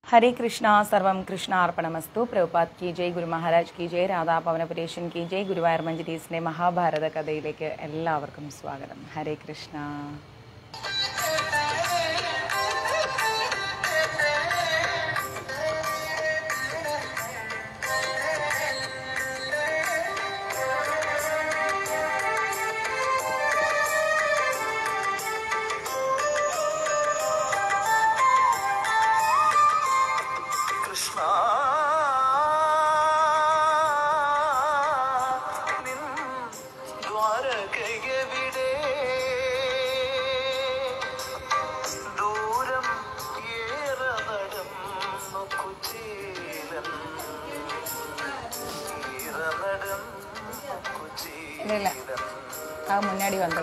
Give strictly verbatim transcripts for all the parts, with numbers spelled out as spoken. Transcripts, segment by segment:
हरे कृष्णा सर्वं कृष्णार्पणमस्तु। प्रभुपाद की जय, गुरु महाराज की जय, राधा പവനപുരേശൻ की जय। ഗുരുവായൂർ മഞ്ജരീസിന്റെ മഹാഭാരത കഥയിലേക്ക് എല്ലാവർക്കും സ്വാഗതം. ഹരേ കൃഷ്ണ. இல்ல அவ முன்னாடி வந்து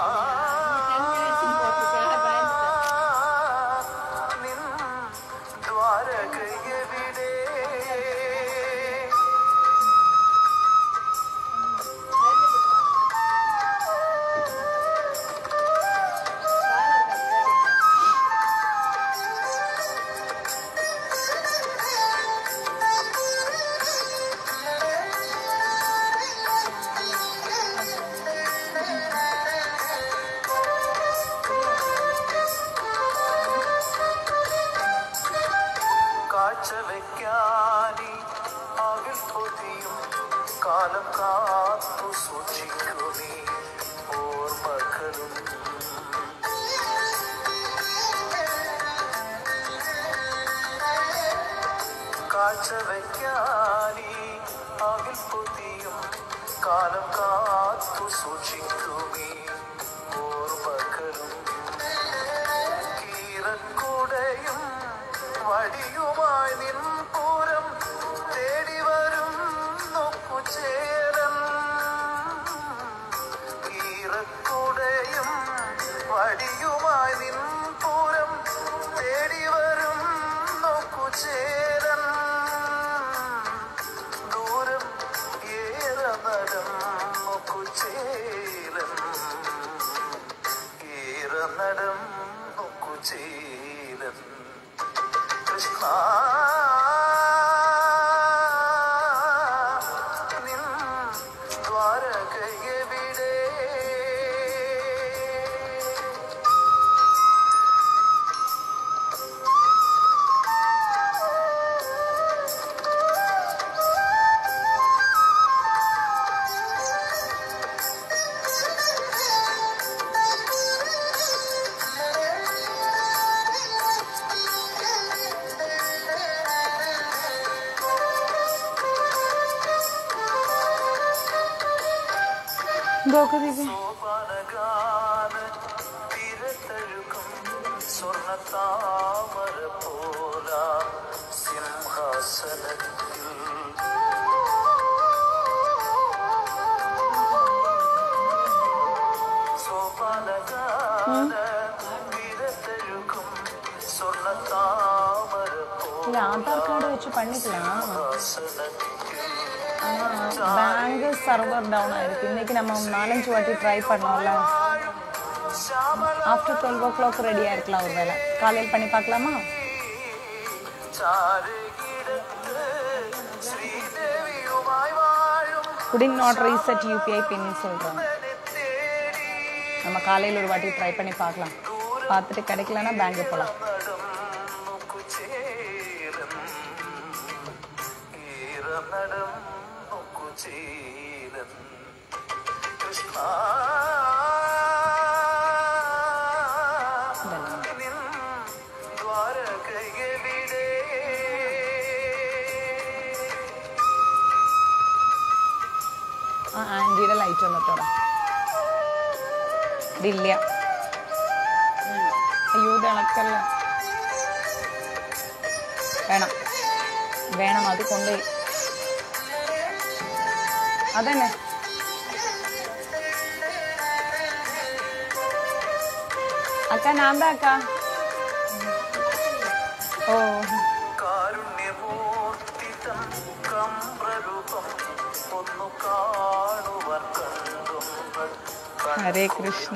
കാലം കാത്തു സൂക്ഷിക്കുമേ ഓർമ്മകളും കാഴ്ച വയ്ക്കാനീ അകിൽ പൊതിയും കാലം കാത്തു സൂക്ഷിക്കുമേ ഓർമ്മകളും കീറക്കുടയും വടിയുമായി നിൻ പൂരം തേടി വരും ചേരൻ കീറക്കുടയും വടിയുമായി നിൻ പൂരം തേടി വരും നോക്കുചേരൻ ദൂരം ഏറെ നടം നോക്കുചേരൻ ഏറെ നടം നോക്കുചേരൻ കൃഷ്ണ സ്വർണത്താമര പോല സിംഹാസനത്തിൽ സോപാനഗാന വിരതഴുകും സ്വർണത്താമര പോല ആധാർ കാർഡ് വെച്ച് பண்ணிக்கலாம். பேங்க் சர்வர் டவுன் ஆயிருக்கு. இன்னைக்கு நம்ம நாலஞ்சு வாட்டி ட்ரை பண்ணோம்ல. ஆஃப்டர் டுவெல் ஓ கிளாக் ரெடியாக இருக்கலாம். ஒரு வேலை காலையில் பண்ணி பார்க்கலாமா? குடிங் நாட் ரீசெட் யூபிஐ பின்னு சொல்கிறாங்க. நம்ம காலையில் ஒரு வாட்டி ட்ரை பண்ணி பார்க்கலாம். பார்த்துட்டு கிடைக்கலன்னா பேங்க்கு போகலாம். ആ ആൻറ്റിയുടെ ലൈറ്റ് വന്നിട്ടോടാ. ഇതില്ല. അയ്യോ ഇത് ഇളക്കല്ല. വേണം വേണം അത് കൊണ്ടുപോയി അതന്നെ. അക്ക നാന്താ അക്ക. ഓ ഹരേ കൃഷ്ണ.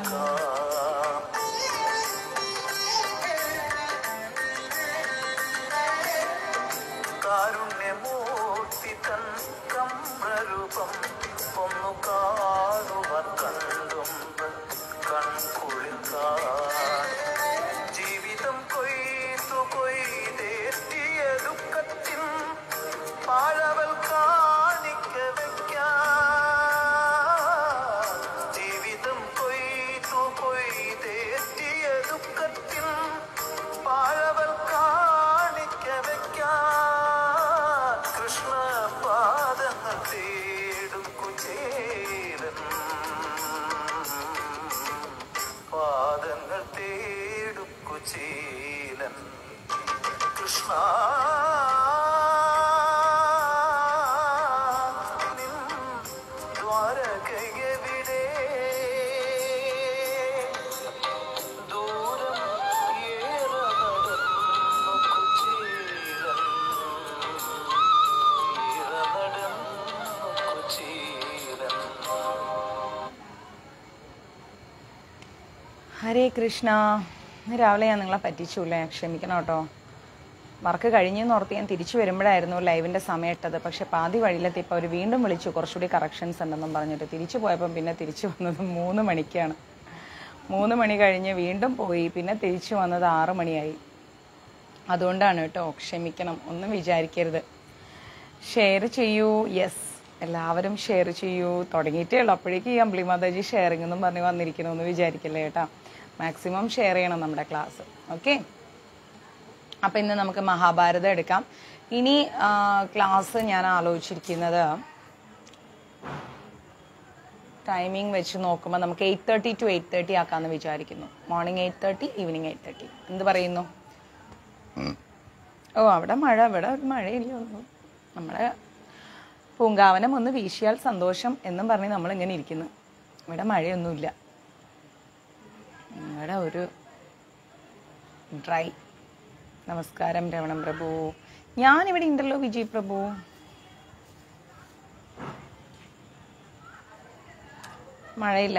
ഹരേ കൃഷ്ണ. ഇന്ന് രാവിലെ ഞാൻ നിങ്ങളെ പറ്റിച്ചൂല്ലേ, ക്ഷമിക്കണം കേട്ടോ. വർക്ക് കഴിഞ്ഞെന്ന് ഓർത്ത് ഞാൻ തിരിച്ചു വരുമ്പോഴായിരുന്നു ലൈവിൻ്റെ സമയം ഇട്ടത്. പക്ഷെ പാതി വഴിയിലെത്തിയപ്പോൾ അവർ വീണ്ടും വിളിച്ചു, കുറച്ചുകൂടി കറക്ഷൻസ് ഉണ്ടെന്നും പറഞ്ഞിട്ട്. തിരിച്ചു പോയപ്പം പിന്നെ തിരിച്ചു വന്നത് മൂന്ന് മണിക്കാണ്. മൂന്ന് മണി കഴിഞ്ഞ് വീണ്ടും പോയി, പിന്നെ തിരിച്ചു വന്നത് ആറ് മണിയായി. അതുകൊണ്ടാണ് കേട്ടോ, ക്ഷമിക്കണം, ഒന്നും വിചാരിക്കരുത്. ഷെയർ ചെയ്യൂ. യെസ്, എല്ലാവരും ഷെയർ ചെയ്യൂ. തുടങ്ങിയിട്ടേ ഉള്ളൂ, അപ്പോഴേക്ക് ഈ അമ്പിളി മാതാജി ഷെയറിംഗ് എന്നും പറഞ്ഞ് വന്നിരിക്കണമെന്ന് വിചാരിക്കില്ലേ കേട്ടോ. മാക്സിമം ഷെയർ ചെയ്യണം നമ്മുടെ ക്ലാസ്. ഓക്കെ, അപ്പം ഇന്ന് നമുക്ക് മഹാഭാരതം എടുക്കാം. ഇനി ക്ലാസ് ഞാൻ ആലോചിച്ചിരിക്കുന്നത് ടൈമിംഗ് വെച്ച് നോക്കുമ്പോൾ നമുക്ക് eight thirty to eight thirty ആക്കാമെന്ന് വിചാരിക്കുന്നു. Morning eight thirty, evening eight thirty. എന്ത് പറയുന്നു? ഓ, അവിടെ മഴ, ഇവിടെ മഴയില്ല ഒന്നും. നമ്മുടെ പൂങ്കാവനം ഒന്ന് വീശിയാൽ സന്തോഷം എന്നും പറഞ്ഞ് നമ്മളിങ്ങനെ ഇരിക്കുന്നു. ഇവിടെ മഴയൊന്നുമില്ല, ഇവിടെ ഒരു ഡ്രൈ. നമസ്കാരം രമണം പ്രഭു. ഞാനിവിടെ ഉണ്ടല്ലോ വിജയ് പ്രഭു. മഴയില്ല.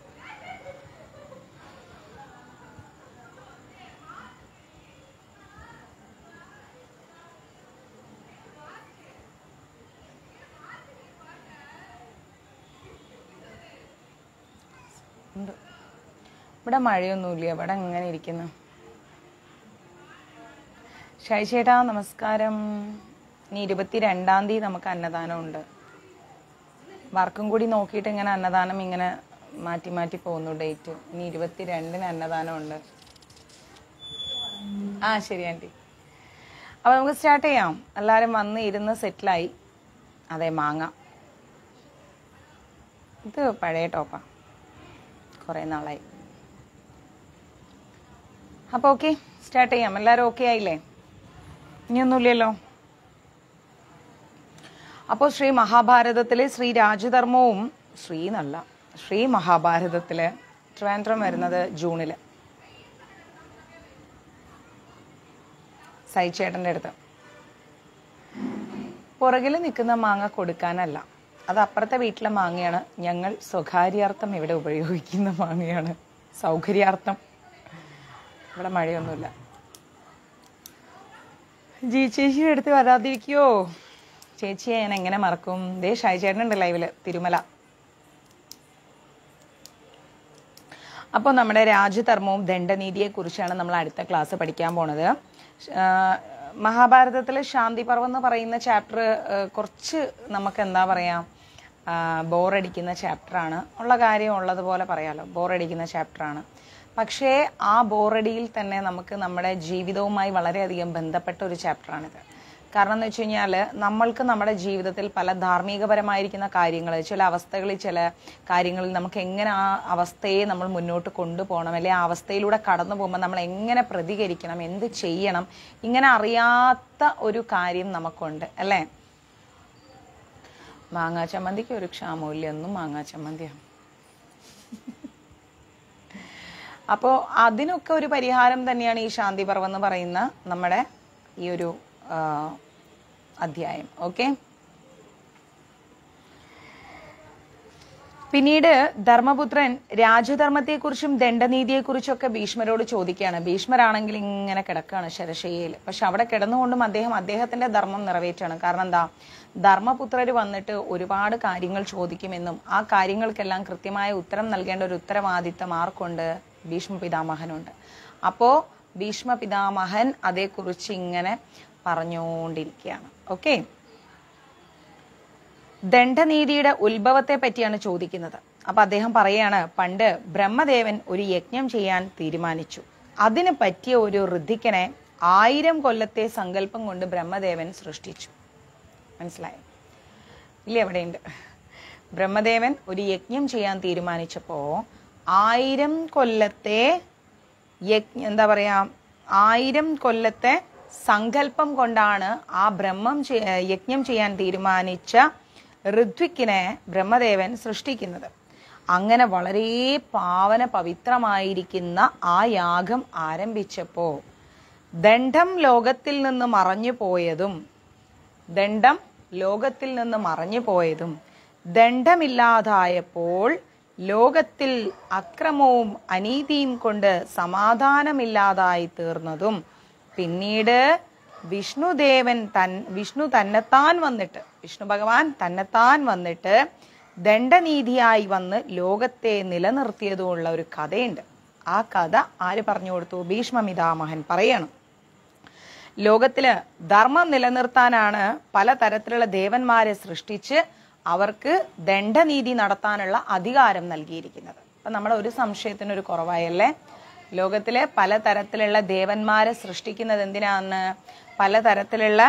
ഇവിടെ മഴയൊന്നുമില്ല, ഇവിടെ അങ്ങനെ ഇരിക്കുന്നു. ഷൈ ചേട്ടാ നമസ്കാരം. ഇനി ഇരുപത്തി രണ്ടാം തീയതി നമുക്ക് അന്നദാനം ഉണ്ട്. വർക്കും കൂടി നോക്കിയിട്ട് ഇങ്ങനെ അന്നദാനം ഇങ്ങനെ മാറ്റി മാറ്റി പോകുന്നു ഡേറ്റ്. ഇനി ഇരുപത്തി രണ്ടിന് അന്നദാനം ഉണ്ട്. ആ ശരി ആൻറ്റി. അപ്പോൾ നമുക്ക് സ്റ്റാർട്ട് ചെയ്യാം. എല്ലാവരും വന്ന് ഇരുന്ന് സെറ്റിലായി. അതെ, മാങ്ങ. ഇത് പഴയ ടോപ്പാ, കുറേ നാളായി. അപ്പോൾ ഓക്കെ, സ്റ്റാർട്ട് ചെയ്യാം. എല്ലാവരും ഓക്കെ ആയില്ലേ? ഇനിയൊന്നുമില്ലല്ലോ. അപ്പോൾ ശ്രീ മഹാഭാരതത്തിലെ ശ്രീ രാജധർമ്മവും, ശ്രീ എന്നല്ല, ശ്രീ മഹാഭാരതത്തിലെ ട്രിവാൻഡ്രം വരുന്നത് ജൂണിൽ സൈച്ചേട്ടൻ്റെ അടുത്ത്. പുറകിൽ നിൽക്കുന്ന മാങ്ങ കൊടുക്കാനല്ല, അത് അപ്പുറത്തെ വീട്ടിലെ മാങ്ങയാണ്. ഞങ്ങൾ സ്വകാര്യാർത്ഥം ഇവിടെ ഉപയോഗിക്കുന്ന മാങ്ങയാണ്, സൗകര്യാർത്ഥം. ഇവിടെ മഴയൊന്നുമില്ല. ജി ചേച്ചിയുടെ അടുത്ത് വരാതിരിക്കുവോ? ചേച്ചിയെ ഞാൻ എങ്ങനെ മറക്കും? ദേ ഷായ് ചേട്ടനുണ്ട് ലൈവില്, തിരുമല. അപ്പോൾ നമ്മുടെ രാജധർമ്മവും ദണ്ഡനീതിയെക്കുറിച്ചാണ് നമ്മൾ അടുത്ത ക്ലാസ് പഠിക്കാൻ പോണത്. മഹാഭാരതത്തിലെ ശാന്തി പർവ്വം എന്ന് പറയുന്ന ചാപ്റ്റർ കുറച്ച് നമുക്ക് എന്താ പറയുക, ബോറടിക്കുന്ന ചാപ്റ്ററാണ്. ഉള്ള കാര്യം ഉള്ളതുപോലെ പറയാമല്ലോ, ബോറടിക്കുന്ന ചാപ്റ്ററാണ്. പക്ഷേ ആ ബോറടിയിൽ തന്നെ നമുക്ക് നമ്മുടെ ജീവിതവുമായി വളരെയധികം ബന്ധപ്പെട്ട ഒരു ചാപ്റ്ററാണിത്. കാരണം എന്ന് വെച്ച് കഴിഞ്ഞാൽ നമ്മൾക്ക് നമ്മുടെ ജീവിതത്തിൽ പല ധാർമ്മികപരമായിരിക്കുന്ന കാര്യങ്ങൾ, ചില അവസ്ഥകളിൽ, ചില കാര്യങ്ങളിൽ നമുക്ക് എങ്ങനെ ആ അവസ്ഥയെ നമ്മൾ മുന്നോട്ട് കൊണ്ടുപോകണം, അല്ലെങ്കിൽ ആ അവസ്ഥയിലൂടെ കടന്നു പോകുമ്പോൾ നമ്മൾ എങ്ങനെ പ്രതികരിക്കണം, എന്ത് ചെയ്യണം, ഇങ്ങനെ അറിയാത്ത ഒരു കാര്യം നമുക്കുണ്ട് അല്ലേ. മാങ്ങാ ചമ്മന്തിക്ക് ഒരു ക്ഷാമമില്ല, ഒന്നും മാങ്ങാ ചമ്മന്തിയാണ്. അപ്പോൾ അതിനൊക്കെ ഒരു പരിഹാരം തന്നെയാണ് ഈ ശാന്തി പർവ്വം എന്ന് പറയുന്ന നമ്മുടെ ഈ ഒരു അധ്യായം. ഓക്കെ, പിന്നീട് ധർമ്മപുത്രൻ രാജധർമ്മത്തെക്കുറിച്ചും ദണ്ഡനീതിയെക്കുറിച്ചൊക്കെ ഭീഷ്മരോട് ചോദിക്കുകയാണ്. ഭീഷ്മരാണെങ്കിൽ ഇങ്ങനെ കിടക്കുകയാണ് ശരശയ്യയിൽ. പക്ഷെ അവിടെ കിടന്നുകൊണ്ടും അദ്ദേഹം അദ്ദേഹത്തിന്റെ ധർമ്മം നിറവേറ്റാണ്. കാരണം എന്താ, ധർമ്മപുത്രർ വന്നിട്ട് ഒരുപാട് കാര്യങ്ങൾ ചോദിക്കുമെന്നും ആ കാര്യങ്ങൾക്കെല്ലാം കൃത്യമായ ഉത്തരം നൽകേണ്ട ഒരു ഉത്തരവാദിത്തം ആർക്കുണ്ട്? ഭീഷ്മ പിതാമഹനുണ്ട്. അപ്പോൾ ഭീഷ്മ പിതാമഹൻ അതേക്കുറിച്ച് ഇങ്ങനെ പറഞ്ഞുകൊണ്ടിരിക്കുകയാണ്. ഓക്കെ, ദണ്ഡനീതിയുടെ ഉത്ഭവത്തെ പറ്റിയാണ് ചോദിക്കുന്നത്. അപ്പൊ അദ്ദേഹം പറയാണ്, പണ്ട് ബ്രഹ്മദേവൻ ഒരു യജ്ഞം ചെയ്യാൻ തീരുമാനിച്ചു. അതിന് പറ്റിയ ഒരു ഋദ്ധിക്കനെ ആയിരം കൊല്ലത്തെ സങ്കല്പം കൊണ്ട് ബ്രഹ്മദേവൻ സൃഷ്ടിച്ചു. മനസ്സിലായോ? ഇല്ല, എവിടെയുണ്ട്? ബ്രഹ്മദേവൻ ഒരു യജ്ഞം ചെയ്യാൻ തീരുമാനിച്ചപ്പോ ആയിരം കൊല്ലത്തെ യജ്ഞ എന്താ പറയാ ആയിരം കൊല്ലത്തെ സങ്കല്പം കൊണ്ടാണ് ആ ബ്രഹ്മം യജ്ഞം ചെയ്യാൻ തീരുമാനിച്ച ഋത്വിക്കിനെ ബ്രഹ്മദേവൻ സൃഷ്ടിക്കുന്നത്. അങ്ങനെ വളരെ പാവന പവിത്രമായിരിക്കുന്ന ആ യാഗം ആരംഭിച്ചപ്പോ ദണ്ഡം ലോകത്തിൽ നിന്ന് മറഞ്ഞു പോയതും ദണ്ഡം ലോകത്തിൽ നിന്ന് മറഞ്ഞു പോയതും ദണ്ഡമില്ലാതായപ്പോൾ ലോകത്തിൽ അക്രമവും അനീതിയും കൊണ്ട് സമാധാനമില്ലാതായി തീർന്നതും പിന്നീട് വിഷ്ണുദേവൻ തൻ വിഷ്ണു തന്നെത്താൻ വന്നിട്ട് വിഷ്ണു ഭഗവാൻ തന്നെത്താൻ വന്നിട്ട് ദണ്ഡനീതിയായി വന്ന് ലോകത്തെ നിലനിർത്തിയതുമുള്ള ഒരു കഥയുണ്ട്. ആ കഥ ആര് പറഞ്ഞു കൊടുത്തു? ഭീഷ്മപിതാമഹൻ പറയണം. ലോകത്തില് ധർമ്മം നിലനിർത്താനാണ് പലതരത്തിലുള്ള ദേവന്മാരെ സൃഷ്ടിച്ച് അവർക്ക് ദണ്ഡനീതി നടത്താനുള്ള അധികാരം നൽകിയിരിക്കുന്നത്. അപ്പൊ നമ്മുടെ ഒരു സംശയത്തിനൊരു കുറവായല്ലേ? ലോകത്തിലെ പലതരത്തിലുള്ള ദേവന്മാരെ സൃഷ്ടിക്കുന്നത് എന്തിനാന്ന്? പലതരത്തിലുള്ള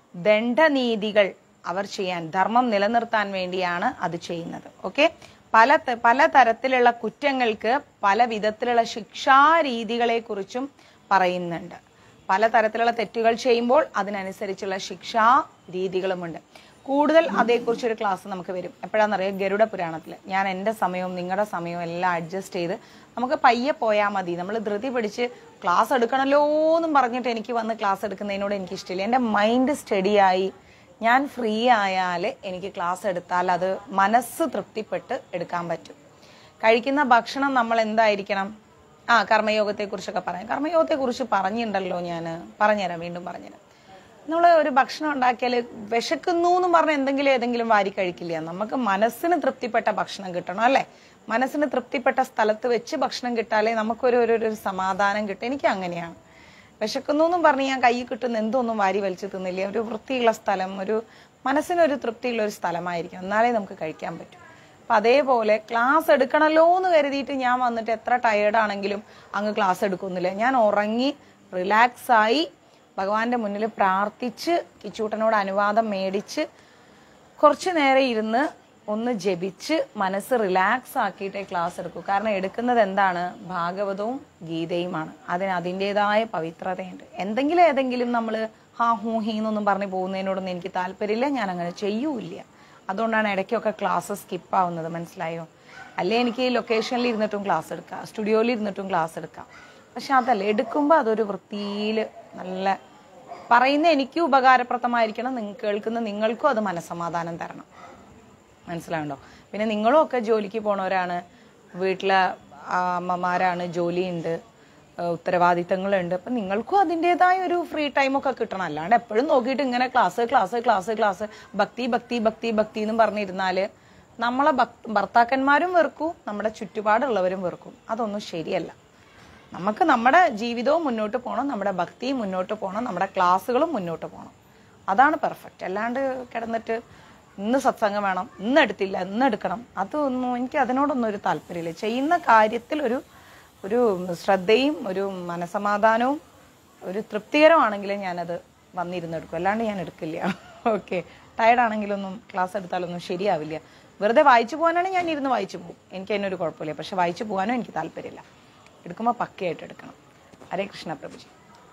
ദണ്ഡനീതികൾ അവർ ചെയ്യാൻ, ധർമ്മം നിലനിർത്താൻ വേണ്ടിയാണ് അത് ചെയ്യുന്നത്. ഓക്കെ, പല പലതരത്തിലുള്ള കുറ്റങ്ങൾക്ക് പല വിധത്തിലുള്ള ശിക്ഷാരീതികളെ കുറിച്ചും പറയുന്നുണ്ട്. പലതരത്തിലുള്ള തെറ്റുകൾ ചെയ്യുമ്പോൾ അതിനനുസരിച്ചുള്ള ശിക്ഷാ രീതികളുമുണ്ട്. കൂടുതൽ അതേക്കുറിച്ചൊരു ക്ലാസ് നമുക്ക് വരും. എപ്പോഴാണെന്നറിയാം? ഗരുഡ പുരാണത്തിൽ. ഞാൻ എൻ്റെ സമയവും നിങ്ങളുടെ സമയവും എല്ലാം അഡ്ജസ്റ്റ് ചെയ്ത് നമുക്ക് പയ്യെ പോയാൽ മതി. നമ്മൾ ധൃതി പിടിച്ച് ക്ലാസ് എടുക്കണമല്ലോ എന്നും പറഞ്ഞിട്ട് എനിക്ക് വന്ന് ക്ലാസ് എടുക്കുന്നതിനോട് എനിക്ക് ഇഷ്ടമില്ല. എൻ്റെ മൈൻഡ് സ്റ്റഡിയായി ഞാൻ ഫ്രീ ആയാൽ എനിക്ക് ക്ലാസ് എടുത്താൽ അത് മനസ്സ് തൃപ്തിപ്പെട്ട് എടുക്കാൻ പറ്റും. കഴിക്കുന്ന ഭക്ഷണം നമ്മൾ എന്തായിരിക്കണം? ആ കർമ്മയോഗത്തെക്കുറിച്ചൊക്കെ പറയാം. കർമ്മയോഗത്തെക്കുറിച്ച് പറഞ്ഞിട്ടുണ്ടല്ലോ, ഞാൻ പറഞ്ഞുതരാം, വീണ്ടും പറഞ്ഞുതരാം. നമ്മൾ ഒരു ഭക്ഷണം ഉണ്ടാക്കിയാൽ വിശക്കുന്നു എന്ന് പറഞ്ഞാൽ എന്തെങ്കിലും ഏതെങ്കിലും വാരി കഴിക്കില്ല. നമുക്ക് മനസ്സിന് തൃപ്തിപ്പെട്ട ഭക്ഷണം കിട്ടണം, അല്ലേ? മനസ്സിന് തൃപ്തിപ്പെട്ട സ്ഥലത്ത് വെച്ച് ഭക്ഷണം കിട്ടാലേ നമുക്കൊരു ഒരു സമാധാനം കിട്ടും. എനിക്ക് അങ്ങനെയാണ്. വിശക്കുന്നു എന്നും പറഞ്ഞ് ഞാൻ കൈ കിട്ടുന്ന എന്തൊന്നും വാരി വലിച്ചു തിന്നില്ല. ഒരു വൃത്തിയുള്ള സ്ഥലം, ഒരു മനസ്സിനൊരു തൃപ്തിയുള്ള ഒരു സ്ഥലമായിരിക്കും, എന്നാലേ നമുക്ക് കഴിക്കാൻ പറ്റും. അപ്പൊ അതേപോലെ ക്ലാസ് എടുക്കണല്ലോ എന്ന് കരുതിയിട്ട് ഞാൻ വന്നിട്ട് എത്ര ടയേർഡാണെങ്കിലും അങ്ങ് ക്ലാസ് എടുക്കുന്നില്ല. ഞാൻ ഉറങ്ങി റിലാക്സായി ഭഗവാന്റെ മുന്നിൽ പ്രാർത്ഥിച്ച് കിച്ചൂട്ടനോട് അനുവാദം മേടിച്ച് കുറച്ചു നേരം ഇരുന്ന് ഒന്ന് ജപിച്ച് മനസ്സ് റിലാക്സ് ആക്കിയിട്ടേ ക്ലാസ് എടുക്കൂ. കാരണം എടുക്കുന്നത് എന്താണ്? ഭാഗവതവും ഗീതയുമാണ്. അതിന് അതിൻ്റെതായ പവിത്രതയുണ്ട്. എന്തെങ്കിലും ഏതെങ്കിലും നമ്മൾ ഹാ ഹൂ ഹീ എന്നൊന്നും പറഞ്ഞ് പോകുന്നതിനോടൊന്നും എനിക്ക് താല്പര്യമില്ല. ഞാൻ അങ്ങനെ ചെയ്യൂല്ല. അതുകൊണ്ടാണ് ഇടയ്ക്കൊക്കെ ക്ലാസ് സ്കിപ്പ് ആവുന്നത്. മനസ്സിലായോ? അല്ലേ എനിക്ക് ഈ ലൊക്കേഷനിൽ ഇരുന്നിട്ടും ക്ലാസ് എടുക്കാം, സ്റ്റുഡിയോയിൽ ഇരുന്നിട്ടും ക്ലാസ് എടുക്കാം. പക്ഷെ അതല്ല, എടുക്കുമ്പോൾ അതൊരു വൃത്തിയിൽ നല്ല പറയുന്ന എനിക്ക് ഉപകാരപ്രദമായിരിക്കണം. നിങ്ങൾ കേൾക്കുന്ന നിങ്ങൾക്കും അത് മനസ്സമാധാനം തരണം. മനസ്സിലാവുണ്ടോ? പിന്നെ നിങ്ങളും ഒക്കെ ജോലിക്ക് പോണവരാണ്, വീട്ടിലെ അമ്മമാരാണ്, ജോലിയുണ്ട്, ഉത്തരവാദിത്തങ്ങളുണ്ട്. അപ്പം നിങ്ങൾക്കും അതിൻ്റെതായ ഒരു ഫ്രീ ടൈമൊക്കെ കിട്ടണം. അല്ലാണ്ട് എപ്പോഴും നോക്കിയിട്ട് ഇങ്ങനെ ക്ലാസ് ക്ലാസ് ക്ലാസ് ക്ലാസ് ഭക്തി ഭക്തി ഭക്തി ഭക്തി എന്നും പറഞ്ഞിരുന്നാൽ നമ്മളെ ഭർത്താക്കന്മാരും വെറുക്കും, നമ്മുടെ ചുറ്റുപാടുള്ളവരും വെറുക്കും. അതൊന്നും ശരിയല്ല. നമുക്ക് നമ്മുടെ ജീവിതവും മുന്നോട്ട് പോകണം, നമ്മുടെ ഭക്തിയും മുന്നോട്ട് പോകണം, നമ്മുടെ ക്ലാസ്സുകളും മുന്നോട്ട് പോകണം. അതാണ് പെർഫെക്റ്റ്. അല്ലാണ്ട് കിടന്നിട്ട് ഇന്ന് സത്സംഗം വേണം, ഇന്ന് എടുത്തില്ല, ഇന്ന് എടുക്കണം, അതൊന്നും എനിക്ക് അതിനോടൊന്നും ഒരു താല്പര്യമില്ല. ചെയ്യുന്ന കാര്യത്തിൽ ഒരു ഒരു ശ്രദ്ധയും ഒരു മനസമാധാനവും ഒരു തൃപ്തികരമാണെങ്കിലേ ഞാനത് വന്നിരുന്നെടുക്കും. അല്ലാണ്ട് ഞാൻ എടുക്കില്ല. ഓക്കെ, ടയർഡാണെങ്കിലൊന്നും ക്ലാസ് എടുത്താലൊന്നും ശരിയാവില്ല. വെറുതെ വായിച്ചു പോകാനാണെങ്കിൽ ഞാൻ ഇരുന്ന് വായിച്ചു പോകും, എനിക്ക് അതിനൊരു കുഴപ്പമില്ല. പക്ഷെ വായിച്ചു പോകാനും എനിക്ക് താല്പര്യമില്ല. എടുക്കുമ്പോൾ പക്കയായിട്ട് എടുക്കണം. ഹരേ കൃഷ്ണ പ്രഭുജി.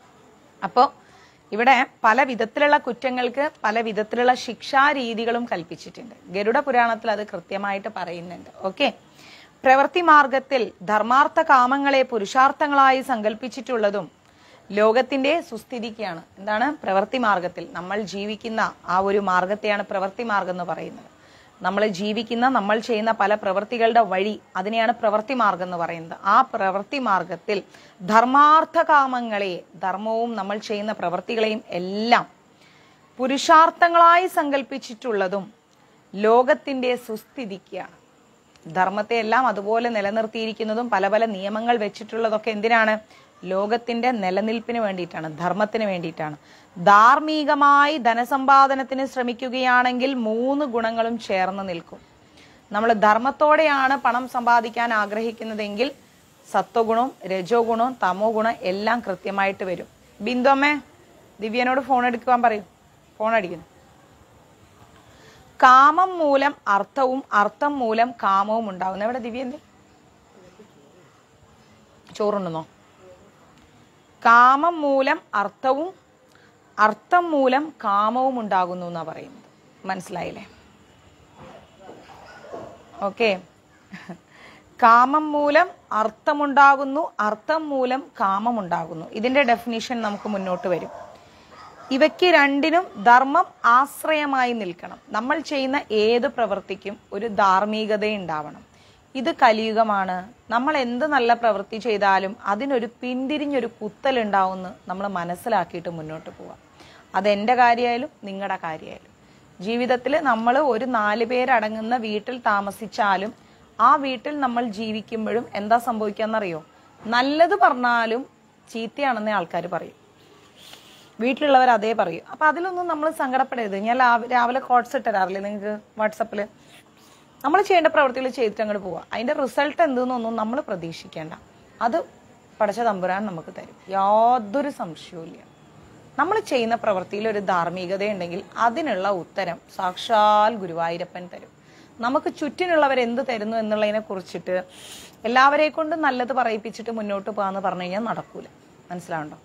അപ്പോൾ ഇവിടെ പല വിധത്തിലുള്ള കുറ്റങ്ങൾക്ക് പല വിധത്തിലുള്ള ശിക്ഷാരീതികളും കൽപ്പിച്ചിട്ടുണ്ട്. ഗരുഡ പുരാണത്തിൽ അത് കൃത്യമായിട്ട് പറയുന്നുണ്ട്. ഓക്കെ, പ്രവൃത്തി മാർഗത്തിൽ ധർമാർത്ഥ കാമങ്ങളെ പുരുഷാർത്ഥങ്ങളായി സങ്കല്പിച്ചിട്ടുള്ളതും ലോകത്തിന്റെ സുസ്ഥിതിക്കാണ്. എന്താണ്? പ്രവൃത്തി മാർഗത്തിൽ നമ്മൾ ജീവിക്കുന്ന ആ ഒരു മാർഗത്തെയാണ് പ്രവൃത്തി മാർഗം എന്ന് പറയുന്നത്. നമ്മൾ ജീവിക്കുന്ന നമ്മൾ ചെയ്യുന്ന പല പ്രവൃത്തികളുടെ വഴി, അതിനെയാണ് പ്രവൃത്തി മാർഗം എന്ന് പറയുന്നത്. ആ പ്രവൃത്തി മാർഗത്തിൽ ധർമാർത്ഥ കാമങ്ങളെ, ധർമ്മവും നമ്മൾ ചെയ്യുന്ന പ്രവൃത്തികളെയും എല്ലാം പുരുഷാർത്ഥങ്ങളായി സങ്കല്പിച്ചിട്ടുള്ളതും ലോകത്തിന്റെ സുസ്ഥിതിക്കാണ്. ധർമ്മത്തെ എല്ലാം അതുപോലെ നിലനിർത്തിയിരിക്കുന്നതും പല പല നിയമങ്ങൾ വെച്ചിട്ടുള്ളതൊക്കെ എന്തിനാണ്? ലോകത്തിന്റെ നിലനിൽപ്പിന് വേണ്ടിയിട്ടാണ്, ധർമ്മത്തിന് വേണ്ടിയിട്ടാണ്. ധാർമ്മികമായി ധനസമ്പാദനത്തിന് ശ്രമിക്കുകയാണെങ്കിൽ മൂന്ന് ഗുണങ്ങളും ചേർന്ന് നിൽക്കും. നമ്മൾ ധർമ്മത്തോടെയാണ് പണം സമ്പാദിക്കാൻ ആഗ്രഹിക്കുന്നതെങ്കിൽ സത്വഗുണവും രജോ ഗുണവും തമോ ഗുണം എല്ലാം കൃത്യമായിട്ട് വരും. ബിന്ദു അമ്മേ, ദിവ്യനോട് ഫോൺ എടുക്കുവാൻ പറയൂ. ഫോൺ അടിക്കുന്നു. കാമം മൂലം അർത്ഥവും അർത്ഥം മൂലം കാമവും ഉണ്ടാവുന്നു. എവിടെ ദിവ്യന്റെ? ചോറുണ്ടെന്നോ? കാമം മൂലം അർത്ഥവും അർത്ഥം മൂലം കാമവും ഉണ്ടാകുന്നു എന്നാ പറയുന്നത്. മനസ്സിലായില്ലേ? ഓക്കെ. കാമം മൂലം അർത്ഥമുണ്ടാകുന്നു, അർത്ഥം മൂലം കാമമുണ്ടാകുന്നു. ഇതിന്റെ ഡെഫിനിഷൻ നമുക്ക് മുന്നോട്ട് വരും. ഇവയ്ക്ക് രണ്ടിനും ധർമ്മം ആശ്രയമായി നിൽക്കണം. നമ്മൾ ചെയ്യുന്ന ഏത് പ്രവൃത്തിക്കും ഒരു ധാർമ്മികത ഉണ്ടാവണം. ഇത് കലിയുഗമാണ്. നമ്മൾ എന്ത് നല്ല പ്രവൃത്തി ചെയ്താലും അതിനൊരു പിന്തിരിഞ്ഞൊരു കുത്തൽ ഉണ്ടാവുമെന്ന് നമ്മൾ മനസ്സിലാക്കിയിട്ട് മുന്നോട്ട് പോവാം. അതെന്റെ കാര്യമായാലും നിങ്ങളുടെ കാര്യമായാലും. ജീവിതത്തിൽ നമ്മൾ ഒരു നാല് പേരടങ്ങുന്ന വീട്ടിൽ താമസിച്ചാലും ആ വീട്ടിൽ നമ്മൾ ജീവിക്കുമ്പോഴും എന്താ സംഭവിക്കാന്നറിയോ? നല്ലത് പറഞ്ഞാലും ചീത്തയാണെന്നേ ആൾക്കാർ പറയും. വീട്ടിലുള്ളവർ അതേ പറയും. അപ്പൊ അതിലൊന്നും നമ്മൾ സങ്കടപ്പെടരുത്. ഞാൻ രാവിലെ കോട്സ് ഇട്ടരാറില്ലേ നിങ്ങൾക്ക് വാട്സപ്പില്? നമ്മൾ ചെയ്യേണ്ട പ്രവൃത്തികൾ ചെയ്തിട്ട് അങ്ങോട്ട് പോവുക. അതിന്റെ റിസൾട്ട് എന്തെന്നൊന്നും നമ്മൾ പ്രതീക്ഷിക്കേണ്ട. അത് പടച്ച തമ്പുരാൻ നമുക്ക് തരും, യാതൊരു സംശയവുമില്ല. നമ്മൾ ചെയ്യുന്ന പ്രവൃത്തിയിൽ ഒരു ധാർമ്മികത ഉണ്ടെങ്കിൽ അതിനുള്ള ഉത്തരം സാക്ഷാൽ ഗുരുവായൂരപ്പൻ തരും. നമുക്ക് ചുറ്റിനുള്ളവർ എന്ത് തരുന്നു എന്നുള്ളതിനെ കുറിച്ചിട്ട് എല്ലാവരെ കൊണ്ട് നല്ലത് പറയിപ്പിച്ചിട്ട് മുന്നോട്ട് പോകാന്ന് പറഞ്ഞു കഴിഞ്ഞാൽ നടക്കൂല. മനസ്സിലാവുണ്ടോ?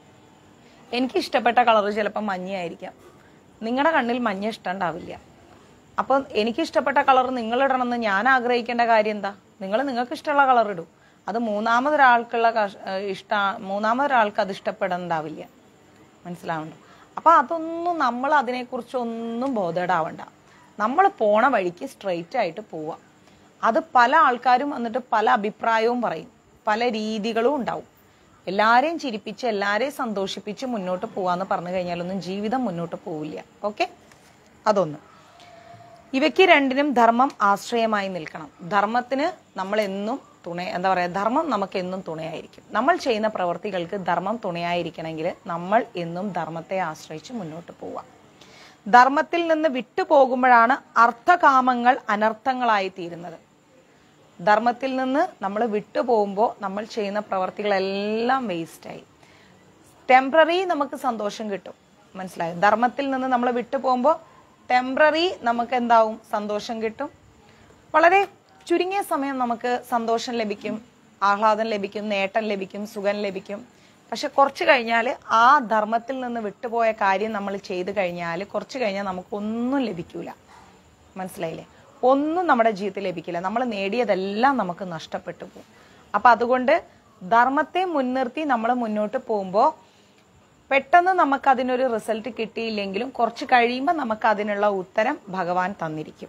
എനിക്ക് ഇഷ്ടപ്പെട്ട കളർ ചിലപ്പോൾ മഞ്ഞയായിരിക്കാം, നിങ്ങളുടെ കണ്ണിൽ മഞ്ഞ ഇഷ്ടമുണ്ടാവില്ല. അപ്പോൾ എനിക്ക് ഇഷ്ടപ്പെട്ട കളർ നിങ്ങൾ ഇടണമെന്ന് ഞാൻ ആഗ്രഹിക്കേണ്ട കാര്യം എന്താ? നിങ്ങൾ നിങ്ങൾക്ക് ഇഷ്ടമുള്ള കളർ ഇടൂ. അത് മൂന്നാമതൊരാൾക്കുള്ള ഇഷ്ട മൂന്നാമതൊരാൾക്ക് അത് ഇഷ്ടപ്പെടണ്ടാവില്ല. മനസ്സിലാവുണ്ടോ? അപ്പൊ അതൊന്നും നമ്മൾ അതിനെക്കുറിച്ചൊന്നും ബോധേഡാവണ്ട. നമ്മൾ പോണ വഴിക്ക് സ്ട്രെയിറ്റ് ആയിട്ട് പോവാം. അത് പല ആൾക്കാരും വന്നിട്ട് പല അഭിപ്രായവും പറയും, പല രീതികളും ഉണ്ടാവും. എല്ലാരെയും ചിരിപ്പിച്ച് എല്ലാരെയും സന്തോഷിപ്പിച്ച് മുന്നോട്ട് പോവാന്ന് പറഞ്ഞു കഴിഞ്ഞാലൊന്നും ജീവിതം മുന്നോട്ട് പോവില്ല. ഓക്കെ, അതൊന്ന്. ഇവയ്ക്ക് രണ്ടിനും ധർമ്മം ആശ്രയമായി നിൽക്കണം. ധർമ്മത്തിന് നമ്മൾ എന്നും തുണ എന്താ പറയാ ധർമ്മം നമുക്ക് എന്നും തുണയായിരിക്കും. നമ്മൾ ചെയ്യുന്ന പ്രവൃത്തികൾക്ക് ധർമ്മം തുണയായിരിക്കണമെങ്കിൽ നമ്മൾ എന്നും ധർമ്മത്തെ ആശ്രയിച്ച് മുന്നോട്ട് പോവാം. ധർമ്മത്തിൽ നിന്ന് വിട്ടുപോകുമ്പോഴാണ് അർത്ഥകാമങ്ങൾ അനർത്ഥങ്ങളായി തീരുന്നത്. ധർമ്മത്തിൽ നിന്ന് നമ്മൾ വിട്ടുപോകുമ്പോൾ നമ്മൾ ചെയ്യുന്ന പ്രവർത്തികളെല്ലാം വേസ്റ്റായി. ടെമ്പററി നമുക്ക് സന്തോഷം കിട്ടും. മനസ്സിലായോ? ധർമ്മത്തിൽ നിന്ന് നമ്മൾ വിട്ടുപോകുമ്പോൾ ടെമ്പററി നമുക്ക് എന്താവും? സന്തോഷം കിട്ടും. വളരെ ചുരുങ്ങിയ സമയം നമുക്ക് സന്തോഷം ലഭിക്കും, ആഹ്ലാദം ലഭിക്കും, നേട്ടം ലഭിക്കും, സുഖം ലഭിക്കും. പക്ഷെ കുറച്ച് കഴിഞ്ഞാൽ ആ ധർമ്മത്തിൽ നിന്ന് വിട്ടുപോയ കാര്യം നമ്മൾ ചെയ്തു കഴിഞ്ഞാൽ കുറച്ച് കഴിഞ്ഞാൽ നമുക്കൊന്നും ലഭിക്കൂല. മനസ്സിലായില്ലേ? ഒന്നും നമ്മുടെ ജീവിതത്തിൽ ലഭിക്കില്ല. നമ്മൾ നേടിയതെല്ലാം നമുക്ക് നഷ്ടപ്പെട്ടു പോകും. അപ്പൊ അതുകൊണ്ട് ധർമ്മത്തെ മുൻനിർത്തി നമ്മൾ മുന്നോട്ട് പോകുമ്പോൾ പെട്ടെന്ന് നമുക്ക് അതിനൊരു റിസൾട്ട് കിട്ടിയില്ലെങ്കിലും കുറച്ച് കഴിയുമ്പോൾ നമുക്ക് അതിനുള്ള ഉത്തരം ഭഗവാൻ തന്നിരിക്കും.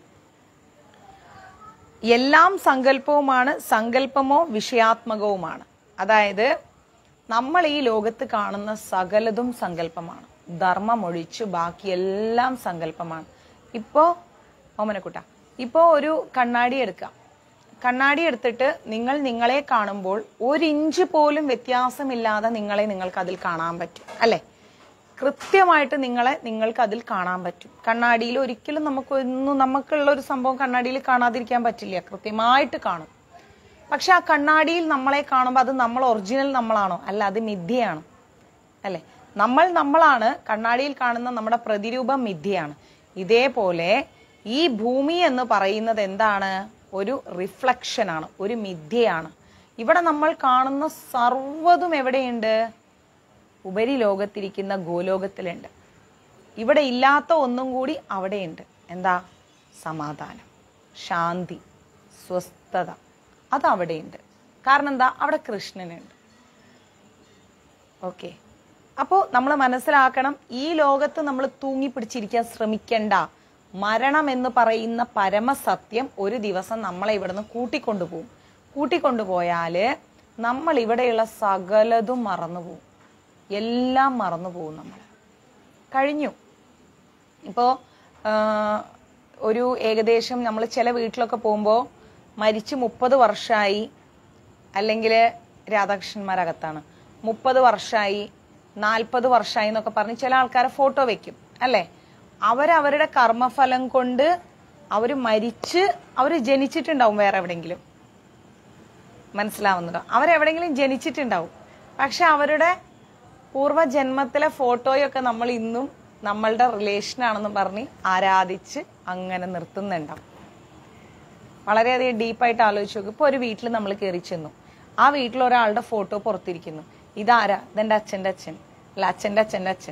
എല്ലാം സങ്കല്പവുമാണ്, സങ്കല്പമോ വിഷയാത്മകവുമാണ്. അതായത് നമ്മൾ ഈ ലോകത്ത് കാണുന്ന സകലതും സങ്കല്പമാണ്. ധർമ്മം ഒഴിച്ച് ബാക്കിയെല്ലാം സങ്കല്പമാണ്. ഇപ്പോ ഓമനക്കുട്ട ഇപ്പോ ഒരു കണ്ണാടി എടുക്കാം. കണ്ണാടി എടുത്തിട്ട് നിങ്ങൾ നിങ്ങളെ കാണുമ്പോൾ ഒരിഞ്ച് പോലും വ്യത്യാസമില്ലാതെ നിങ്ങളെ നിങ്ങൾക്ക് അതിൽ കാണാൻ പറ്റും, അല്ലെ? കൃത്യമായിട്ട് നിങ്ങളെ നിങ്ങൾക്ക് അതിൽ കാണാൻ പറ്റും. കണ്ണാടിയിൽ ഒരിക്കലും നമുക്കൊന്നും നമുക്കുള്ള ഒരു സംഭവം കണ്ണാടിയിൽ കാണാതിരിക്കാൻ പറ്റില്ല, കൃത്യമായിട്ട് കാണും. പക്ഷെ ആ കണ്ണാടിയിൽ നമ്മളെ കാണുമ്പോൾ അത് നമ്മൾ ഒറിജിനൽ നമ്മളാണോ? അല്ല, അത് മിഥ്യയാണ്, അല്ലെ? നമ്മൾ നമ്മളാണ്, കണ്ണാടിയിൽ കാണുന്ന നമ്മുടെ പ്രതിരൂപം മിഥ്യയാണ്. ഇതേപോലെ ഈ ഭൂമി എന്ന് പറയുന്നത് എന്താണ്? ഒരു റിഫ്ലക്ഷൻ ആണ്, ഒരു മിഥ്യയാണ്. ഇവിടെ നമ്മൾ കാണുന്ന സർവ്വതും എവിടെയുണ്ട്? ഉപരി ലോകത്തിരിക്കുന്ന ഗോലോകത്തിലുണ്ട്. ഇവിടെ ഇല്ലാത്ത ഒന്നും കൂടി അവിടെയുണ്ട്. എന്താ? സമാധാനം, ശാന്തി, സ്വസ്ഥത. അത് അവിടെയുണ്ട്. കാരണം എന്താ? അവിടെ കൃഷ്ണനുണ്ട്. ഓക്കെ, അപ്പോ നമ്മൾ മനസ്സിലാക്കണം, ഈ ലോകത്ത് നമ്മൾ തൂങ്ങിപ്പിടിച്ചിരിക്കാൻ ശ്രമിക്കണ്ട. മരണം എന്ന് പറയുന്ന പരമസത്യം ഒരു ദിവസം നമ്മളെ ഇവിടുന്ന് കൂട്ടിക്കൊണ്ടുപോകും. കൂട്ടിക്കൊണ്ടുപോയാല് നമ്മൾ ഇവിടെയുള്ള സകലതും മറന്നുപോകും, എല്ലാം മറന്നുപോകും. നമ്മൾ കഴിഞ്ഞു. ഇപ്പോ ഒരു ഏകദേശം നമ്മൾ ചില വീട്ടിലൊക്കെ പോകുമ്പോൾ മരിച്ച് മുപ്പത് വർഷമായി, അല്ലെങ്കിൽ രാധാകൃഷ്ണന്മാരകത്താണ്, മുപ്പത് വർഷമായി, നാൽപ്പത് വർഷമായി എന്നൊക്കെ പറഞ്ഞ് ചില ആൾക്കാരെ ഫോട്ടോ വെക്കും, അല്ലെ? അവരവരുടെ കർമ്മഫലം കൊണ്ട് അവര് മരിച്ച് അവര് ജനിച്ചിട്ടുണ്ടാവും വേറെ എവിടെയെങ്കിലും. മനസ്സിലാവുന്നുണ്ടോ? അവരെവിടെയെങ്കിലും ജനിച്ചിട്ടുണ്ടാവും. പക്ഷെ അവരുടെ പൂർവ്വജന്മത്തിലെ ഫോട്ടോയൊക്കെ നമ്മൾ ഇന്നും നമ്മളുടെ റിലേഷനാണെന്ന് പറഞ്ഞ് ആരാധിച്ച് അങ്ങനെ നിർത്തുന്നുണ്ടാവും. വളരെയധികം ഡീപ്പായിട്ട് ആലോചിച്ച് നോക്കും. ഇപ്പൊ ഒരു വീട്ടിൽ നമ്മൾ കയറി ചെന്നു, ആ വീട്ടിൽ ഒരാളുടെ ഫോട്ടോ പുറത്തിരിക്കുന്നു. ഇതാരാ? ഇതെന്റെ അച്ഛന്റെ അച്ഛൻ, അല്ല അച്ഛന്റെ അച്ഛന്റെ അച്ഛൻ.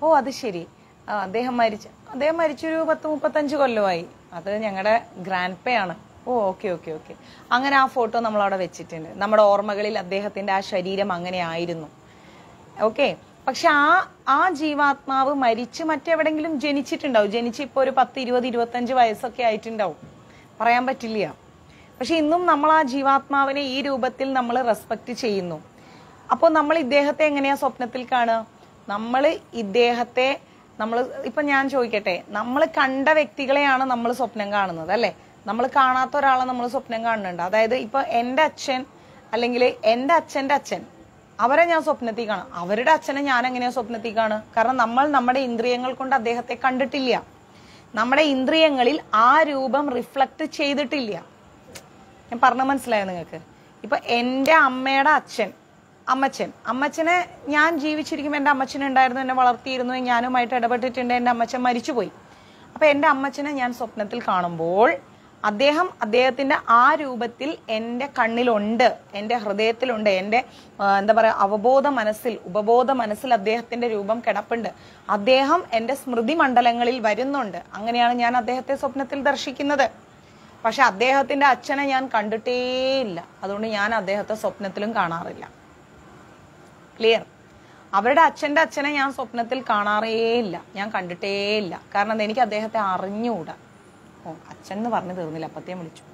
ഓ അത് ശരി, അദ്ദേഹം മരിച്ച അദ്ദേഹം മരിച്ചൊരു പത്ത് മുപ്പത്തഞ്ച് കൊല്ലമായി. അത് ഞങ്ങളുടെ ഗ്രാൻഡ് പേ ആണ്. ഓ ഓക്കെ ഓക്കെ ഓക്കെ അങ്ങനെ ആ ഫോട്ടോ നമ്മൾ അവിടെ വെച്ചിട്ടുണ്ട്. നമ്മുടെ ഓർമ്മകളിൽ അദ്ദേഹത്തിന്റെ ആ ശരീരം അങ്ങനെ ആയിരുന്നു. ഓക്കെ, പക്ഷെ ആ ആ ജീവാത്മാവ് മരിച്ച് മറ്റെവിടെങ്കിലും ജനിച്ചിട്ടുണ്ടാവും. ജനിച്ച് ഇപ്പൊ ഒരു പത്ത് ഇരുപത് ഇരുപത്തഞ്ച് വയസ്സൊക്കെ ആയിട്ടുണ്ടാവും, പറയാൻ പറ്റില്ല. പക്ഷെ ഇന്നും നമ്മൾ ആ ജീവാത്മാവിനെ ഈ രൂപത്തിൽ നമ്മൾ റെസ്പെക്ട് ചെയ്യുന്നു. അപ്പോൾ നമ്മൾ ഇദ്ദേഹത്തെ എങ്ങനെയാ സ്വപ്നത്തിൽ കാണുക? നമ്മൾ ഇദ്ദേഹത്തെ നമ്മൾ ഇപ്പൊ ഞാൻ ചോദിക്കട്ടെ, നമ്മൾ കണ്ട വ്യക്തികളെയാണ് നമ്മൾ സ്വപ്നം കാണുന്നത് അല്ലെ? നമ്മൾ കാണാത്ത ഒരാളെ നമ്മൾ സ്വപ്നം കാണുന്നുണ്ട്. അതായത് ഇപ്പൊ എന്റെ അച്ഛൻ അല്ലെങ്കിൽ എന്റെ അച്ഛന്റെ അച്ഛൻ, അവരെ ഞാൻ സ്വപ്നത്തിൽ കാണാം. അവരുടെ അച്ഛനെ ഞാൻ എങ്ങനെയാ സ്വപ്നത്തിൽ കാണുക? കാരണം നമ്മൾ നമ്മുടെ ഇന്ദ്രിയങ്ങൾ കൊണ്ട് അദ്ദേഹത്തെ കണ്ടിട്ടില്ല. നമ്മുടെ ഇന്ദ്രിയങ്ങളിൽ ആ രൂപം റിഫ്ലക്ട് ചെയ്തിട്ടില്ല. ഞാൻ പറഞ്ഞ മനസ്സിലായോ നിങ്ങൾക്ക്? ഇപ്പൊ എന്റെ അമ്മയുടെ അച്ഛൻ, അമ്മച്ചൻ അമ്മച്ചനെ ഞാൻ ജീവിച്ചിരിക്കുമ്പോൾ എന്റെ അമ്മച്ചൻ ഉണ്ടായിരുന്നു, എന്നെ വളർത്തിയിരുന്നു, ഞാനുമായിട്ട് ഇടപെട്ടിട്ടുണ്ട്. എന്റെ അമ്മച്ചൻ മരിച്ചുപോയി. അപ്പൊ എന്റെ അമ്മച്ചനെ ഞാൻ സ്വപ്നത്തിൽ കാണുമ്പോൾ അദ്ദേഹം അദ്ദേഹത്തിന്റെ ആ രൂപത്തിൽ എന്റെ കണ്ണിലുണ്ട്, എന്റെ ഹൃദയത്തിലുണ്ട്, എന്റെ എന്താ പറയാ അവബോധ മനസ്സിൽ ഉപബോധ മനസ്സിൽ അദ്ദേഹത്തിന്റെ രൂപം കിടപ്പുണ്ട്. അദ്ദേഹം എന്റെ സ്മൃതി മണ്ഡലങ്ങളിൽ വരുന്നുണ്ട്. അങ്ങനെയാണ് ഞാൻ അദ്ദേഹത്തെ സ്വപ്നത്തിൽ ദർശിക്കുന്നത്. പക്ഷെ അദ്ദേഹത്തിന്റെ അച്ഛനെ ഞാൻ കണ്ടിട്ടേയില്ല. അതുകൊണ്ട് ഞാൻ അദ്ദേഹത്തെ സ്വപ്നത്തിലും കാണാറില്ല. ക്ലിയർ? അവരുടെ അച്ഛന്റെ അച്ഛനെ ഞാൻ സ്വപ്നത്തിൽ കാണാറേയില്ല, ഞാൻ കണ്ടിട്ടേയില്ല. കാരണം എനിക്ക് അദ്ദേഹത്തെ അറിഞ്ഞുകൂടാ. ഓ അച്ഛൻ എന്ന് പറഞ്ഞു തീർന്നില്ല, അപ്പത്തേം വിളിച്ചു.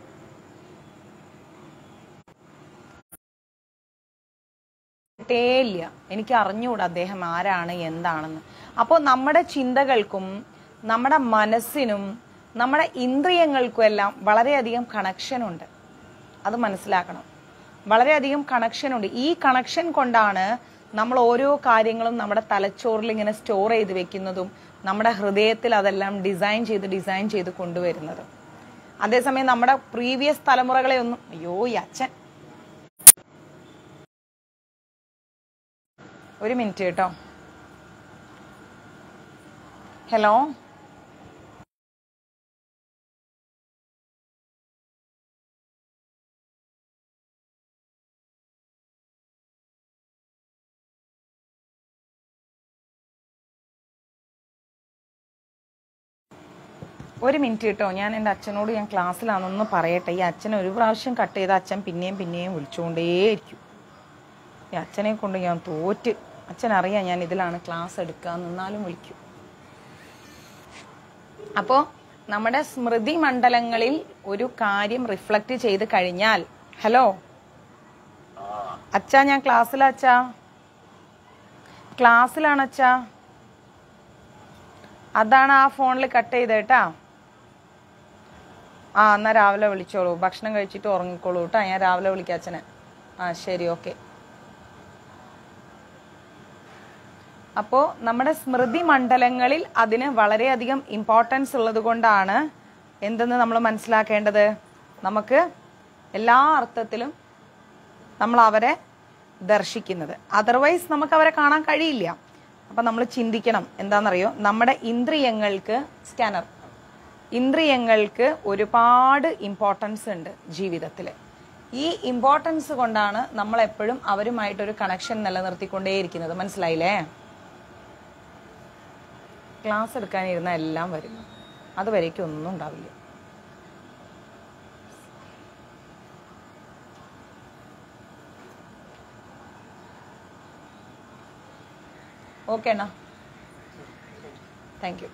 ില്ല എനിക്ക് അറിഞ്ഞുകൂടാ അദ്ദേഹം ആരാണ് എന്താണെന്ന്. അപ്പോൾ നമ്മുടെ ചിന്തകൾക്കും നമ്മുടെ മനസ്സിനും നമ്മുടെ ഇന്ദ്രിയങ്ങൾക്കും എല്ലാം വളരെയധികം കണക്ഷൻ ഉണ്ട്. അത് മനസ്സിലാക്കണം. വളരെയധികം കണക്ഷൻ ഉണ്ട്. ഈ കണക്ഷൻ കൊണ്ടാണ് നമ്മൾ ഓരോ കാര്യങ്ങളും നമ്മുടെ തലച്ചോറിൽ ഇങ്ങനെ സ്റ്റോർ ചെയ്ത് വെക്കുന്നതും നമ്മുടെ ഹൃദയത്തിൽ അതെല്ലാം ഡിസൈൻ ചെയ്ത് ഡിസൈൻ ചെയ്ത് കൊണ്ടുവരുന്നത്. അതേസമയം നമ്മുടെ പ്രീവിയസ് തലമുറകളെ ഒന്നും അയ്യോ ഈ അച്ഛൻ ഒരു മിനിറ്റ് കേട്ടോ. ഹലോ ഒരു മിനിറ്റ് കേട്ടോ, ഞാൻ എൻ്റെ അച്ഛനോട് ഞാൻ ക്ലാസ്സിലാണെന്ന് പറയട്ടെ. ഈ അച്ഛൻ ഒരു പ്രാവശ്യം കട്ട് ചെയ്ത അച്ഛൻ പിന്നെയും പിന്നെയും വിളിച്ചുകൊണ്ടേയിരിക്കും. ഈ അച്ഛനെ കൊണ്ട് ഞാൻ തോറ്റ്. അച്ഛനറിയാം ഞാൻ ഇതിലാണ് ക്ലാസ് എടുക്കുക, എന്നാലും വിളിക്കും. അപ്പോൾ നമ്മുടെ സ്മൃതി മണ്ഡലങ്ങളിൽ ഒരു കാര്യം റിഫ്ലക്റ്റ് ചെയ്ത് കഴിഞ്ഞാൽ, ഹലോ അച്ഛാ ഞാൻ ക്ലാസ്സിലാ അച്ഛാ, ക്ലാസ്സിലാണ് അച്ഛാ, അതാണ് ആ ഫോണിൽ കട്ട് ചെയ്തേട്ടാ. ആ എന്നാ രാവിലെ വിളിച്ചോളൂ, ഭക്ഷണം കഴിച്ചിട്ട് ഉറങ്ങിക്കോളൂ കേട്ടോ. ഞാൻ രാവിലെ വിളിക്കാം അച്ഛനെ. ആ ശരി ഓക്കെ. അപ്പോൾ നമ്മുടെ സ്മൃതി മണ്ഡലങ്ങളിൽ അതിന് വളരെയധികം ഇമ്പോർട്ടൻസ് ഉള്ളത് കൊണ്ടാണ് എന്തെന്ന് നമ്മൾ മനസ്സിലാക്കേണ്ടത്. നമുക്ക് എല്ലാ അർത്ഥത്തിലും നമ്മൾ അവരെ ദർശിക്കുന്നത്. അതർവൈസ് നമുക്ക് അവരെ കാണാൻ കഴിയില്ല. അപ്പൊ നമ്മൾ ചിന്തിക്കണം എന്താണെന്നറിയോ, നമ്മുടെ ഇന്ദ്രിയങ്ങൾക്ക് സ്കാനർ ഇന്ദ്രിയങ്ങൾക്ക് ഒരുപാട് ഇമ്പോർട്ടൻസ് ഉണ്ട് ജീവിതത്തിൽ. ഈ ഇമ്പോർട്ടൻസ് കൊണ്ടാണ് നമ്മൾ എപ്പോഴും അവരുമായിട്ടൊരു കണക്ഷൻ നിലനിർത്തിക്കൊണ്ടേയിരിക്കുന്നത്. മനസ്സിലായില്ലേ? ക്ലാസ് എടുക്കാനിരുന്ന എല്ലാം വരും, അതുവരേക്കും ഒന്നും ഉണ്ടാവില്ല. Okay Anna, thank you.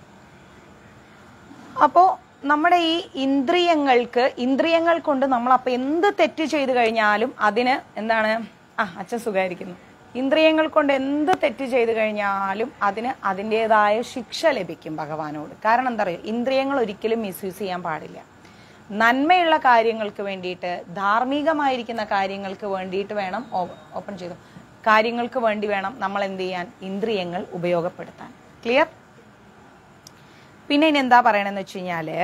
അപ്പോൾ നമ്മുടെ ഈ ഇന്ദ്രിയങ്ങൾക്ക് ഇന്ദ്രിയങ്ങൾ കൊണ്ട് നമ്മൾ അപ്പൊ എന്ത് തെറ്റ് ചെയ്തു കഴിഞ്ഞാലും അതിന് എന്താണ്, ആ അച്ഛൻ സുഖമായിരിക്കുന്നു, ഇന്ദ്രിയങ്ങൾ കൊണ്ട് എന്ത് തെറ്റ് ചെയ്തു കഴിഞ്ഞാലും അതിന് അതിൻ്റെതായ ശിക്ഷ ലഭിക്കും ഭഗവാനോട്. കാരണം എന്താ പറയുക, ഇന്ദ്രിയങ്ങൾ ഒരിക്കലും മിസ്യൂസ് ചെയ്യാൻ പാടില്ല. നന്മയുള്ള കാര്യങ്ങൾക്ക് വേണ്ടിയിട്ട്, ധാർമ്മികമായിരിക്കുന്ന കാര്യങ്ങൾക്ക് വേണ്ടിയിട്ട് വേണം, ഓപ്പൺ ചെയ്തു കാര്യങ്ങൾക്ക് വേണ്ടി വേണം നമ്മൾ എന്ത് ചെയ്യാൻ, ഇന്ദ്രിയങ്ങൾ ഉപയോഗപ്പെടുത്താൻ. ക്ലിയർ? പിന്നെ ഇനി എന്താ പറയണെന്ന് വെച്ച് കഴിഞ്ഞാല്,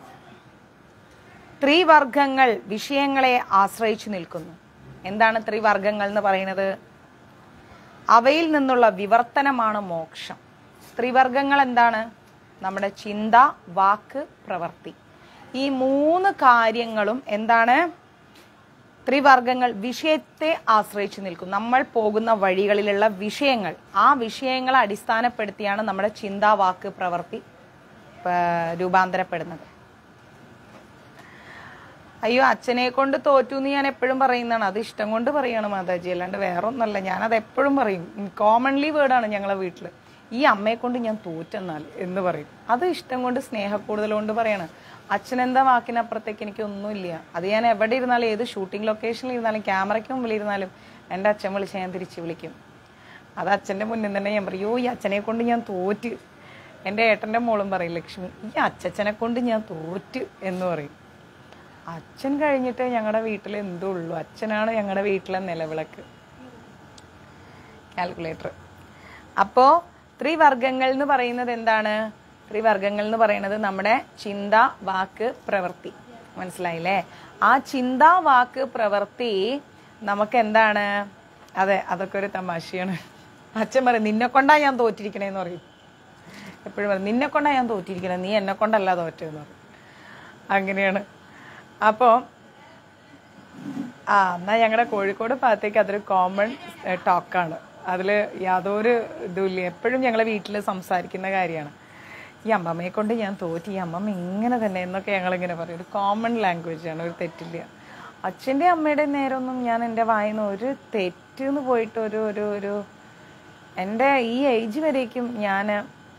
ത്രിവർഗങ്ങൾ വിഷയങ്ങളെ ആശ്രയിച്ചു നിൽക്കുന്നു. എന്താണ് ത്രിവർഗങ്ങൾ എന്ന് പറയുന്നത്? അവയിൽ നിന്നുള്ള വിവർത്തനമാണ് മോക്ഷം. ത്രിവർഗങ്ങൾ എന്താണ്? നമ്മുടെ ചിന്ത, വാക്ക്, പ്രവൃത്തി. ഈ മൂന്ന് കാര്യങ്ങളും എന്താണ്? ത്രിവർഗങ്ങൾ വിഷയത്തെ ആശ്രയിച്ചു നിൽക്കും. നമ്മൾ പോകുന്ന വഴികളിലുള്ള വിഷയങ്ങൾ, ആ വിഷയങ്ങളെ അടിസ്ഥാനപ്പെടുത്തിയാണ് നമ്മുടെ ചിന്ത, വാക്ക്, പ്രവൃത്തി രൂപാന്തരപ്പെടുന്നത്. അയ്യോ അച്ഛനെ കൊണ്ട് തോറ്റു എന്ന് ഞാൻ എപ്പോഴും പറയുന്നതാണ്. അത് ഇഷ്ടം കൊണ്ട് പറയാണ് മാതാജി, അല്ലാണ്ട് വേറെ ഒന്നല്ല. ഞാനത് എപ്പോഴും പറയും. കോമൺലി വേർഡാണ് ഞങ്ങളെ വീട്ടിൽ. ഈ അമ്മയെ കൊണ്ട് ഞാൻ തോറ്റെന്നാൽ എന്ന് പറയും. അത് ഇഷ്ടം കൊണ്ട്, സ്നേഹക്കൂടുതൽ കൊണ്ട് പറയാണ്. അച്ഛനെന്താ വാക്കിനപ്പുറത്തേക്ക് എനിക്കൊന്നുമില്ല. അത് ഞാൻ എവിടെ ഇരുന്നാലും, ഏത് ഷൂട്ടിംഗ് ലൊക്കേഷനിൽ ഇരുന്നാലും, ക്യാമറയ്ക്ക് മുമ്പിൽ ഇരുന്നാലും എൻ്റെ അച്ഛൻ വിളിച്ച് ഞാൻ തിരിച്ച് വിളിക്കും. അത് അച്ഛൻ്റെ മുന്നിൽ തന്നെ ഞാൻ പറയും, ഈ അച്ഛനെ കൊണ്ട് ഞാൻ തോറ്റ്. എൻ്റെ ഏട്ടൻ്റെ മോളും പറയും, ലക്ഷ്മി ഈ അച്ഛനെ കൊണ്ട് ഞാൻ തോറ്റ് എന്ന് പറയും. അച്ഛൻ കഴിഞ്ഞിട്ട് ഞങ്ങളുടെ വീട്ടിൽ എന്തോ ഉള്ളൂ. അച്ഛനാണ് ഞങ്ങളുടെ വീട്ടിലെ നിലവിളക്ക്, കാൽക്കുലേറ്റർ. അപ്പോൾ ത്രിവർഗങ്ങൾ എന്ന് പറയുന്നത് എന്താണ്? ത്രിവർഗങ്ങൾ എന്ന് പറയുന്നത് നമ്മുടെ ചിന്ത, വാക്ക്, പ്രവൃത്തി. മനസ്സിലായില്ലേ? ആ ചിന്ത, വാക്ക്, പ്രവൃത്തി നമുക്ക് എന്താണ്? അതെ, അതൊക്കെ ഒരു തമാശയാണ്. അച്ഛൻ പറയും നിന്നെ കൊണ്ടാ ഞാൻ തോറ്റിരിക്കണേന്ന് പറയും. എപ്പോഴും പറയും നിന്നെ കൊണ്ടാ ഞാൻ തോറ്റിരിക്കണേ, നീ എന്നെ കൊണ്ടല്ല തോറ്റെന്ന് പറയും. അങ്ങനെയാണ്. അപ്പോൾ ആ എന്നാൽ ഞങ്ങളുടെ കോഴിക്കോട് ഭാഗത്തേക്ക് അതൊരു കോമൺ ടോക്കാണ്. അതിൽ യാതൊരു ഇതുമില്ല. എപ്പോഴും ഞങ്ങളെ വീട്ടിൽ സംസാരിക്കുന്ന കാര്യമാണ്. ഈ അമ്മമ്മയെ കൊണ്ട് ഞാൻ തോറ്റി, ഈ അമ്മമ്മ ഇങ്ങനെ തന്നെ എന്നൊക്കെ ഞങ്ങളിങ്ങനെ പറയും. ഒരു കോമൺ ലാംഗ്വേജാണ്, ഒരു തെറ്റില്ല. അച്ഛൻ്റെ അമ്മയുടെ നേരമൊന്നും ഞാൻ എൻ്റെ വായിന്ന് ഒരു തെറ്റെന്ന് പോയിട്ട് ഒരു ഒരു ഒരു എൻ്റെ ഈ ഏജ് വരേക്കും ഞാൻ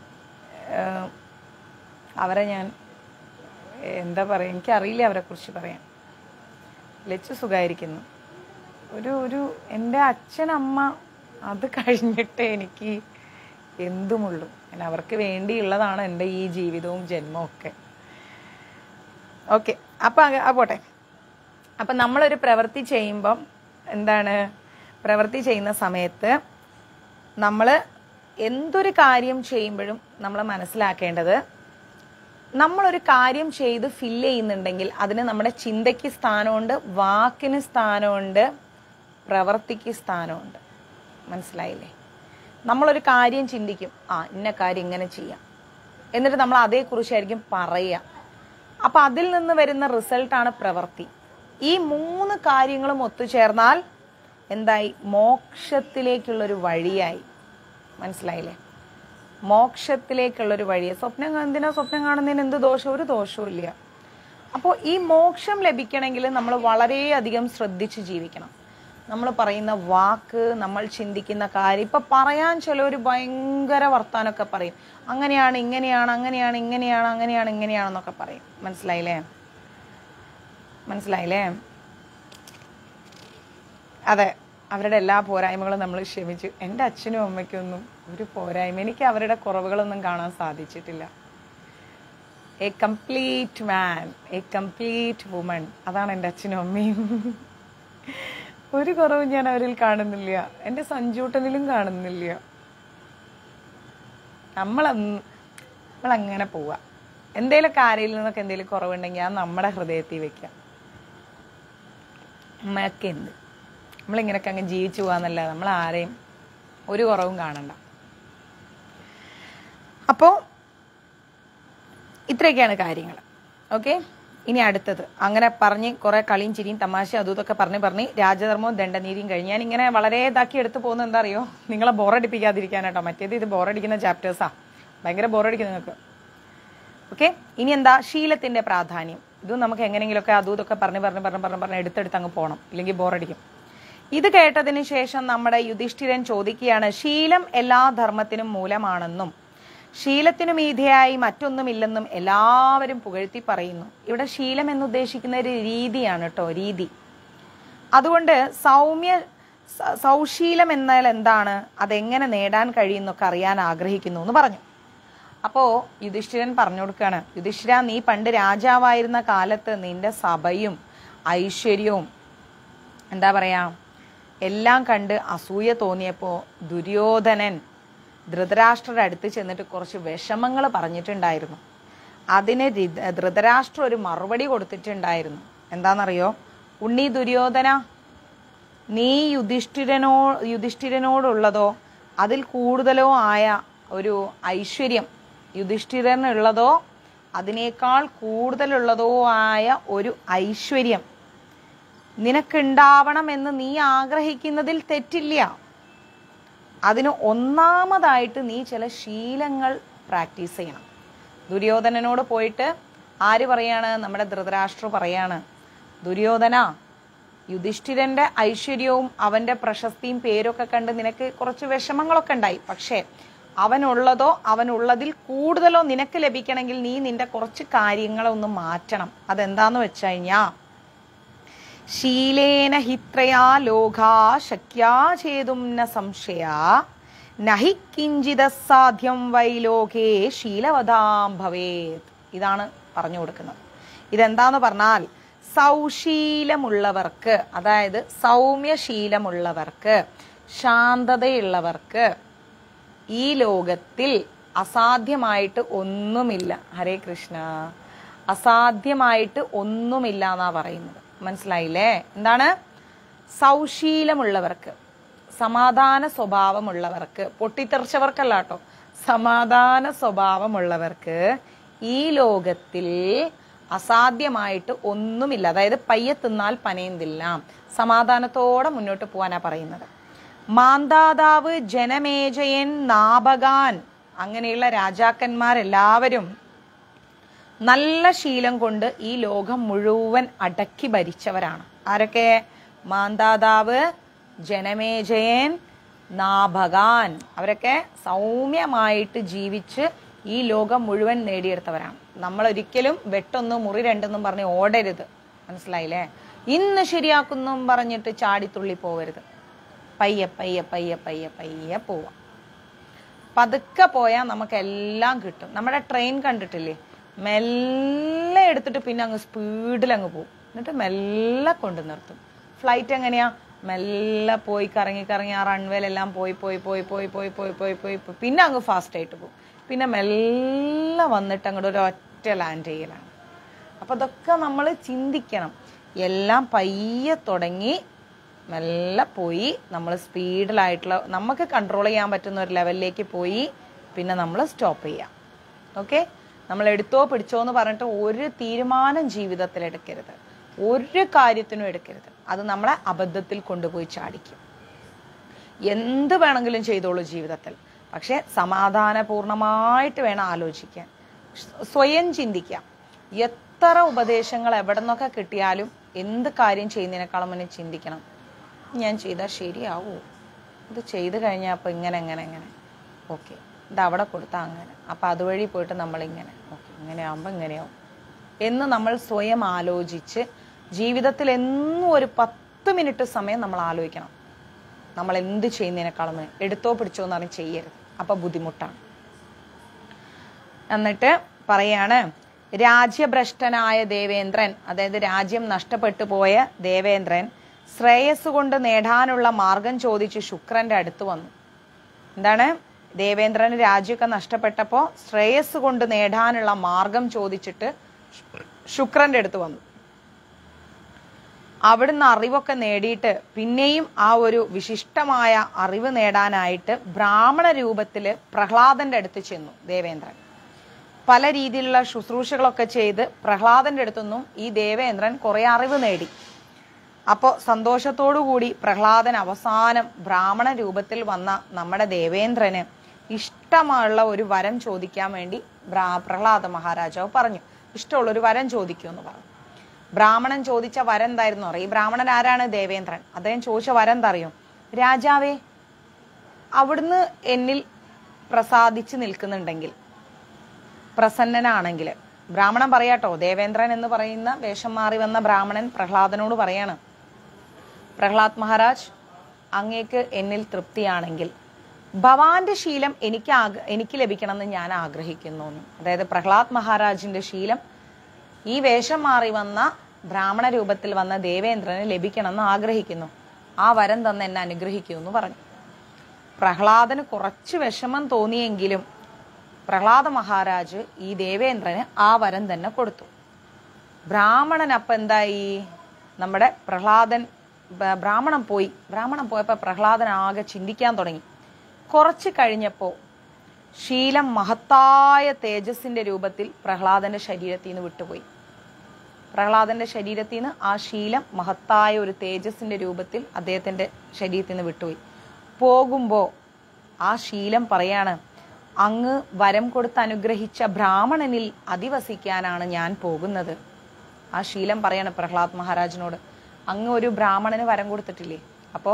അവരെ ഞാൻ എന്താ പറയുക, എനിക്കറിയില്ല അവരെക്കുറിച്ച് പറയാൻ. ലച്ചു സുഖമായിരിക്കുന്നു. ഒരു ഒരു എൻ്റെ അച്ഛനമ്മ അത് കഴിഞ്ഞിട്ട് എനിക്ക് എന്തുമുള്ളൂ. ഞാൻ അവർക്ക് വേണ്ടിയുള്ളതാണ് എൻ്റെ ഈ ജീവിതവും ജന്മവും ഒക്കെ. ഓക്കെ, അപ്പം പോട്ടെ. അപ്പം നമ്മളൊരു പ്രവൃത്തി ചെയ്യുമ്പം എന്താണ്, പ്രവൃത്തി ചെയ്യുന്ന സമയത്ത് നമ്മൾ എന്തൊരു കാര്യം ചെയ്യുമ്പോഴും നമ്മൾ മനസ്സിലാക്കേണ്ടത്, നമ്മളൊരു കാര്യം ചെയ്ത് ഫില്ല് ചെയ്യുന്നുണ്ടെങ്കിൽ അതിന് നമ്മുടെ ചിന്തയ്ക്ക് സ്ഥാനമുണ്ട്, വാക്കിന് സ്ഥാനമുണ്ട്, പ്രവൃത്തിക്ക് സ്ഥാനമുണ്ട്. മനസ്സിലായില്ലേ? നമ്മളൊരു കാര്യം ചിന്തിക്കും, ആ ഇന്ന കാര്യം ഇങ്ങനെ ചെയ്യാം, എന്നിട്ട് നമ്മൾ അതേക്കുറിച്ചായിരിക്കും പറയുക. അപ്പം അതിൽ നിന്ന് വരുന്ന റിസൾട്ടാണ് പ്രവൃത്തി. ഈ മൂന്ന് കാര്യങ്ങളും ഒത്തുചേർന്നാൽ എന്തായി? മോക്ഷത്തിലേക്കുള്ളൊരു വഴിയായി. മനസ്സിലായില്ലേ? മോക്ഷത്തിലേക്കുള്ളൊരു വഴിയെ. സ്വപ്നം എന്തിനാ സ്വപ്നം കാണുന്നതിന് എന്ത് ദോഷം? ഒരു ദോഷവും ഇല്ല. അപ്പോൾ ഈ മോക്ഷം ലഭിക്കണമെങ്കിൽ നമ്മൾ വളരെയധികം ശ്രദ്ധിച്ച് ജീവിക്കണം. നമ്മൾ പറയുന്ന വാക്ക്, നമ്മൾ ചിന്തിക്കുന്ന കാര്യം. ഇപ്പം പറയാൻ ചിലർ ഭയങ്കര വർത്താനമൊക്കെ പറയും. അങ്ങനെയാണ് ഇങ്ങനെയാണ് അങ്ങനെയാണ് ഇങ്ങനെയാണ് അങ്ങനെയാണ് ഇങ്ങനെയാണെന്നൊക്കെ പറയും. മനസ്സിലായില്ലേ? മനസ്സിലായില്ലേ? അതെ, അവരുടെ എല്ലാ പോരായ്മകളും നമ്മൾ ക്ഷമിച്ചു. എൻ്റെ അച്ഛനും അമ്മയ്ക്കൊന്നും ഒരു പോരായ്മ, എനിക്ക് അവരുടെ കുറവുകളൊന്നും കാണാൻ സാധിച്ചിട്ടില്ല. A complete man, a complete woman, അതാണ് എൻ്റെ അച്ഛനും അമ്മയും. ഒരു കുറവും ഞാൻ അവരിൽ കാണുന്നില്ല, എൻ്റെ സഞ്ചൂട്ടനിലും കാണുന്നില്ല. നമ്മളന്ന് നമ്മളങ്ങനെ പോവുക. എന്തെങ്കിലുമൊക്കെ ആരെയിൽ നിന്നൊക്കെ എന്തെങ്കിലും കുറവുണ്ടെങ്കിൽ അത് നമ്മുടെ ഹൃദയത്തിൽ വെക്കാം. അമ്മയൊക്കെ എന്ത് നമ്മളിങ്ങനെയൊക്കെ അങ്ങ് ജീവിച്ചു പോകാന്നല്ല, നമ്മൾ ആരെയും ഒരു കുറവും കാണണ്ട. അപ്പോൾ ഇത്രയൊക്കെയാണ് കാര്യങ്ങൾ. ഓക്കെ, ഇനി അടുത്തത്. അങ്ങനെ പറഞ്ഞ് കുറെ കളിയും ചിരിയും തമാശ അതും ഇതൊക്കെ പറഞ്ഞ് പറഞ്ഞ് രാജധർമ്മവും ദണ്ഡനീതിയും കഴിഞ്ഞ് ഞാൻ ഇങ്ങനെ വളരെ ഇതാക്കി എടുത്ത് പോകുന്നത് എന്താ അറിയോ, നിങ്ങളെ ബോറടിപ്പിക്കാതിരിക്കാനാട്ടോ. മറ്റേത് ഇത് ബോറടിക്കുന്ന ചാപ്റ്റേഴ്സാ, ഭയങ്കര ബോറടിക്കും നിങ്ങൾക്ക്. ഓക്കെ, ഇനി എന്താ? ശീലത്തിന്റെ പ്രാധാന്യം. ഇതും നമുക്ക് എങ്ങനെയെങ്കിലുമൊക്കെ അതും ഇതൊക്കെ പറഞ്ഞ് പറഞ്ഞ് പറഞ്ഞ് പറഞ്ഞ് പറഞ്ഞ് എടുത്തെടുത്ത് അങ്ങ് പോകണം, ഇല്ലെങ്കിൽ ബോറടിക്കും. ഇത് കേട്ടതിന് ശേഷം നമ്മുടെ യുധിഷ്ഠിരൻ ചോദിക്കുകയാണ്, ശീലം എല്ലാ ധർമ്മത്തിനും മൂലമാണെന്നും ശീലത്തിനു മീതിയായി മറ്റൊന്നുമില്ലെന്നും എല്ലാവരും പുകഴ്ത്തി പറയുന്നു. ഇവിടെ ശീലം എന്നുദ്ദേശിക്കുന്ന ഒരു രീതിയാണ് കേട്ടോ, രീതി. അതുകൊണ്ട് സൗമ്യ സൗശീലം എന്നാൽ എന്താണ്, അതെങ്ങനെ നേടാൻ കഴിയുന്നൊക്കെ അറിയാൻ ആഗ്രഹിക്കുന്നു എന്ന് പറഞ്ഞു. അപ്പോൾ യുധിഷ്ഠിരൻ പറഞ്ഞു കൊടുക്കുകയാണ്, യുധിഷ്ഠിര, നീ പണ്ട് രാജാവായിരുന്ന കാലത്ത് നിന്റെ സഭയും ഐശ്വര്യവും എന്താ പറയാ എല്ലാം കണ്ട് അസൂയ തോന്നിയപ്പോൾ ദുര്യോധനൻ ധൃതരാഷ്ട്രരുടെ അടുത്ത് ചെന്നിട്ട് കുറച്ച് വിഷമങ്ങൾ പറഞ്ഞിട്ടുണ്ടായിരുന്നു. അതിന് ധൃതരാഷ്ട്ര ഒരു മറുപടി കൊടുത്തിട്ടുണ്ടായിരുന്നു. എന്താണെന്നറിയോ? ഉണ്ണി ദുര്യോധന, നീ യുധിഷ്ഠിരനോ യുധിഷ്ഠിരനോടുള്ളതോ അതിൽ കൂടുതലോ ആയ ഒരു ഐശ്വര്യം, യുധിഷ്ഠിരനുള്ളതോ അതിനേക്കാൾ കൂടുതലുള്ളതോ ആയ ഒരു ഐശ്വര്യം നിനക്കുണ്ടാവണമെന്ന് നീ ആഗ്രഹിക്കുന്നതിൽ തെറ്റില്ല. അതിന് ഒന്നാമതായിട്ട് നീ ചില ശീലങ്ങൾ പ്രാക്ടീസ് ചെയ്യണം. ദുര്യോധനനോട് പോയിട്ട് ആര് പറയാണ്? നമ്മുടെ ധൃതരാഷ്ട്ര പറയാണ്, ദുര്യോധന, യുധിഷ്ഠിരന്റെ ഐശ്വര്യവും അവന്റെ പ്രശസ്തിയും പേരൊക്കെ കണ്ട് നിനക്ക് കുറച്ച് വിഷമങ്ങളൊക്കെ ഉണ്ടായി. പക്ഷേ അവനുള്ളതോ അവനുള്ളതിൽ കൂടുതലോ നിനക്ക് ലഭിക്കണമെങ്കിൽ നീ നിന്റെ കുറച്ച് കാര്യങ്ങളൊന്ന് മാറ്റണം. അതെന്താന്ന് വെച്ച് കഴിഞ്ഞാ, ശീലേന ഹിത്രയാ ലോകാ ശക്യാ ചേതും ന സംശയാ നഹി കിഞ്ചിത സാധ്യം വൈ ലോകേ ശീലവതാം ഭവേത്. ഇതാണ് പറഞ്ഞു കൊടുക്കുന്നത്. ഇതെന്താന്ന് പറഞ്ഞാൽ, സൗശീലമുള്ളവർക്ക്, അതായത് സൗമ്യശീലമുള്ളവർക്ക്, ശാന്തതയുള്ളവർക്ക് ഈ ലോകത്തിൽ അസാധ്യമായിട്ട് ഒന്നുമില്ല. ഹരേ കൃഷ്ണ. അസാധ്യമായിട്ട് ഒന്നുമില്ല എന്നാ പറയുന്നത്. മനസ്സിലായില്ലേ? എന്താണ്? സൗശീലമുള്ളവർക്ക്, സമാധാന സ്വഭാവമുള്ളവർക്ക്, പൊട്ടിത്തെറിച്ചവർക്കല്ല കേട്ടോ, സമാധാന സ്വഭാവമുള്ളവർക്ക് ഈ ലോകത്തിൽ അസാധ്യമായിട്ട് ഒന്നുമില്ല. അതായത് പയ്യെ തിന്നാൽ പനയുന്നില്ല, സമാധാനത്തോടെ മുന്നോട്ട് പോകാനാ പറയുന്നത്. മാന്താതാവ്, ജനമേജയൻ, നാഭകാൻ, അങ്ങനെയുള്ള രാജാക്കന്മാരെല്ലാവരും നല്ല ശീലം കൊണ്ട് ഈ ലോകം മുഴുവൻ അടക്കി ഭരിച്ചവരാണ്. ആരൊക്കെ? മാന്താതാവ്, ജനമേജയൻ, നാഭകാൻ. അവരൊക്കെ സൗമ്യമായിട്ട് ജീവിച്ച് ഈ ലോകം മുഴുവൻ നേടിയെടുത്തവരാണ്. നമ്മൾ ഒരിക്കലും വെട്ടൊന്ന് മുറി രണ്ടെന്നും പറഞ്ഞ് ഓടരുത്. മനസ്സിലായില്ലേ? ഇന്ന് ശരിയാക്കുന്നും പറഞ്ഞിട്ട് ചാടിത്തുള്ളി പോവരുത്. പയ്യെ പയ്യെ പയ്യെ പയ്യെ പയ്യെ പോവാം. പതുക്കെ പോയാൽ നമുക്കെല്ലാം കിട്ടും. നമ്മുടെ ട്രെയിൻ കണ്ടിട്ടില്ലേ? മെല്ലെ എടുത്തിട്ട് പിന്നെ അങ്ങ് സ്പീഡിൽ അങ്ങ് പോകും, എന്നിട്ട് മെല്ലെ കൊണ്ട് നിർത്തും. ഫ്ലൈറ്റ് എങ്ങനെയാ? മെല്ലെ പോയി കറങ്ങി കറങ്ങി ആ റൺവേലെല്ലാം പോയി പോയി പോയി പോയി പോയി പോയി പോയി പോയി പോയി പിന്നെ അങ്ങ് ഫാസ്റ്റ് ആയിട്ട് പോകും. പിന്നെ മെല്ലെ വന്നിട്ട് അങ്ങോട്ട് ഒരു ഒറ്റ ലാൻഡ് ചെയ്യലാണ്. അപ്പൊ അതൊക്കെ നമ്മൾ ചിന്തിക്കണം. എല്ലാം പയ്യെ തുടങ്ങി മെല്ലെ പോയി നമ്മൾ സ്പീഡിലായിട്ടുള്ള നമുക്ക് കൺട്രോൾ ചെയ്യാൻ പറ്റുന്ന ഒരു ലെവലിലേക്ക് പോയി പിന്നെ നമ്മൾ സ്റ്റോപ്പ് ചെയ്യാം. ഓക്കെ? നമ്മൾ എടുത്തോ പിടിച്ചോ എന്ന് പറഞ്ഞിട്ട് ഒരു തീരുമാനം ജീവിതത്തിൽ എടുക്കരുത്, ഒരു കാര്യത്തിനും എടുക്കരുത്. അത് നമ്മളെ അബദ്ധത്തിൽ കൊണ്ടുപോയി ചാടിക്കും. എന്ത് വേണമെങ്കിലും ചെയ്തോളൂ ജീവിതത്തിൽ, പക്ഷെ സമാധാനപൂർണമായിട്ട് വേണം ആലോചിക്കാൻ, സ്വയം ചിന്തിക്കാം. എത്ര ഉപദേശങ്ങൾ എവിടെ നിന്നൊക്കെ കിട്ടിയാലും എന്ത് കാര്യം ചെയ്യുന്നതിനേക്കാളും മുന്നേ ചിന്തിക്കണം, ഞാൻ ചെയ്താൽ ശരിയാവോ, ഇത് ചെയ്ത് കഴിഞ്ഞാൽ അപ്പം ഇങ്ങനെ എങ്ങനെ എങ്ങനെ ഓക്കെ, ഇത് അവിടെ കൊടുത്താൽ അങ്ങനെ, അപ്പം അതുവഴി പോയിട്ട് നമ്മളിങ്ങനെ ഓക്കെ ഇങ്ങനെ ആകുമ്പോൾ ഇങ്ങനെയാവും എന്ന് നമ്മൾ സ്വയം ആലോചിച്ച് ജീവിതത്തിൽ എന്നും ഒരു പത്ത് മിനിറ്റ് സമയം നമ്മൾ ആലോചിക്കണം. നമ്മൾ എന്ത് ചെയ്യുന്നതിനേക്കാളും എടുത്തോ പിടിച്ചോ എന്ന് പറഞ്ഞ് ചെയ്യരുത്, അപ്പൊ ബുദ്ധിമുട്ടാണ്. എന്നിട്ട് പറയാണ്, രാജ്യഭ്രഷ്ടനായ ദേവേന്ദ്രൻ, അതായത് രാജ്യം നഷ്ടപ്പെട്ടു പോയ ദേവേന്ദ്രൻ ശ്രേയസ് കൊണ്ട് നേടാനുള്ള മാർഗം ചോദിച്ച് ശുക്രന്റെ അടുത്ത് വന്നു. എന്താണ്? ദേവേന്ദ്രന് രാജ്യമൊക്കെ നഷ്ടപ്പെട്ടപ്പോ ശ്രേയസ് കൊണ്ട് നേടാനുള്ള മാർഗം ചോദിച്ചിട്ട് ശുക്രന്റെ അടുത്ത് വന്നു. അവിടുന്ന് അറിവൊക്കെ നേടിയിട്ട് പിന്നെയും ആ ഒരു വിശിഷ്ടമായ അറിവ് നേടാനായിട്ട് ബ്രാഹ്മണ രൂപത്തില് പ്രഹ്ലാദന്റെ അടുത്ത് ചെന്നു ദേവേന്ദ്രൻ. പല രീതിയിലുള്ള ശുശ്രൂഷകളൊക്കെ ചെയ്ത് പ്രഹ്ലാദന്റെ അടുത്തൊന്നും ഈ ദേവേന്ദ്രൻ കുറെ അറിവ് നേടി. അപ്പോൾ സന്തോഷത്തോടു കൂടി പ്രഹ്ലാദൻ അവസാനം ബ്രാഹ്മണ രൂപത്തിൽ വന്ന നമ്മുടെ ദേവേന്ദ്രന് ഇഷ്ടമുള്ള ഒരു വരം ചോദിക്കാൻ വേണ്ടി പ്രഹ്ലാദ മഹാരാജാവ് പറഞ്ഞു, ഇഷ്ടമുള്ളൊരു വരം ചോദിക്കുമെന്ന് പറഞ്ഞു. ബ്രാഹ്മണൻ ചോദിച്ച വരം എന്തായിരുന്നു അറിയാം? ഈ ബ്രാഹ്മണൻ ആരാണ്? ദേവേന്ദ്രൻ. അദ്ദേഹം ചോദിച്ച വരം എന്താ അറിയോ? രാജാവേ, അവിടുന്ന് എന്നിൽ പ്രസാദിച്ച് നിൽക്കുന്നുണ്ടെങ്കിൽ, പ്രസന്നനാണെങ്കിൽ, ബ്രാഹ്മണൻ പറയാട്ടോ, ദേവേന്ദ്രൻ എന്ന് പറയുന്ന വേഷം മാറി വന്ന ബ്രാഹ്മണൻ പ്രഹ്ലാദനോട് പറയാണ്, പ്രഹ്ലാദ് മഹാരാജ്, അങ്ങേക്ക് എന്നിൽ തൃപ്തിയാണെങ്കിൽ ഭവാന്റെ ശീലം എനിക്ക് ആഗ്ര എനിക്ക് ലഭിക്കണമെന്ന് ഞാൻ ആഗ്രഹിക്കുന്നു. അതായത് പ്രഹ്ലാദ് മഹാരാജിന്റെ ശീലം ഈ വേഷം മാറി വന്ന ബ്രാഹ്മണ രൂപത്തിൽ വന്ന ദേവേന്ദ്രന് ലഭിക്കണമെന്ന് ആഗ്രഹിക്കുന്നു. ആ വരം തന്നെ എന്നെ അനുഗ്രഹിക്കൂ എന്ന് പറഞ്ഞു. പ്രഹ്ലാദന് കുറച്ച് വിഷമം തോന്നിയെങ്കിലും പ്രഹ്ലാദ മഹാരാജ് ഈ ദേവേന്ദ്രന് ആ വരം തന്നെ കൊടുത്തു. ബ്രാഹ്മണൻ അപ്പം എന്തായി? നമ്മുടെ പ്രഹ്ലാദൻ ബ്രാഹ്മണൻ പോയി. ബ്രാഹ്മണൻ പോയപ്പോൾ പ്രഹ്ലാദൻ ആകെ ചിന്തിക്കാൻ തുടങ്ങി. കുറച്ച് കഴിഞ്ഞപ്പോൾ ശീലം മഹത്തായ തേജസ്സിന്റെ രൂപത്തിൽ പ്രഹ്ലാദന്റെ ശരീരത്തിൽ നിന്ന് വിട്ടുപോയി. പ്രഹ്ലാദന്റെ ശരീരത്തിൽ നിന്ന് ആ ശീലം മഹത്തായ ഒരു തേജസ്സിന്റെ രൂപത്തിൽ അദ്ദേഹത്തിന്റെ ശരീരത്തിൽ നിന്ന് വിട്ടുപോയി. പോകുമ്പോ ആ ശീലം പറയാണ്, അങ്ങ് വരം കൊടുത്ത് അനുഗ്രഹിച്ച ബ്രാഹ്മണനിൽ അധിവസിക്കാനാണ് ഞാൻ പോകുന്നത്. ആ ശീലം പറയാണ് പ്രഹ്ലാദ് മഹാരാജിനോട്, അങ്ങ് ഒരു ബ്രാഹ്മണന് വരം കൊടുത്തിട്ടില്ലേ, അപ്പോ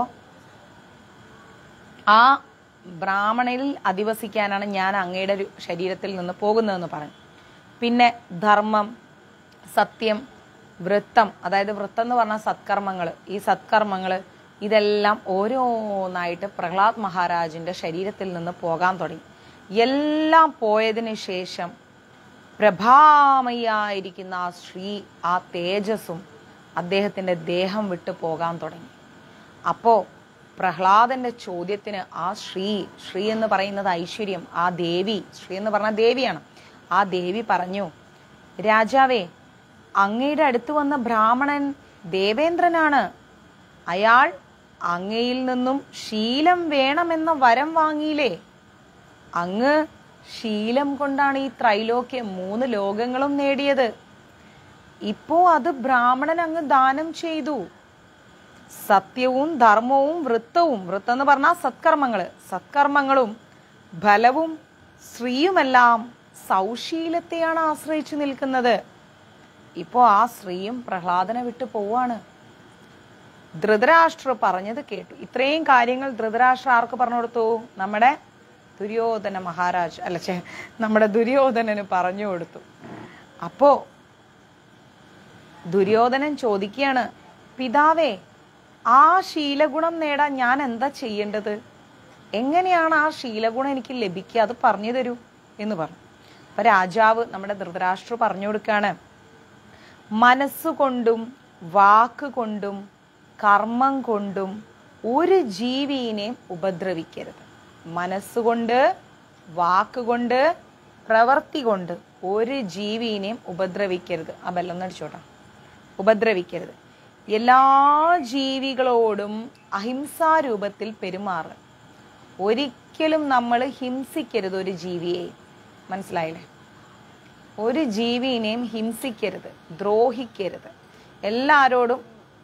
ആ ബ്രാഹ്മണനിൽ അധിവസിക്കാനാണ് ഞാൻ അങ്ങയുടെ ശരീരത്തിൽ നിന്ന് പോകുന്നതെന്ന് പറഞ്ഞു. പിന്നെ ധർമ്മം, സത്യം, വൃത്തം, അതായത് വൃത്തം എന്ന് പറഞ്ഞാൽ സത്കർമ്മങ്ങൾ, ഈ സത്കർമ്മങ്ങൾ ഇതെല്ലാം ഓരോന്നായിട്ട് പ്രഹ്ലാദ് മഹാരാജിന്റെ ശരീരത്തിൽ നിന്ന് പോകാൻ തുടങ്ങി. എല്ലാം പോയതിന് ശേഷം പ്രഭാമയായിരിക്കുന്ന ആ ശ്രീ, ആ തേജസ്സും അദ്ദേഹത്തിന്റെ ദേഹം വിട്ടു പോകാൻ തുടങ്ങി. അപ്പോ പ്രഹ്ലാദന്റെ ചോദ്യത്തിന് ആ ശ്രീ, ശ്രീ എന്ന് പറയുന്നത് ഐശ്വര്യം, ആ ദേവി, ശ്രീ എന്ന് പറഞ്ഞ ദേവിയാണ്, ആ ദേവി പറഞ്ഞു, രാജാവേ, അങ്ങയുടെ അടുത്ത് വന്ന ബ്രാഹ്മണൻ ദേവേന്ദ്രനാണ്. അയാൾ അങ്ങയിൽ നിന്നും ശീലം വേണമെന്ന വരം വാങ്ങിയില്ലേ? അങ്ങ് ശീലം കൊണ്ടാണ് ഈ ത്രൈലോക്യം, മൂന്ന് ലോകങ്ങളും നേടിയത്. ഇപ്പോ അത് ബ്രാഹ്മണൻ അങ്ങ് ദാനം ചെയ്തു. സത്യവും ധർമ്മവും വൃത്തവും, വൃത്തം എന്ന് പറഞ്ഞാൽ സത്കർമ്മങ്ങള്, സത്കർമ്മങ്ങളും ഫലവും സ്ത്രീയുമെല്ലാം സൗശീലത്തെയാണ് ആശ്രയിച്ചു നിൽക്കുന്നത്. ഇപ്പോ ആ സ്ത്രീയും പ്രഹ്ലാദനെ വിട്ടു പോവാണ്. ധൃതരാഷ്ട്ര പറഞ്ഞത് കേട്ടു. ഇത്രയും കാര്യങ്ങൾ ധൃതരാഷ്ട്ര ആർക്ക് പറഞ്ഞു കൊടുത്തു? നമ്മുടെ ദുര്യോധന മഹാരാജ്, അല്ല ചേ നമ്മുടെ ദുര്യോധനന് പറഞ്ഞു കൊടുത്തു. അപ്പോ ദുര്യോധനൻ ചോദിക്കുകയാണ്, പിതാവേ, ആ ശീലഗുണം നേടാൻ ഞാൻ എന്താ ചെയ്യേണ്ടത്? എങ്ങനെയാണ് ആ ശീലഗുണം എനിക്ക് ലഭിക്കുക? അത് പറഞ്ഞു തരൂ എന്ന് പറഞ്ഞു. അപ്പൊ രാജാവ് നമ്മുടെ ധൃതരാഷ്ട്ര പറഞ്ഞു കൊടുക്കാണ്, മനസ്സുകൊണ്ടും വാക്കുകൊണ്ടും കർമ്മം കൊണ്ടും ഒരു ജീവിയെയും ഉപദ്രവിക്കരുത്. മനസ്സുകൊണ്ട്, വാക്കുകൊണ്ട്, പ്രവൃത്തി കൊണ്ട് ഒരു ജീവിയെയും ഉപദ്രവിക്കരുത്. ആ ബെല്ലൊന്നും അടിച്ചോട്ടാ. ഉപദ്രവിക്കരുത്. എല്ലാ ജീവികളോടും അഹിംസാരൂപത്തിൽ പെരുമാറുക. ഒരിക്കലും നമ്മൾ ഹിംസിക്കരുത് ഒരു ജീവിയെ. മനസ്സിലായില്ലേ? ഒരു ജീവിയെയും ഹിംസിക്കരുത്, ദ്രോഹിക്കരുത്. എല്ലാരോടും,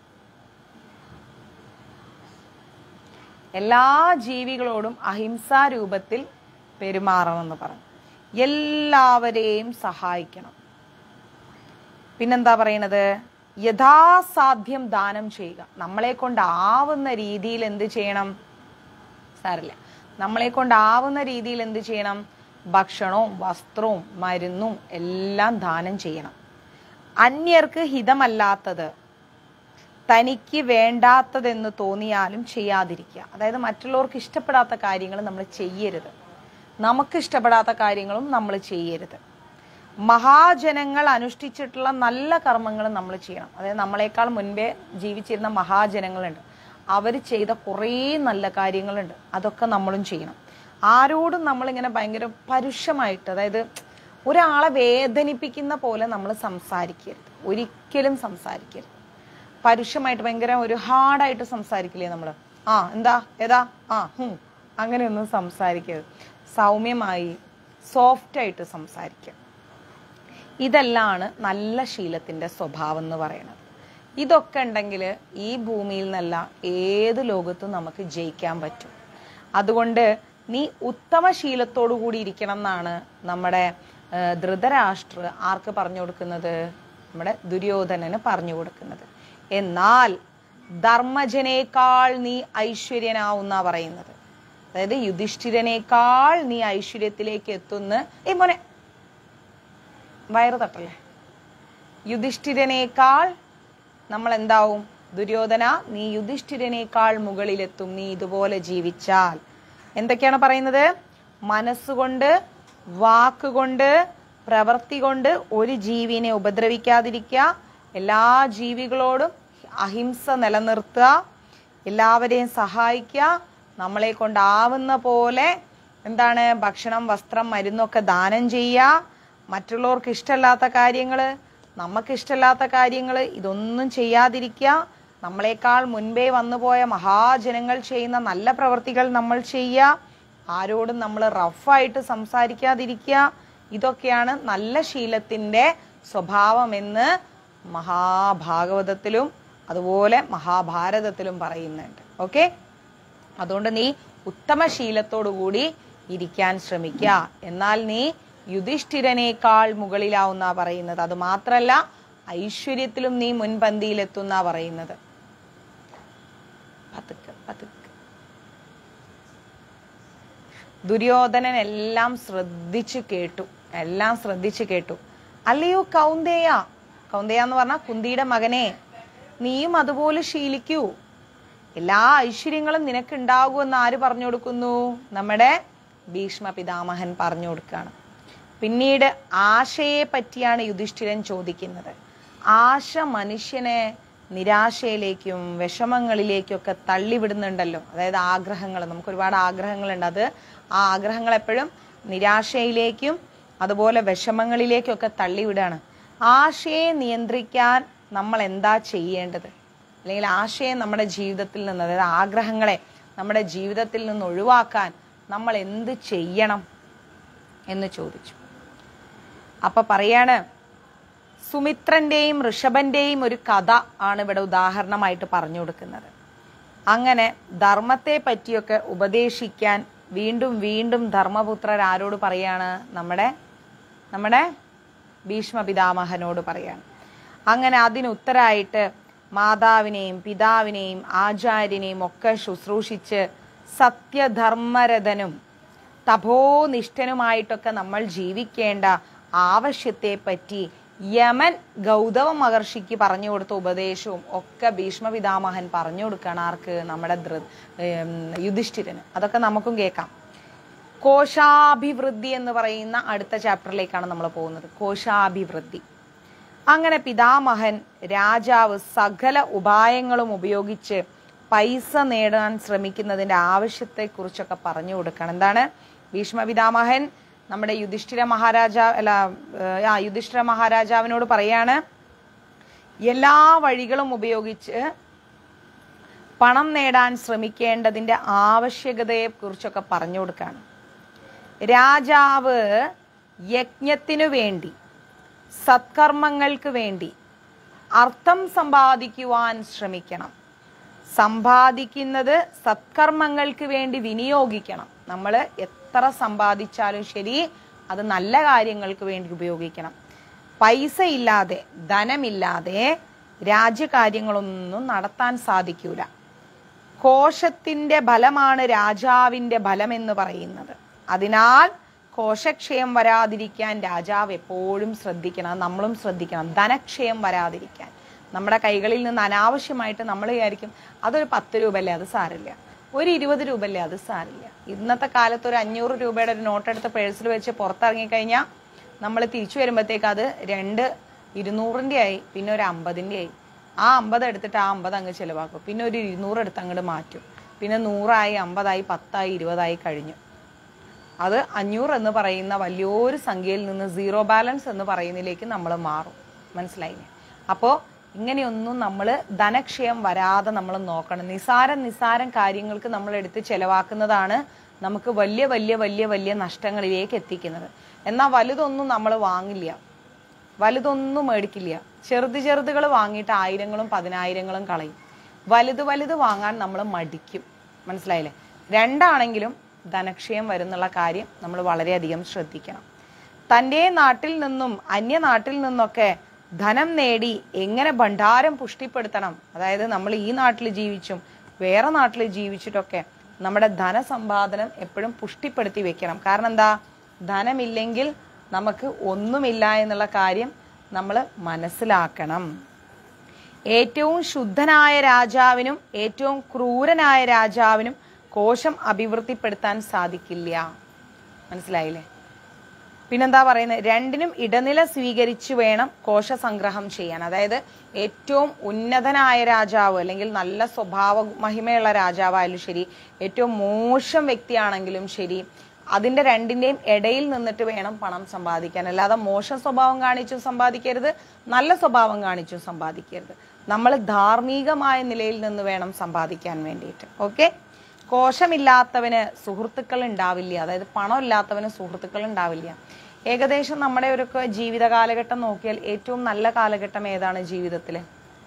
എല്ലാ ജീവികളോടും അഹിംസാരൂപത്തിൽ പെരുമാറണമെന്ന് പറഞ്ഞു. എല്ലാവരെയും സഹായിക്കണം. പിന്നെന്താ പറയണത്? യഥാസാധ്യം ദാനം ചെയ്യുക. നമ്മളെ കൊണ്ടാവുന്ന രീതിയിൽ എന്ത് ചെയ്യണം? സാരില്ല, നമ്മളെ കൊണ്ടാവുന്ന രീതിയിൽ എന്ത് ചെയ്യണം? ഭക്ഷണവും വസ്ത്രവും മരുന്നും എല്ലാം ദാനം ചെയ്യണം. അന്യർക്ക് ഹിതമല്ലാത്തത്, തനിക്ക് വേണ്ടാത്തതെന്ന് തോന്നിയാലും ചെയ്യാതിരിക്കുക. അതായത് മറ്റുള്ളവർക്ക് ഇഷ്ടപ്പെടാത്ത കാര്യങ്ങൾ നമ്മൾ ചെയ്യരുത്, നമുക്ക് ഇഷ്ടപ്പെടാത്ത കാര്യങ്ങളും നമ്മൾ ചെയ്യരുത്. മഹാജനങ്ങൾ അനുഷ്ഠിച്ചിട്ടുള്ള നല്ല കർമ്മങ്ങൾ നമ്മൾ ചെയ്യണം. അതായത് നമ്മളെക്കാൾ മുൻപേ ജീവിച്ചിരുന്ന മഹാജനങ്ങളുണ്ട്, അവർ ചെയ്ത കുറേ നല്ല കാര്യങ്ങളുണ്ട്, അതൊക്കെ നമ്മളും ചെയ്യണം. ആരോടും നമ്മളിങ്ങനെ ഭയങ്കര പരുഷമായിട്ട്, അതായത് ഒരാളെ വേദനിപ്പിക്കുന്ന പോലെ നമ്മൾ സംസാരിക്കരുത്, ഒരിക്കലും സംസാരിക്കരുത്. പരുഷമായിട്ട് ഭയങ്കര ഒരു ഹാർഡായിട്ട് സംസാരിക്കില്ലേ നമ്മൾ, ആ എന്താ ഏതാ ആ ഹും അങ്ങനെയൊന്നും സംസാരിക്കരുത്. സൗമ്യമായി സോഫ്റ്റായിട്ട് സംസാരിക്കുക. ഇതെല്ലാണ് നല്ല ശീലത്തിന്റെ സ്വഭാവം എന്ന് പറയുന്നത്. ഇതൊക്കെ ഉണ്ടെങ്കിൽ ഈ ഭൂമിയിൽ നിന്നല്ല ഏത് ലോകത്തും നമുക്ക് ജയിക്കാൻ പറ്റും. അതുകൊണ്ട് നീ ഉത്തമ ശീലത്തോടു കൂടി ഇരിക്കണം എന്നാണ് നമ്മുടെ ധൃതരാഷ്ട്ര ആർക്ക് പറഞ്ഞു കൊടുക്കുന്നത്? നമ്മുടെ ദുര്യോധനന് പറഞ്ഞു കൊടുക്കുന്നത്. എന്നാൽ ധർമ്മജനേക്കാൾ നീ ഐശ്വര്യനാവുന്ന പറയുന്നത്. അതായത് യുധിഷ്ഠിരനേക്കാൾ നീ ഐശ്വര്യത്തിലേക്ക് എത്തുന്ന, ഏ മോനെ വയറ് തട്ടല്ലേ, യുധിഷ്ഠിരനേക്കാൾ നമ്മൾ എന്താവും? ദുര്യോധന, നീ യുധിഷ്ഠിരനേക്കാൾ മുകളിലെത്തും നീ ഇതുപോലെ ജീവിച്ചാൽ. എന്തൊക്കെയാണ് പറയുന്നത്? മനസ്സുകൊണ്ട്, വാക്കുകൊണ്ട്, പ്രവൃത്തി കൊണ്ട് ഒരു ജീവിനെ ഉപദ്രവിക്കാതിരിക്കുക, എല്ലാ ജീവികളോടും അഹിംസ നിലനിർത്തുക, എല്ലാവരെയും സഹായിക്കുക, നമ്മളെ കൊണ്ടാവുന്ന പോലെ എന്താണ് ഭക്ഷണം, വസ്ത്രം, മരുന്നൊക്കെ ദാനം ചെയ്യുക. മറ്റുള്ളവർക്ക് ഇഷ്ടമല്ലാത്ത കാര്യങ്ങൾ, നമുക്ക് ഇഷ്ടമല്ലാത്ത കാര്യങ്ങൾ ഇതൊന്നും ചെയ്യാതിരിക്കുക. നമ്മളെക്കാൾ മുൻപേ വന്നുപോയ മഹാജനങ്ങൾ ചെയ്യുന്ന നല്ല പ്രവൃത്തികൾ നമ്മൾ ചെയ്യുക. ആരോടും നമ്മൾ റഫായിട്ട് സംസാരിക്കാതിരിക്കുക. ഇതൊക്കെയാണ് നല്ല ശീലത്തിന്റെ സ്വഭാവമെന്ന് മഹാഭാഗവതത്തിലും അതുപോലെ മഹാഭാരതത്തിലും പറയുന്നുണ്ട്. ഓക്കെ, അതുകൊണ്ട് നീ ഉത്തമശീലത്തോടു കൂടി ഇരിക്കാൻ ശ്രമിക്കുക. എന്നാൽ നീ യുധിഷ്ഠിരനേക്കാൾ മുകളിലാവുന്ന പറയുന്നത്. അത് മാത്രല്ല, ഐശ്വര്യത്തിലും നീ മുൻപന്തിയിലെത്തുന്ന പറയുന്നത്. പതുക്കെ പതുക്കെ. ദുര്യോധനൻ എല്ലാം ശ്രദ്ധിച്ചു കേട്ടു, എല്ലാം ശ്രദ്ധിച്ചു കേട്ടു. അല്ലയോ കൗന്ദേയ, കൗന്ദേയ എന്ന് പറഞ്ഞാൽ കുന്തിയുടെ മകനെ, നീയും അതുപോലെ ശീലിക്കൂ. എല്ലാ ഐശ്വര്യങ്ങളും നിനക്ക് ഉണ്ടാകുമെന്ന് ആര് പറഞ്ഞു കൊടുക്കുന്നു? നമ്മുടെ ഭീഷ്മ പിതാമഹൻ പറഞ്ഞു കൊടുക്കുകയാണ്. പിന്നീട് ആശയെ പറ്റിയാണ് യുധിഷ്ഠിരൻ ചോദിക്കുന്നത്. ആശ മനുഷ്യനെ നിരാശയിലേക്കും വിഷമങ്ങളിലേക്കും ഒക്കെ തള്ളിവിടുന്നുണ്ടല്ലോ. അതായത് ആഗ്രഹങ്ങൾ, നമുക്ക് ഒരുപാട് ആഗ്രഹങ്ങളുണ്ട്. അത് ആ ആഗ്രഹങ്ങൾ എപ്പോഴും നിരാശയിലേക്കും അതുപോലെ വിഷമങ്ങളിലേക്കൊക്കെ തള്ളിവിടാണ്. ആശയെ നിയന്ത്രിക്കാൻ നമ്മൾ എന്താ ചെയ്യേണ്ടത്? അല്ലെങ്കിൽ ആശയെ നമ്മുടെ ജീവിതത്തിൽ നിന്ന്, അതായത് ആഗ്രഹങ്ങളെ നമ്മുടെ ജീവിതത്തിൽ നിന്ന് ഒഴിവാക്കാൻ നമ്മൾ എന്ത് ചെയ്യണം എന്ന് ചോദിച്ചു. അപ്പൊ പറയാണ്, സുമിത്രന്റെയും ഋഷഭന്റെയും ഒരു കഥ ആണ് ഇവിടെ ഉദാഹരണമായിട്ട് പറഞ്ഞു കൊടുക്കുന്നത്. അങ്ങനെ ധർമ്മത്തെ പറ്റിയൊക്കെ ഉപദേശിക്കാൻ വീണ്ടും വീണ്ടും ധർമ്മപുത്രർ ആരോട് പറയാണ്? നമ്മുടെ നമ്മുടെ ഭീഷ്മ പിതാമഹനോട് പറയാണ്. അങ്ങനെ അതിനുത്തരായിട്ട് മാതാവിനെയും പിതാവിനെയും ആചാര്യനെയും ഒക്കെ ശുശ്രൂഷിച്ച് സത്യധർമ്മരഥനും തപോനിഷ്ഠനുമായിട്ടൊക്കെ നമ്മൾ ജീവിക്കേണ്ട ആവശ്യത്തെ പറ്റി യമൻ ഗൗതമ മഹർഷിക്ക് പറഞ്ഞു കൊടുത്ത ഉപദേശവും ഒക്കെ ഭീഷ്മ പിതാമഹൻ പറഞ്ഞു കൊടുക്കണം. ആർക്ക്? നമ്മുടെ യുധിഷ്ഠിരന്. അതൊക്കെ നമുക്കും കേൾക്കാം. കോശാഭിവൃദ്ധി എന്ന് പറയുന്ന അടുത്ത ചാപ്റ്ററിലേക്കാണ് നമ്മൾ പോകുന്നത്. കോശാഭിവൃദ്ധി. അങ്ങനെ പിതാമഹൻ രാജാവ് സകല ഉപായങ്ങളും ഉപയോഗിച്ച് പൈസ നേടാൻ ശ്രമിക്കുന്നതിന്റെ ആവശ്യത്തെ കുറിച്ചൊക്കെ പറഞ്ഞു കൊടുക്കണം. എന്താണ്? ഭീഷ്മ പിതാമഹൻ നമ്മുടെ യുധിഷ്ഠിര മഹാരാജാവ് അല്ല ആ യുധിഷ്ഠിര മഹാരാജാവിനോട് പറയാണ്, എല്ലാ വഴികളും ഉപയോഗിച്ച് പണം നേടാൻ ശ്രമിക്കേണ്ടതിന്റെ ആവശ്യകതയെ കുറിച്ചൊക്കെ പറഞ്ഞു കൊടുക്കാണ്. രാജാവ് യജ്ഞത്തിനു വേണ്ടി, സത്കർമ്മങ്ങൾക്ക് വേണ്ടി അർത്ഥം സമ്പാദിക്കുവാൻ ശ്രമിക്കണം. സമ്പാദിക്കുന്നത് സത്കർമ്മങ്ങൾക്ക് വേണ്ടി വിനിയോഗിക്കണം. നമ്മൾ എത്ര സമ്പാദിച്ചാലും ശരി, അത് നല്ല കാര്യങ്ങൾക്ക് വേണ്ടി ഉപയോഗിക്കണം. പൈസ ഇല്ലാതെ, ധനമില്ലാതെ രാജ്യകാര്യങ്ങളൊന്നും നടത്താൻ സാധിക്കൂല. കോശത്തിന്റെ ബലമാണ് രാജാവിന്റെ ബലം എന്ന് പറയുന്നത്. അതിനാൽ കോശക്ഷയം വരാതിരിക്കാൻ രാജാവ് എപ്പോഴും ശ്രദ്ധിക്കണം. നമ്മളും ശ്രദ്ധിക്കണം. ധനക്ഷയം വരാതിരിക്കാൻ. നമ്മുടെ കൈകളിൽ നിന്ന് അനാവശ്യമായിട്ട് നമ്മൾ വിചാരിക്കും അതൊരു പത്ത് രൂപ അല്ലേ, അത് സാരില്ല. ഒരു ഇരുപത് രൂപ അല്ലേ, അത് സാരില്ല. ഇന്നത്തെ കാലത്ത് ഒരു അഞ്ഞൂറ് രൂപയുടെ ഒരു നോട്ടെടുത്ത് പേഴ്സിൽ വെച്ച് പുറത്തിറങ്ങിക്കഴിഞ്ഞാൽ നമ്മൾ തിരിച്ചു വരുമ്പോഴത്തേക്ക് അത് രണ്ട് ഇരുന്നൂറിൻ്റെ ആയി, പിന്നെ ഒരു അമ്പതിൻ്റെ ആയി. ആ അമ്പത് എടുത്തിട്ട് ആ അമ്പത് അങ്ങ് ചിലവാക്കും. പിന്നെ ഒരു ഇരുന്നൂറ് എടുത്ത് അങ്ങോട്ട് മാറ്റും. പിന്നെ നൂറായി, അമ്പതായി, പത്തായി, ഇരുപതായി കഴിഞ്ഞു. അത് അഞ്ഞൂറ് എന്ന് പറയുന്ന വലിയൊരു സംഖ്യയിൽ നിന്ന് സീറോ ബാലൻസ് എന്ന് പറയുന്നതിലേക്ക് നമ്മൾ മാറും. മനസ്സിലായില്ലേ? അപ്പോൾ ഇങ്ങനെയൊന്നും നമ്മൾ ധനക്ഷയം വരാതെ നമ്മൾ നോക്കണം. നിസാരം നിസാരം കാര്യങ്ങൾക്ക് നമ്മൾ എടുത്ത് ചെലവാക്കുന്നതാണ് നമുക്ക് വലിയ വലിയ വലിയ വലിയ നഷ്ടങ്ങളിലേക്ക് എത്തിക്കുന്നത്. എന്നാൽ വലുതൊന്നും നമ്മൾ വാങ്ങില്ല, വലുതൊന്നും മേടിക്കില്ല. ചെറുത് ചെറുതുകൾ വാങ്ങിയിട്ട് ആയിരങ്ങളും പതിനായിരങ്ങളും കളയും. വലുത് വലുത് വാങ്ങാൻ നമ്മൾ മടിക്കും. മനസ്സിലായില്ലേ? രണ്ടാണെങ്കിലും ധനക്ഷയം വരുന്നുള്ള കാര്യം നമ്മൾ വളരെയധികം ശ്രദ്ധിക്കണം. തൻ്റെ നാട്ടിൽ നിന്നും അന്യനാട്ടിൽ നിന്നൊക്കെ ധനം നേടി എങ്ങനെ ഭണ്ഡാരം പുഷ്ടിപ്പെടുത്തണം, അതായത് നമ്മൾ ഈ നാട്ടിൽ ജീവിച്ചും വേറെ നാട്ടിൽ ജീവിച്ചിട്ടൊക്കെ നമ്മുടെ ധനസമ്പാദനം എപ്പോഴും പുഷ്ടിപ്പെടുത്തി വെക്കണം. കാരണം എന്താ? ധനമില്ലെങ്കിൽ നമുക്ക് ഒന്നുമില്ല എന്നുള്ള കാര്യം നമ്മൾ മനസ്സിലാക്കണം. ഏറ്റവും ശുദ്ധനായ രാജാവിനും ഏറ്റവും ക്രൂരനായ രാജാവിനും കോശം അഭിവൃദ്ധിപ്പെടുത്താൻ സാധിക്കില്ല. മനസ്സിലായില്ലേ? പിന്നെന്താ പറയുന്നത്? രണ്ടിനും ഇടനില സ്വീകരിച്ചു വേണം കോശസംഗ്രഹം ചെയ്യാൻ. അതായത് ഏറ്റവും ഉന്നതനായ രാജാവ് അല്ലെങ്കിൽ നല്ല സ്വഭാവ മഹിമയുള്ള രാജാവായാലും ശരി, ഏറ്റവും മോശം വ്യക്തിയാണെങ്കിലും ശരി, അതിന്റെ രണ്ടിന്റെയും ഇടയിൽ നിന്നിട്ട് വേണം പണം സമ്പാദിക്കാൻ. അല്ലാതെ മോശം സ്വഭാവം കാണിച്ചും സമ്പാദിക്കരുത്, നല്ല സ്വഭാവം കാണിച്ചും സമ്പാദിക്കരുത്. നമ്മൾ ധാർമ്മികമായ നിലയിൽ നിന്ന് വേണം സമ്പാദിക്കാൻ വേണ്ടിയിട്ട്. ഓക്കെ? കോശമില്ലാത്തവന് സുഹൃത്തുക്കൾ ഉണ്ടാവില്ല. അതായത് പണം ഇല്ലാത്തവന് സുഹൃത്തുക്കൾ ഉണ്ടാവില്ല. ഏകദേശം നമ്മുടെ ഒരു ജീവിത കാലഘട്ടം നോക്കിയാൽ ഏറ്റവും നല്ല കാലഘട്ടം ഏതാണ് ജീവിതത്തിലെ?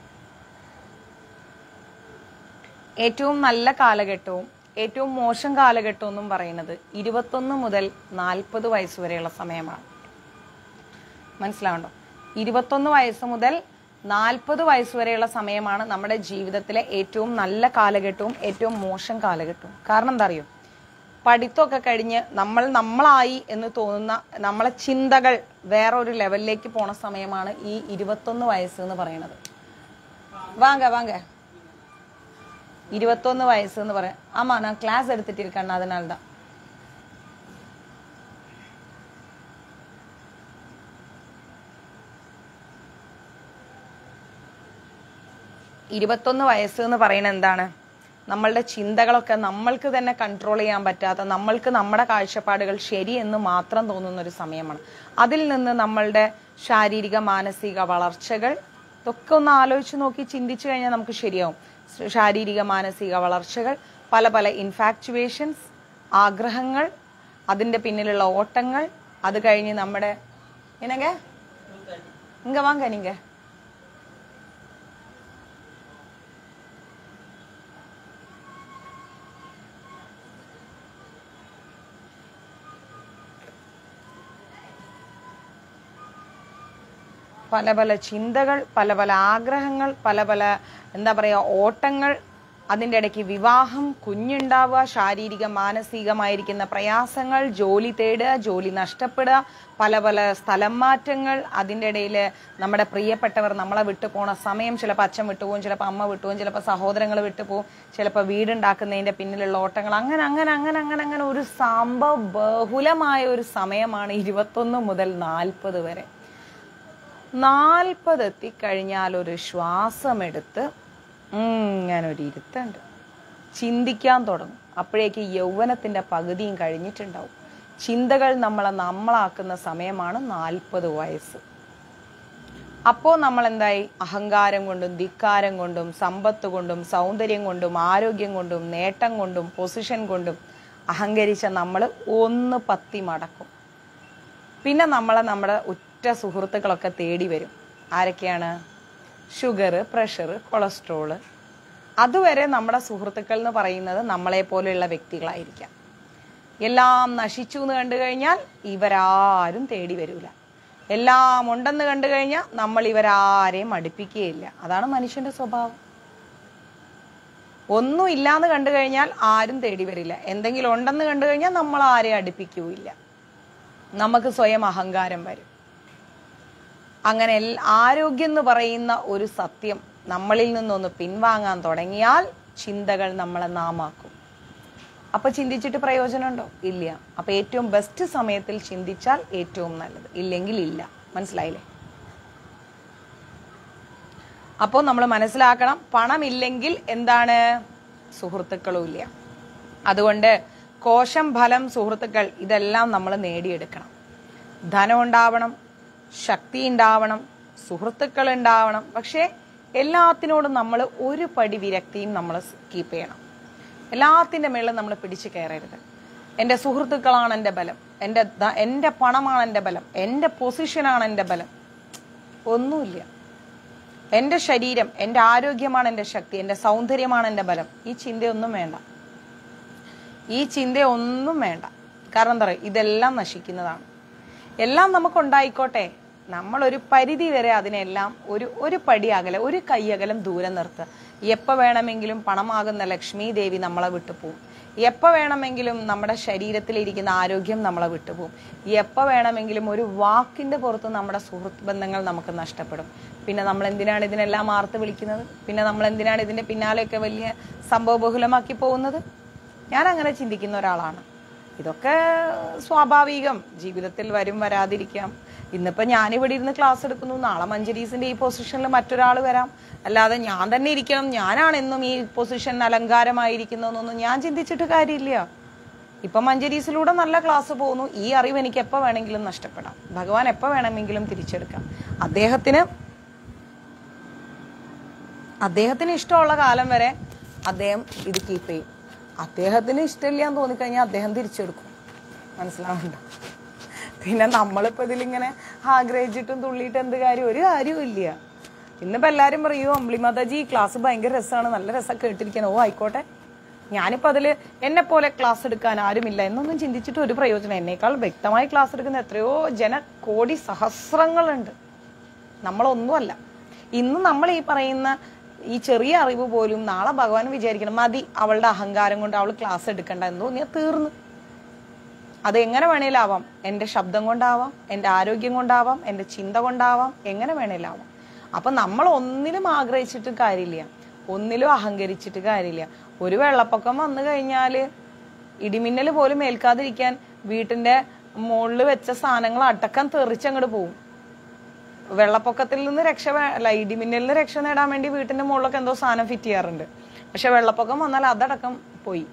ഏറ്റവും നല്ല കാലഘട്ടവും ഏറ്റവും മോശം കാലഘട്ടവും എന്നും പറയുന്നത് ഇരുപത്തൊന്ന് മുതൽ നാൽപ്പത് വയസ്സ് വരെയുള്ള സമയമാണ്. മനസ്സിലാവണ്ടോ? ഇരുപത്തൊന്ന് വയസ്സ് മുതൽ നാൽപ്പത് വയസ്സ് വരെയുള്ള സമയമാണ് നമ്മുടെ ജീവിതത്തിലെ ഏറ്റവും നല്ല കാലഘട്ടവും ഏറ്റവും മോശം കാലഘട്ടവും. കാരണം എന്താ അറിയോ? പഠിത്തമൊക്കെ കഴിഞ്ഞ് നമ്മൾ നമ്മളായി എന്ന് തോന്നുന്ന നമ്മളെ ചിന്തകൾ വേറൊരു ലെവലിലേക്ക് പോണ സമയമാണ് ഈ ഇരുപത്തൊന്ന് വയസ്സ് എന്ന് പറയുന്നത്. വാങ്ക വാങ്ക ഇരുപത്തൊന്ന് വയസ്സ് എന്ന് പറയാം. ആമാ ഞാൻ ക്ലാസ് എടുത്തിട്ടിരിക്കണ്ട, അതിനാൽതാ. ഇരുപത്തൊന്ന് വയസ്സ് എന്ന് പറയുന്നത് എന്താണ്? നമ്മളുടെ ചിന്തകളൊക്കെ നമ്മൾക്ക് തന്നെ കൺട്രോൾ ചെയ്യാൻ പറ്റാത്ത, നമ്മൾക്ക് നമ്മുടെ കാഴ്ചപ്പാടുകൾ ശരിയെന്ന് മാത്രം തോന്നുന്ന ഒരു സമയമാണ്. അതിൽ നിന്ന് നമ്മളുടെ ശാരീരിക മാനസിക വളർച്ചകൾ ഇതൊക്കെ ഒന്ന് ആലോചിച്ച് നോക്കി ചിന്തിച്ചു കഴിഞ്ഞാൽ നമുക്ക് ശരിയാവും. ശാരീരിക മാനസിക വളർച്ചകൾ, പല പല ഇൻഫാക്ച്വേഷൻസ്, ആഗ്രഹങ്ങൾ, അതിൻ്റെ പിന്നിലുള്ള ഓട്ടങ്ങൾ, അത് കഴിഞ്ഞ് നമ്മുടെ ഇനങ്ക ഇങ്ക വാങ്ക നീങ്ക പല പല ചിന്തകൾ, പല പല ആഗ്രഹങ്ങൾ, പല പല എന്താ പറയുക ഓട്ടങ്ങൾ, അതിൻ്റെ ഇടയ്ക്ക് വിവാഹം, കുഞ്ഞുണ്ടാവുക, ശാരീരിക മാനസികമായിരിക്കുന്ന പ്രയാസങ്ങൾ, ജോലി തേടുക, ജോലി നഷ്ടപ്പെടുക, പല പല സ്ഥലം മാറ്റങ്ങൾ, അതിൻ്റെ ഇടയിൽ നമ്മുടെ പ്രിയപ്പെട്ടവർ നമ്മളെ വിട്ടു പോണ സമയം, ചിലപ്പോൾ അച്ഛൻ വിട്ടുപോകും, ചിലപ്പോൾ അമ്മ വിട്ടുപോകും, ചിലപ്പോൾ സഹോദരങ്ങൾ വിട്ടുപോകും, ചിലപ്പോൾ വീടുണ്ടാക്കുന്നതിൻ്റെ പിന്നിലുള്ള ഓട്ടങ്ങൾ, അങ്ങനെ അങ്ങനെ അങ്ങനെ അങ്ങനെ അങ്ങനെ ഒരു സംഭവ ബഹുലമായ ഒരു സമയമാണ് ഇരുപത്തൊന്ന് മുതൽ നാൽപ്പത് വരെ. നാൽപ്പത് എത്തിക്കഴിഞ്ഞാൽ ഒരു ശ്വാസമെടുത്ത് ഇങ്ങനൊരു ഇരുത്തുണ്ട്, ചിന്തിക്കാൻ തുടങ്ങും. അപ്പോഴേക്ക് യൗവനത്തിന്റെ പകുതിയും കഴിഞ്ഞിട്ടുണ്ടാവും. ചിന്തകൾ നമ്മളെ നമ്മളാക്കുന്ന സമയമാണ് നാൽപ്പത് വയസ്സ്. അപ്പോൾ നമ്മൾ എന്തായി? അഹങ്കാരം കൊണ്ടും ധിക്കാരം കൊണ്ടും സമ്പത്ത് കൊണ്ടും സൗന്ദര്യം കൊണ്ടും ആരോഗ്യം കൊണ്ടും നേട്ടം കൊണ്ടും പൊസിഷൻ കൊണ്ടും അഹങ്കരിച്ച നമ്മൾ ഒന്ന് പത്തി മടക്കും. പിന്നെ നമ്മളെ നമ്മുടെ ഉറ്റ സുഹൃത്തുക്കളൊക്കെ തേടി വരും. ആരൊക്കെയാണ്? Sugar, pressure, cholesterol. അതുവരെ നമ്മുടെ സുഹൃത്തുക്കൾ എന്ന് പറയുന്നത് നമ്മളെ പോലെയുള്ള വ്യക്തികളായിരിക്കാം. എല്ലാം നശിച്ചു എന്ന് കണ്ടു കഴിഞ്ഞാൽ ഇവരാരും തേടി വരൂല. എല്ലാം ഉണ്ടെന്ന് കണ്ടു കഴിഞ്ഞാൽ നമ്മൾ ഇവരാരെയും അടുപ്പിക്കുകയില്ല. അതാണ് മനുഷ്യന്റെ സ്വഭാവം. ഒന്നും ഇല്ലാന്ന് കണ്ടു കഴിഞ്ഞാൽ ആരും തേടി വരില്ല. എന്തെങ്കിലും ഉണ്ടെന്ന് കണ്ടു കഴിഞ്ഞാൽ നമ്മൾ ആരെയും അടുപ്പിക്കുകയില്ല. നമുക്ക് സ്വയം അഹങ്കാരം വരും. അങ്ങനെ ആരോഗ്യം എന്ന് പറയുന്ന ഒരു സത്യം നമ്മളിൽ നിന്നൊന്ന് പിൻവാങ്ങാൻ തുടങ്ങിയാൽ ചിന്തകൾ നമ്മളെ നാമാക്കും. അപ്പൊ ചിന്തിച്ചിട്ട് പ്രയോജനമുണ്ടോ? ഇല്ല. അപ്പൊ ഏറ്റവും ബെസ്റ്റ് സമയത്തിൽ ചിന്തിച്ചാൽ ഏറ്റവും നല്ലത്, ഇല്ലെങ്കിൽ ഇല്ല. മനസ്സിലായില്ലേ? അപ്പോൾ നമ്മൾ മനസ്സിലാക്കണം, പണമില്ലെങ്കിൽ എന്താണ്? സുഹൃത്തുക്കളും ഇല്ല. അതുകൊണ്ട് കോശം, ഫലം, സുഹൃത്തുക്കൾ ഇതെല്ലാം നമ്മൾ നേടിയെടുക്കണം. ധനം ഉണ്ടാവണം, ശക്തി ഉണ്ടാവണം, സുഹൃത്തുക്കൾ ഉണ്ടാവണം. പക്ഷെ എല്ലാത്തിനോടും നമ്മൾ ഒരു പടി വിരക്തിയും നമ്മൾ കീപ്പ് ചെയ്യണം. എല്ലാത്തിൻ്റെ മേളിൽ നമ്മൾ പിടിച്ചു കയറരുത്. എൻ്റെ സുഹൃത്തുക്കളാണ് എൻ്റെ ബലം, എൻ്റെ എൻ്റെ പണമാണ് എൻ്റെ ബലം, എൻ്റെ പൊസിഷനാണ് എൻ്റെ ബലം. ഒന്നുമില്ല. എൻ്റെ ശരീരം, എൻ്റെ ആരോഗ്യമാണ് എൻ്റെ ശക്തി, എൻ്റെ സൗന്ദര്യമാണ് എൻ്റെ ബലം. ഈ ചിന്തയൊന്നും വേണ്ട. ഈ ചിന്തയൊന്നും വേണ്ട. കാരണം എന്താ പറയുക? ഇതെല്ലാം നശിക്കുന്നതാണ്. എല്ലാം നമുക്കുണ്ടായിക്കോട്ടെ, നമ്മളൊരു പരിധി വരെ അതിനെല്ലാം ഒരു ഒരു പടി അകലെ, ഒരു കൈ അകലം ദൂരം നിർത്തുക. എപ്പോൾ വേണമെങ്കിലും പണമാകുന്ന ലക്ഷ്മി ദേവി നമ്മളെ വിട്ടുപോകും. എപ്പോൾ വേണമെങ്കിലും നമ്മുടെ ശരീരത്തിലിരിക്കുന്ന ആരോഗ്യം നമ്മളെ വിട്ടുപോകും. എപ്പോൾ വേണമെങ്കിലും ഒരു വാക്കിന്റെ പുറത്ത് നമ്മുടെ സുഹൃത്ത് ബന്ധങ്ങൾ നമുക്ക് നഷ്ടപ്പെടും. പിന്നെ നമ്മൾ എന്തിനാണ് ഇതിനെല്ലാം ആർത്ത് വിളിക്കുന്നത്? പിന്നെ നമ്മൾ എന്തിനാണ് ഇതിന്റെ പിന്നാലെയൊക്കെ വലിയ സംഭവ ബഹുലമാക്കി പോകുന്നത്? ഞാൻ അങ്ങനെ ചിന്തിക്കുന്ന ഒരാളാണ്. ഇതൊക്കെ സ്വാഭാവികം, ജീവിതത്തിൽ വരും, വരാതിരിക്കാം. ഇന്നിപ്പോ ഞാനിവിടെ ഇരുന്ന് ക്ലാസ് എടുക്കുന്നു, നാളെ മഞ്ജരീസിന്റെ ഈ പൊസിഷനിൽ മറ്റൊരാൾ വരാം. അല്ലാതെ ഞാൻ തന്നെ ഇരിക്കണം, ഞാനാണ് എന്നും ഈ പൊസിഷൻ അലങ്കാരമായിരിക്കുന്നതെന്നൊന്നും ഞാൻ ചിന്തിച്ചിട്ട് കാര്യമില്ല. ഇപ്പൊ മഞ്ജരീസിലൂടെ നല്ല ക്ലാസ് പോകുന്നു. ഈ അറിവ് എനിക്ക് എപ്പോൾ വേണമെങ്കിലും നഷ്ടപ്പെടാം, ഭഗവാൻ എപ്പോൾ വേണമെങ്കിലും തിരിച്ചെടുക്കാം. അദ്ദേഹത്തിന് അദ്ദേഹത്തിന് ഇഷ്ടമുള്ള കാലം വരെ അദ്ദേഹം ഇത് കീപ്പ് ചെയ്യും. അദ്ദേഹത്തിന് ഇഷ്ടമില്ല എന്ന് തോന്നിക്കഴിഞ്ഞാൽ അദ്ദേഹം തിരിച്ചെടുക്കും. മനസ്സിലാവുന്നുണ്ടോ? പിന്നെ നമ്മളിപ്പോൾ ഇതിലിങ്ങനെ ആഗ്രഹിച്ചിട്ടും തുള്ളിയിട്ട് എന്ത് കാര്യം? ഒരു കാര്യവും ഇല്ല. ഇന്നിപ്പോൾ എല്ലാവരും പറയൂ അമ്പിളി മാതാജി ക്ലാസ് ഭയങ്കര രസമാണ്, നല്ല രസം കേട്ടിരിക്കാൻ. ഓ ആയിക്കോട്ടെ, ഞാനിപ്പോൾ അതിൽ എന്നെ പോലെ ക്ലാസ് എടുക്കാൻ ആരുമില്ല എന്നൊന്നും ചിന്തിച്ചിട്ട് ഒരു പ്രയോജനം. എന്നേക്കാൾ വ്യക്തമായി ക്ലാസ് എടുക്കുന്ന എത്രയോ ജന കോടി സഹസ്രങ്ങളുണ്ട്. നമ്മളൊന്നുമല്ല. ഇന്ന് നമ്മൾ ഈ പറയുന്ന ഈ ചെറിയ അറിവ് പോലും നാളെ ഭഗവാൻ വിചാരിക്കണം മതി അവളുടെ അഹങ്കാരം കൊണ്ട് അവൾ ക്ലാസ് എടുക്കണ്ട എന്ന് തോന്നിയാൽ തീർന്നു. അത് എങ്ങനെ വേണേലാവാം. എൻ്റെ ശബ്ദം കൊണ്ടാവാം, എൻ്റെ ആരോഗ്യം കൊണ്ടാവാം, എൻ്റെ ചിന്ത കൊണ്ടാവാം, എങ്ങനെ വേണേലാവാം. അപ്പൊ നമ്മൾ ഒന്നിലും ആഗ്രഹിച്ചിട്ട് കാര്യമില്ല, ഒന്നിലും അഹങ്കരിച്ചിട്ട് കാര്യമില്ല. ഒരു വെള്ളപ്പൊക്കം വന്നു കഴിഞ്ഞാല് ഇടിമിന്നൽ പോലും ഏൽക്കാതിരിക്കാൻ വീട്ടിന്റെ മുകളിൽ വെച്ച സാധനങ്ങൾ അടക്കം തെറിച്ചങ്ങോട്ട് പോകും. വെള്ളപ്പൊക്കത്തിൽ നിന്ന് രക്ഷ അല്ല ഇടിമിന്നലിൽ നിന്ന് രക്ഷ നേടാൻ വേണ്ടി വീട്ടിന്റെ മുകളിലൊക്കെ എന്തോ സാധനം ഫിറ്റ് ചെയ്യാറുണ്ട്. പക്ഷെ വെള്ളപ്പൊക്കം വന്നാൽ അതടക്കം പോയി.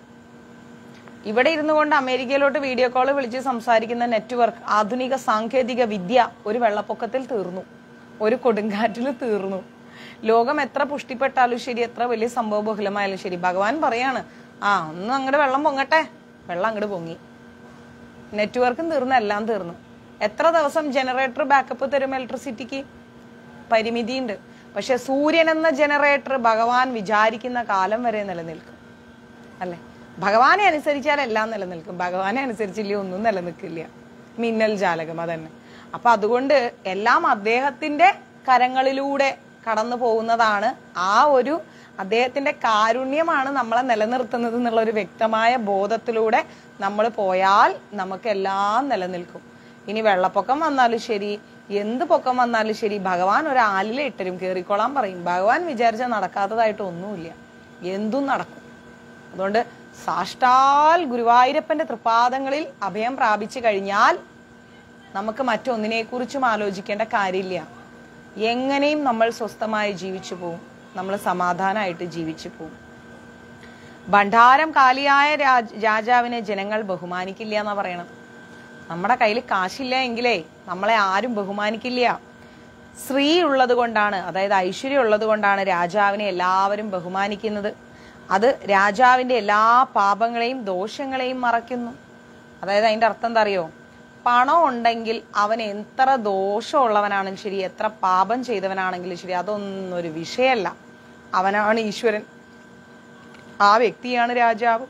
ഇവിടെ ഇരുന്നു കൊണ്ട് അമേരിക്കയിലോട്ട് വീഡിയോ കോൾ വിളിച്ച് സംസാരിക്കുന്ന നെറ്റ്വർക്ക്, ആധുനിക സാങ്കേതിക വിദ്യ ഒരു വെള്ളപ്പൊക്കത്തിൽ തീർന്നു, ഒരു കൊടുങ്കാറ്റിൽ തീർന്നു. ലോകം എത്ര പുഷ്ടിപ്പെട്ടാലും ശരി, എത്ര വലിയ സംഭവ ബഹുലമായാലും ശരി, ഭഗവാൻ പറയാണ് ആ ഒന്ന് അങ്ങോട്ട് വെള്ളം പൊങ്ങട്ടെ, വെള്ളം അങ്ങോട്ട് പൊങ്ങി. നെറ്റ്വർക്കും തീർന്നു, എല്ലാം തീർന്നു. എത്ര ദിവസം ജനറേറ്റർ ബാക്കപ്പ് തരും ഇലക്ട്രിസിറ്റിക്ക്? പരിമിതിയുണ്ട്. പക്ഷെ സൂര്യൻ എന്ന ജനറേറ്റർ ഭഗവാൻ വിചാരിക്കുന്ന കാലം വരെ നിലനിൽക്കും അല്ലെ? ഭഗവാനെ അനുസരിച്ചാൽ എല്ലാം നിലനിൽക്കും, ഭഗവാനെ അനുസരിച്ചില്ല ഒന്നും നിലനിൽക്കില്ല. മിന്നൽ ജാലകം അതന്നെ. അപ്പൊ അതുകൊണ്ട് എല്ലാം അദ്ദേഹത്തിന്റെ കരങ്ങളിലൂടെ കടന്നു പോകുന്നതാണ്. ആ ഒരു അദ്ദേഹത്തിന്റെ കാരുണ്യമാണ് നമ്മളെ നിലനിർത്തുന്നത് എന്നുള്ള ഒരു വ്യക്തമായ ബോധത്തിലൂടെ നമ്മൾ പോയാൽ നമുക്കെല്ലാം നിലനിൽക്കും. ഇനി വെള്ളപ്പൊക്കം വന്നാലും ശരി, എന്ത് പൊക്കം വന്നാലും ശരി, ഭഗവാൻ ഒരു ആലിലെ ഇട്ടരും കയറിക്കോളാൻ പറയും. ഭഗവാൻ വിചാരിച്ചാൽ നടക്കാത്തതായിട്ട് ഒന്നുമില്ല, എന്തും നടക്കും. അതുകൊണ്ട് സാഷ്ടാൽ ഗുരുവായൂരപ്പന്റെ തൃപ്പാദങ്ങളിൽ അഭയം പ്രാപിച്ചു കഴിഞ്ഞാൽ നമുക്ക് മറ്റൊന്നിനെ കുറിച്ചും ആലോചിക്കേണ്ട കാര്യമില്ല. എങ്ങനെയും നമ്മൾ സ്വസ്ഥമായി ജീവിച്ചു പോവും, നമ്മൾ സമാധാനമായിട്ട് ജീവിച്ചു പോവും. ഭണ്ഡാരം കാലിയായ രാജാവിനെ ജനങ്ങൾ ബഹുമാനിക്കില്ല എന്നാ പറയണത്. നമ്മുടെ കയ്യിൽ കാശില്ല എങ്കിലേ നമ്മളെ ആരും ബഹുമാനിക്കില്ല. ശ്രീ ഉള്ളത് കൊണ്ടാണ്, അതായത് ഐശ്വര്യം ഉള്ളത് കൊണ്ടാണ് രാജാവിനെ എല്ലാവരും ബഹുമാനിക്കുന്നത്. അത് രാജാവിന്റെ എല്ലാ പാപങ്ങളെയും ദോഷങ്ങളെയും മറയ്ക്കുന്നു. അതായത് അതിന്റെ അർത്ഥം എന്താ അറിയോ? പണം ഉണ്ടെങ്കിൽ അവൻ എത്ര ദോഷമുള്ളവനാണെങ്കിലും ശരി, എത്ര പാപം ചെയ്തവനാണെങ്കിലും ശരി, അതൊന്നും ഒരു വിഷയമല്ല. അവനാണ് ഈശ്വരൻ, ആ വ്യക്തിയാണ് രാജാവ്.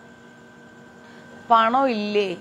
പണം ഇല്ലേ,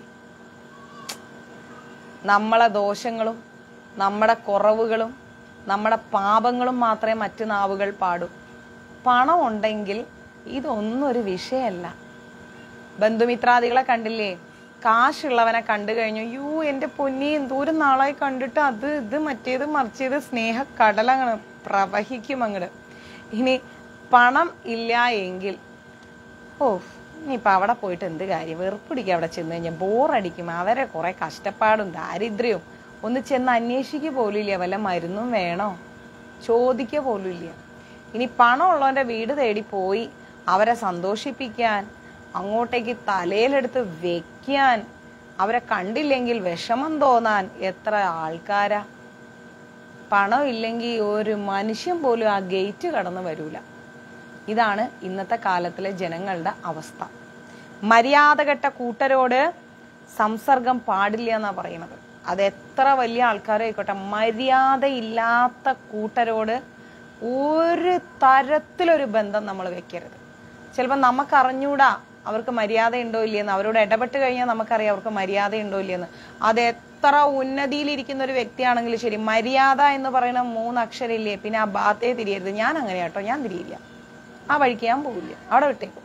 നമ്മളെ ദോഷങ്ങളും നമ്മുടെ കുറവുകളും നമ്മുടെ പാപങ്ങളും മാത്രമേ മറ്റു നാവുകൾ പാടൂ. പണം ഉണ്ടെങ്കിൽ ഇതൊന്നും ഒരു വിഷയമല്ല. ബന്ധുമിത്രാദികളെ കണ്ടില്ലേ? കാശുള്ളവനെ കണ്ടു കഴിഞ്ഞു, യൂ എന്റെ പൊന്നി എന്തോരം നാളായി കണ്ടിട്ട്, അത് ഇത് മറ്റേത് മറിച്ചത്, സ്നേഹ കടലങ്ങനെ പ്രവഹിക്കും അങ്ങട്. ഇനി പണം ഇല്ല എങ്കിൽ ഓ ഇനിയിപ്പോൾ അവിടെ പോയിട്ട് എന്ത് കാര്യം, വെറുപ്പിടിക്കുക. അവിടെ ചെന്ന് കഴിഞ്ഞാൽ ബോറടിക്കും. അവരെ കുറെ കഷ്ടപ്പാടും ദാരിദ്ര്യവും ഒന്ന് ചെന്ന് അന്വേഷിക്കുക പോലും ഇല്ല. വല്ല മരുന്നും വേണോ ചോദിക്കുക പോലും ഇല്ല. ഇനി പണം ഉള്ളവന്റെ വീട് തേടി പോയി അവരെ സന്തോഷിപ്പിക്കാൻ, അങ്ങോട്ടേക്ക് തലയിലെടുത്ത് വെക്കാൻ, അവരെ കണ്ടില്ലെങ്കിൽ വിഷമം തോന്നാൻ എത്ര ആൾക്കാരാ. പണം ഇല്ലെങ്കിൽ ഒരു മനുഷ്യൻ പോലും ആ ഗേറ്റ് കടന്നു വരൂല. ഇതാണ് ഇന്നത്തെ കാലത്തിലെ ജനങ്ങളുടെ അവസ്ഥ. മര്യാദകെട്ട കൂട്ടരോട് സംസർഗം പാടില്ല എന്നാ പറയുന്നത്. അത് എത്ര വലിയ ആൾക്കാരായിക്കോട്ടെ, മര്യാദയില്ലാത്ത കൂട്ടരോട് ഒരു തരത്തിലൊരു ബന്ധം നമ്മൾ വെക്കരുത്. ചിലപ്പോൾ നമുക്കറിഞ്ഞൂടാ അവർക്ക് മര്യാദ ഉണ്ടോ ഇല്ലയെന്ന്. അവരോട് ഇടപെട്ട് കഴിഞ്ഞാൽ നമുക്കറിയാം അവർക്ക് മര്യാദ ഉണ്ടോ ഇല്ലയെന്ന്. അത് എത്ര ഉന്നതിയിലിരിക്കുന്ന ഒരു വ്യക്തിയാണെങ്കിലും ശരി, മര്യാദ എന്ന് പറയുന്ന മൂന്ന് അക്ഷരം ഇല്ലേ, പിന്നെ ആ ഭാഗത്തേ തിരിയരുത്. ഞാൻ അങ്ങനെ കേട്ടോ, ഞാൻ തിരിയില്ല, ആ വഴിക്ക് ഞാൻ പോവില്ല, അവിടെ വിട്ടേക്കും.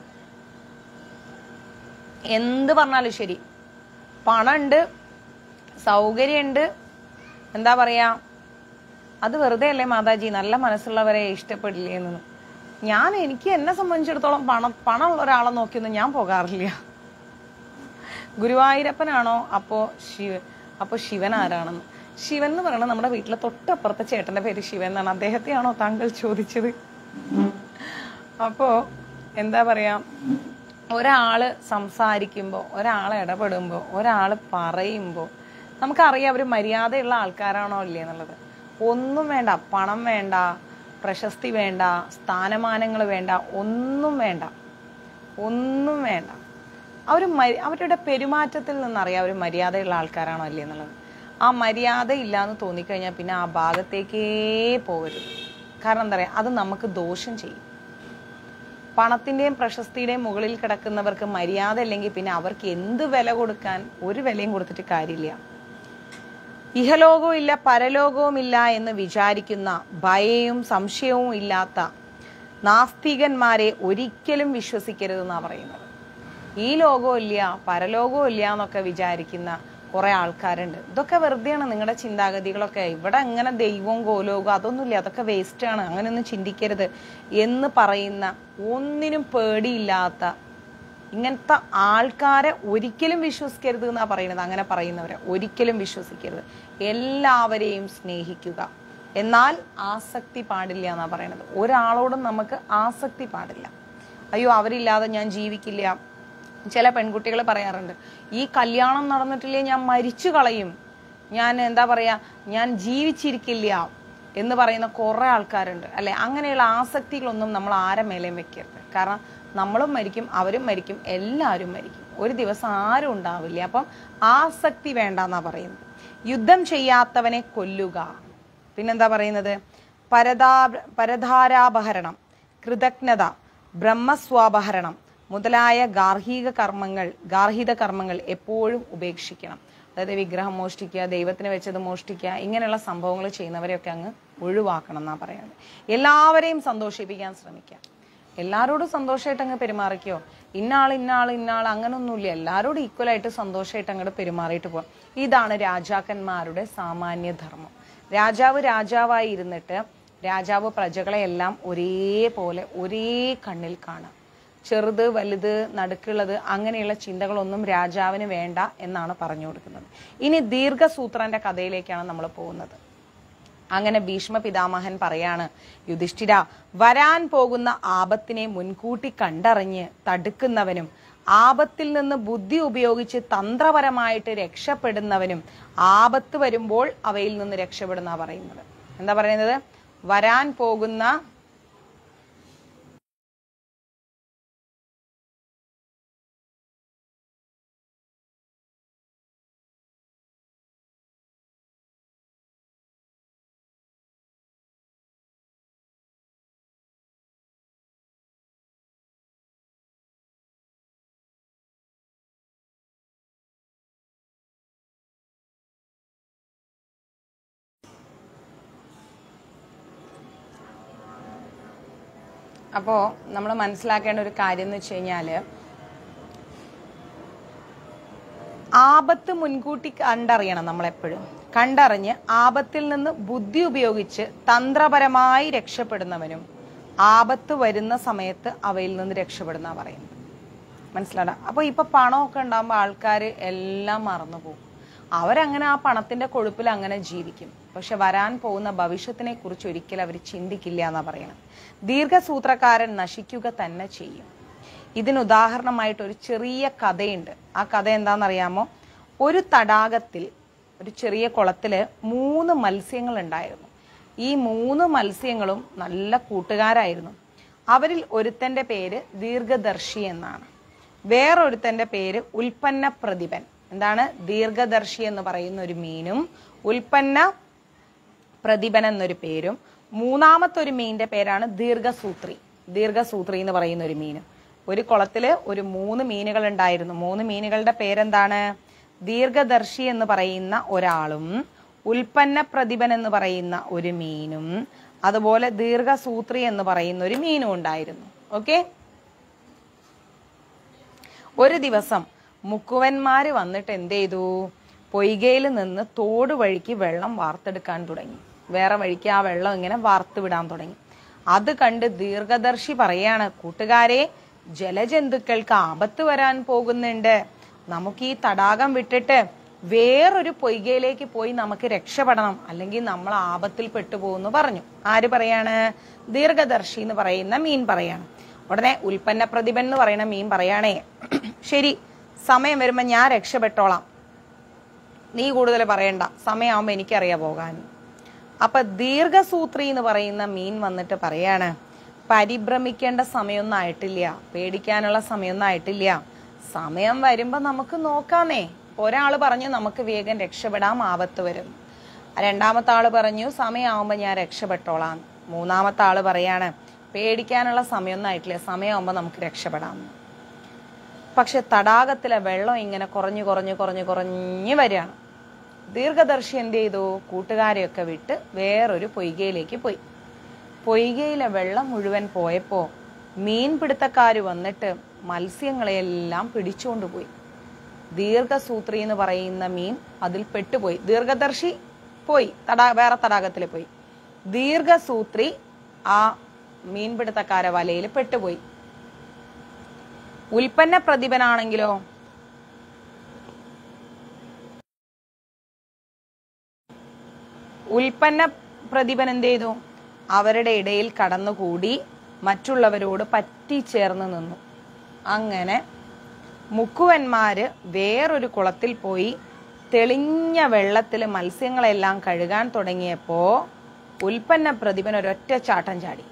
എന്ത് പറഞ്ഞാലും ശരി, പണമുണ്ട്, സൗകര്യമുണ്ട്, എന്താ പറയാ, അത് വെറുതെ അല്ലേ മാതാജി, നല്ല മനസ്സുള്ളവരെ ഇഷ്ടപ്പെടില്ലേ എന്ന്. ഞാൻ എനിക്ക് എന്നെ സംബന്ധിച്ചിടത്തോളം പണം പണമുള്ള ഒരാളെ നോക്കിയൊന്നും ഞാൻ പോകാറില്ല. ഗുരുവായൂരപ്പനാണോ അപ്പോ ശിവ അപ്പൊ ശിവൻ ആരാണെന്ന്? ശിവൻ എന്ന് പറയുന്നത് നമ്മുടെ വീട്ടിലെ തൊട്ടപ്പുറത്തെ ചേട്ടന്റെ പേര് ശിവൻ എന്നാണ്. അദ്ദേഹത്തെയാണോ താങ്കൾ ചോദിച്ചത്? അപ്പോ എന്താ പറയാ, ഒരാള് സംസാരിക്കുമ്പോ, ഒരാള് ഇടപെടുമ്പോ, ഒരാള് പറയുമ്പോ നമുക്കറിയാം അവര് മര്യാദയുള്ള ആൾക്കാരാണോ ഇല്ലേ എന്നുള്ളത്. ഒന്നും വേണ്ട, പണം വേണ്ട, പ്രശസ്തി വേണ്ട, സ്ഥാനമാനങ്ങൾ വേണ്ട, ഒന്നും വേണ്ട, ഒന്നും വേണ്ട. അവർ അവരുടെ പെരുമാറ്റത്തിൽ നിന്നറിയാം അവർ മര്യാദയുള്ള ആൾക്കാരാണോ അല്ലേ എന്നുള്ളത്. ആ മര്യാദ ഇല്ലാന്ന് തോന്നിക്കഴിഞ്ഞാൽ പിന്നെ ആ ഭാഗത്തേക്കേ പോകരുത്. കാരണം എന്താ പറയുക, അത് നമുക്ക് ദോഷം ചെയ്യും. പണത്തിന്റെയും പ്രശസ്തിയുടെയും മുകളിൽ കിടക്കുന്നവർക്ക് മര്യാദ ഇല്ലെങ്കിൽ പിന്നെ അവർക്ക് എന്ത് വില കൊടുക്കാൻ, ഒരു വിലയും കൊടുത്തിട്ട് കാര്യമില്ല. ഇഹലോകവും ഇല്ല പരലോകവും ഇല്ല എന്ന് വിചാരിക്കുന്ന ഭയവും സംശയവും ഇല്ലാത്ത നാസ്തികന്മാരെ ഒരിക്കലും വിശ്വസിക്കരുതെന്നാ പറയുന്നത്. ഈ ലോകവും ഇല്ല പരലോകവും ഇല്ല എന്നൊക്കെ വിചാരിക്കുന്ന കുറെ ആൾക്കാരുണ്ട്. ഇതൊക്കെ വെറുതെയാണ് നിങ്ങളുടെ ചിന്താഗതികളൊക്കെ. ഇവിടെ അങ്ങനെ ദൈവവും ഗോലോകവും അതൊന്നുമില്ല, അതൊക്കെ വേസ്റ്റ് ആണ്, അങ്ങനെയൊന്നും ചിന്തിക്കരുത് എന്ന് പറയുന്ന, ഒന്നിനും പേടിയില്ലാത്ത ഇങ്ങനത്തെ ആൾക്കാരെ ഒരിക്കലും വിശ്വസിക്കരുത് എന്നാ പറയുന്നത്. അങ്ങനെ പറയുന്നവരെ ഒരിക്കലും വിശ്വസിക്കരുത്. എല്ലാവരെയും സ്നേഹിക്കുക, എന്നാൽ ആസക്തി പാടില്ല എന്നാ പറയണത്. ഒരാളോടും നമുക്ക് ആസക്തി പാടില്ല. അയ്യോ അവരില്ലാതെ ഞാൻ ജീവിക്കില്ല. ചില പെൺകുട്ടികൾ പറയാറുണ്ട്, ഈ കല്യാണം നടന്നിട്ടില്ലേ ഞാൻ മരിച്ചു കളയും, ഞാൻ എന്താ പറയാ ഞാൻ ജീവിച്ചിരിക്കില്ല എന്ന് പറയുന്ന കുറെ ആൾക്കാരുണ്ട് അല്ലെ. അങ്ങനെയുള്ള ആസക്തികളൊന്നും നമ്മൾ ആരെ മേലെയും വെക്കരുത്. കാരണം നമ്മളും മരിക്കും, അവരും മരിക്കും, എല്ലാവരും മരിക്കും. ഒരു ദിവസം ആരും ഉണ്ടാവില്ല. അപ്പം ആസക്തി വേണ്ടെന്നാ പറയുന്നത്. യുദ്ധം ചെയ്യാത്തവനെ കൊല്ലുക. പിന്നെന്താ പറയുന്നത്, പരതാ പരധാരാപഹരണം, കൃതജ്ഞത, ബ്രഹ്മസ്വാപഹരണം മുതലായ ഗാർഹിക കർമ്മങ്ങൾ ഗാർഹിക കർമ്മങ്ങൾ എപ്പോഴും ഉപേക്ഷിക്കണം. അതായത് വിഗ്രഹം മോഷ്ടിക്കുക, ദൈവത്തിന് വെച്ചത് മോഷ്ടിക്കുക, ഇങ്ങനെയുള്ള സംഭവങ്ങൾ ചെയ്യുന്നവരെയൊക്കെ അങ്ങ് ഒഴിവാക്കണം എന്നാ പറയുന്നത്. എല്ലാവരെയും സന്തോഷിപ്പിക്കാൻ ശ്രമിക്കുക. എല്ലാവരോടും സന്തോഷമായിട്ട് അങ്ങ് പെരുമാറിക്കോ. ഇന്നാൾ ഇന്നാൾ ഇന്നാൾ അങ്ങനൊന്നുമില്ല. എല്ലാവരോടും ഈക്വലായിട്ട് സന്തോഷമായിട്ട് അങ്ങോട്ട് പെരുമാറിയിട്ട് പോവാം. ഇതാണ് രാജാക്കന്മാരുടെ സാമാന്യ ധർമ്മം. രാജാവ് രാജാവായി ഇരുന്നിട്ട് രാജാവ് പ്രജകളെ എല്ലാം ഒരേപോലെ ഒരേ കണ്ണിൽ കാണാം. ചെറുത് വലുത് നടുക്കുള്ളത് അങ്ങനെയുള്ള ചിന്തകളൊന്നും രാജാവിന് വേണ്ട എന്നാണ് പറഞ്ഞു കൊടുക്കുന്നത്. ഇനി ദീർഘസൂത്രന്റെ കഥയിലേക്കാണ് നമ്മൾ പോകുന്നത്. അങ്ങനെ ഭീഷ്മ പിതാമഹൻ പറയാണ്, യുധിഷ്ഠിര, വരാൻ പോകുന്ന ആപത്തിനെ മുൻകൂട്ടി കണ്ടറിഞ്ഞ് തടുക്കുന്നവനും ആപത്തിൽ നിന്ന് ബുദ്ധി ഉപയോഗിച്ച് തന്ത്രപരമായിട്ട് രക്ഷപ്പെടുന്നവനും ആപത്ത് വരുമ്പോൾ അവയിൽ നിന്ന് രക്ഷപ്പെടുന്ന പറയുന്നത്. എന്താ പറയുന്നത്, വരാൻ പോകുന്ന അപ്പോ നമ്മൾ മനസ്സിലാക്കേണ്ട ഒരു കാര്യം എന്ന് വെച്ച് കഴിഞ്ഞാല്, ആപത്ത് മുൻകൂട്ടി കണ്ടറിയണം. നമ്മളെപ്പോഴും കണ്ടറിഞ്ഞ് ആപത്തിൽ നിന്ന് ബുദ്ധി ഉപയോഗിച്ച് തന്ത്രപരമായി രക്ഷപ്പെടുന്നവനും ആപത്ത് വരുന്ന സമയത്ത് അവയിൽ നിന്ന് രക്ഷപ്പെടുന്ന പറയുന്നത്. മനസ്സിലാടാ. അപ്പൊ ഇപ്പൊ പണമൊക്കെ ഉണ്ടാകുമ്പോൾ ആൾക്കാർ എല്ലാം മറന്നു പോകും. അവരങ്ങനെ ആ പണത്തിന്റെ കൊഴുപ്പിൽ അങ്ങനെ ജീവിക്കും. പക്ഷെ വരാൻ പോകുന്ന ഭവിഷ്യത്തിനെ കുറിച്ച് ഒരിക്കലും അവർ ചിന്തിക്കില്ല എന്നാ പറയണം. ദീർഘസൂത്രക്കാരൻ നശിക്കുക തന്നെ ചെയ്യും. ഇതിന് ഉദാഹരണമായിട്ട് ഒരു ചെറിയ കഥയുണ്ട്. ആ കഥ എന്താണെന്നറിയാമോ? ഒരു തടാകത്തിൽ, ഒരു ചെറിയ കുളത്തില് മൂന്ന് മത്സ്യങ്ങൾ ഉണ്ടായിരുന്നു. ഈ മൂന്ന് മത്സ്യങ്ങളും നല്ല കൂട്ടുകാരായിരുന്നു. അവരിൽ ഒരുത്തന്റെ പേര് ദീർഘദർശി എന്നാണ്. വേറൊരുത്തന്റെ പേര് ഉൽപ്പന്ന പ്രതിഭൻ. എന്താണ്? ദീർഘദർശി എന്ന് പറയുന്ന ഒരു മീനും ഉൽപ്പന്ന പ്രതിഭൻ എന്നൊരു പേരും. മൂന്നാമത്തെ ഒരു മീനിന്റെ പേരാണ് ദീർഘസൂത്രി. ദീർഘസൂത്രി എന്ന് പറയുന്ന ഒരു മീനും. ഒരു കുളത്തില് ഒരു മൂന്ന് മീനുകൾ ഉണ്ടായിരുന്നു. മൂന്ന് മീനുകളുടെ പേരെന്താണ്? ദീർഘദർശി എന്ന് പറയുന്ന ഒരാളും ഉൽപ്പന്ന പ്രതിഭൻ എന്ന് പറയുന്ന ഒരു മീനും അതുപോലെ ദീർഘസൂത്രി എന്ന് പറയുന്ന ഒരു മീനും ഉണ്ടായിരുന്നു. ഓക്കെ. ഒരു ദിവസം മുക്കുവന്മാര് വന്നിട്ട് എന്ത് ചെയ്തു? പൊയ്കയിൽ നിന്ന് തോട് വഴിക്ക് വെള്ളം വാർത്തെടുക്കാൻ തുടങ്ങി. വേറെ വഴിക്ക് ആ വെള്ളം ഇങ്ങനെ വാർത്തു വിടാൻ തുടങ്ങി. അത് കണ്ട് ദീർഘദർശി പറയാണ്, കൂട്ടുകാരെ, ജലജന്തുക്കൾക്ക് ആപത്ത് വരാൻ പോകുന്നുണ്ട്. നമുക്ക് ഈ തടാകം വിട്ടിട്ട് വേറൊരു പൊയ്കയിലേക്ക് പോയി നമുക്ക് രക്ഷപ്പെടണം, അല്ലെങ്കിൽ നമ്മൾ ആപത്തിൽ പെട്ടുപോകുന്നു പറഞ്ഞു. ആര് പറയാണ്? ദീർഘദർശി എന്ന് പറയുന്ന മീൻ പറയാണ്. ഉടനെ ഉൽപ്പന്ന പ്രതിഭൻ എന്ന് പറയുന്ന മീൻ പറയാണേ, ശരി, സമയം വരുമ്പോ ഞാൻ രക്ഷപ്പെട്ടോളാം, നീ കൂടുതൽ പറയണ്ട, സമയമാകുമ്പോ എനിക്കറിയാ പോകാൻ. അപ്പൊ ദീർഘസൂത്രി എന്ന് പറയുന്ന മീൻ വന്നിട്ട് പറയാണ്, പരിഭ്രമിക്കേണ്ട സമയമൊന്നും ആയിട്ടില്ല, പേടിക്കാനുള്ള സമയമൊന്നും ആയിട്ടില്ല, സമയം വരുമ്പോ നമുക്ക് നോക്കാന്നേ, ഒരാൾ പറഞ്ഞു നമുക്ക് വേഗം രക്ഷപ്പെടാം, ആപത്ത് വരും. രണ്ടാമത്തെ ആള് പറഞ്ഞു സമയമാകുമ്പോൾ ഞാൻ രക്ഷപ്പെട്ടോളാം. മൂന്നാമത്തെ ആള് പറയാണ് പേടിക്കാനുള്ള സമയമൊന്നും ആയിട്ടില്ല, സമയമാകുമ്പോൾ നമുക്ക് രക്ഷപ്പെടാം. പക്ഷെ തടാകത്തിലെ വെള്ളം ഇങ്ങനെ കുറഞ്ഞു കുറഞ്ഞു കുറഞ്ഞു കുറഞ്ഞു വരികയാണ്. ദീർഘദർശി എന്ത് ചെയ്തു? കൂട്ടുകാരെയൊക്കെ വിട്ട് വേറൊരു പൊയ്കയിലേക്ക് പോയി. പൊയ്കയിലെ വെള്ളം മുഴുവൻ പോയപ്പോ മീൻപിടുത്തക്കാര് വന്നിട്ട് മത്സ്യങ്ങളെയെല്ലാം പിടിച്ചുകൊണ്ടുപോയി. ദീർഘസൂത്രി എന്ന് പറയുന്ന മീൻ അതിൽ പെട്ടുപോയി. ദീർഘദർശി പോയി, തടാ വേറെ തടാകത്തിൽ പോയി. ദീർഘസൂത്രി ആ മീൻപിടുത്തക്കാരെ വലയിൽ പെട്ടുപോയി. ഉൽപ്പന്ന പ്രതിഭനാണെങ്കിലോ ഉൽപ്പന്ന പ്രതിഭൻ എന്ത് ചെയ്തു? അവരുടെ ഇടയിൽ കടന്നുകൂടി മറ്റുള്ളവരോട് പറ്റിച്ചേർന്ന് നിന്നു. അങ്ങനെ മുക്കുവന്മാര് വേറൊരു കുളത്തിൽ പോയി തെളിഞ്ഞ വെള്ളത്തിൽ മത്സ്യങ്ങളെല്ലാം കഴുകാൻ തുടങ്ങിയപ്പോ ഉൽപ്പന്ന പ്രതിഭൻ ഒരൊറ്റ ചാട്ടം ചാടി.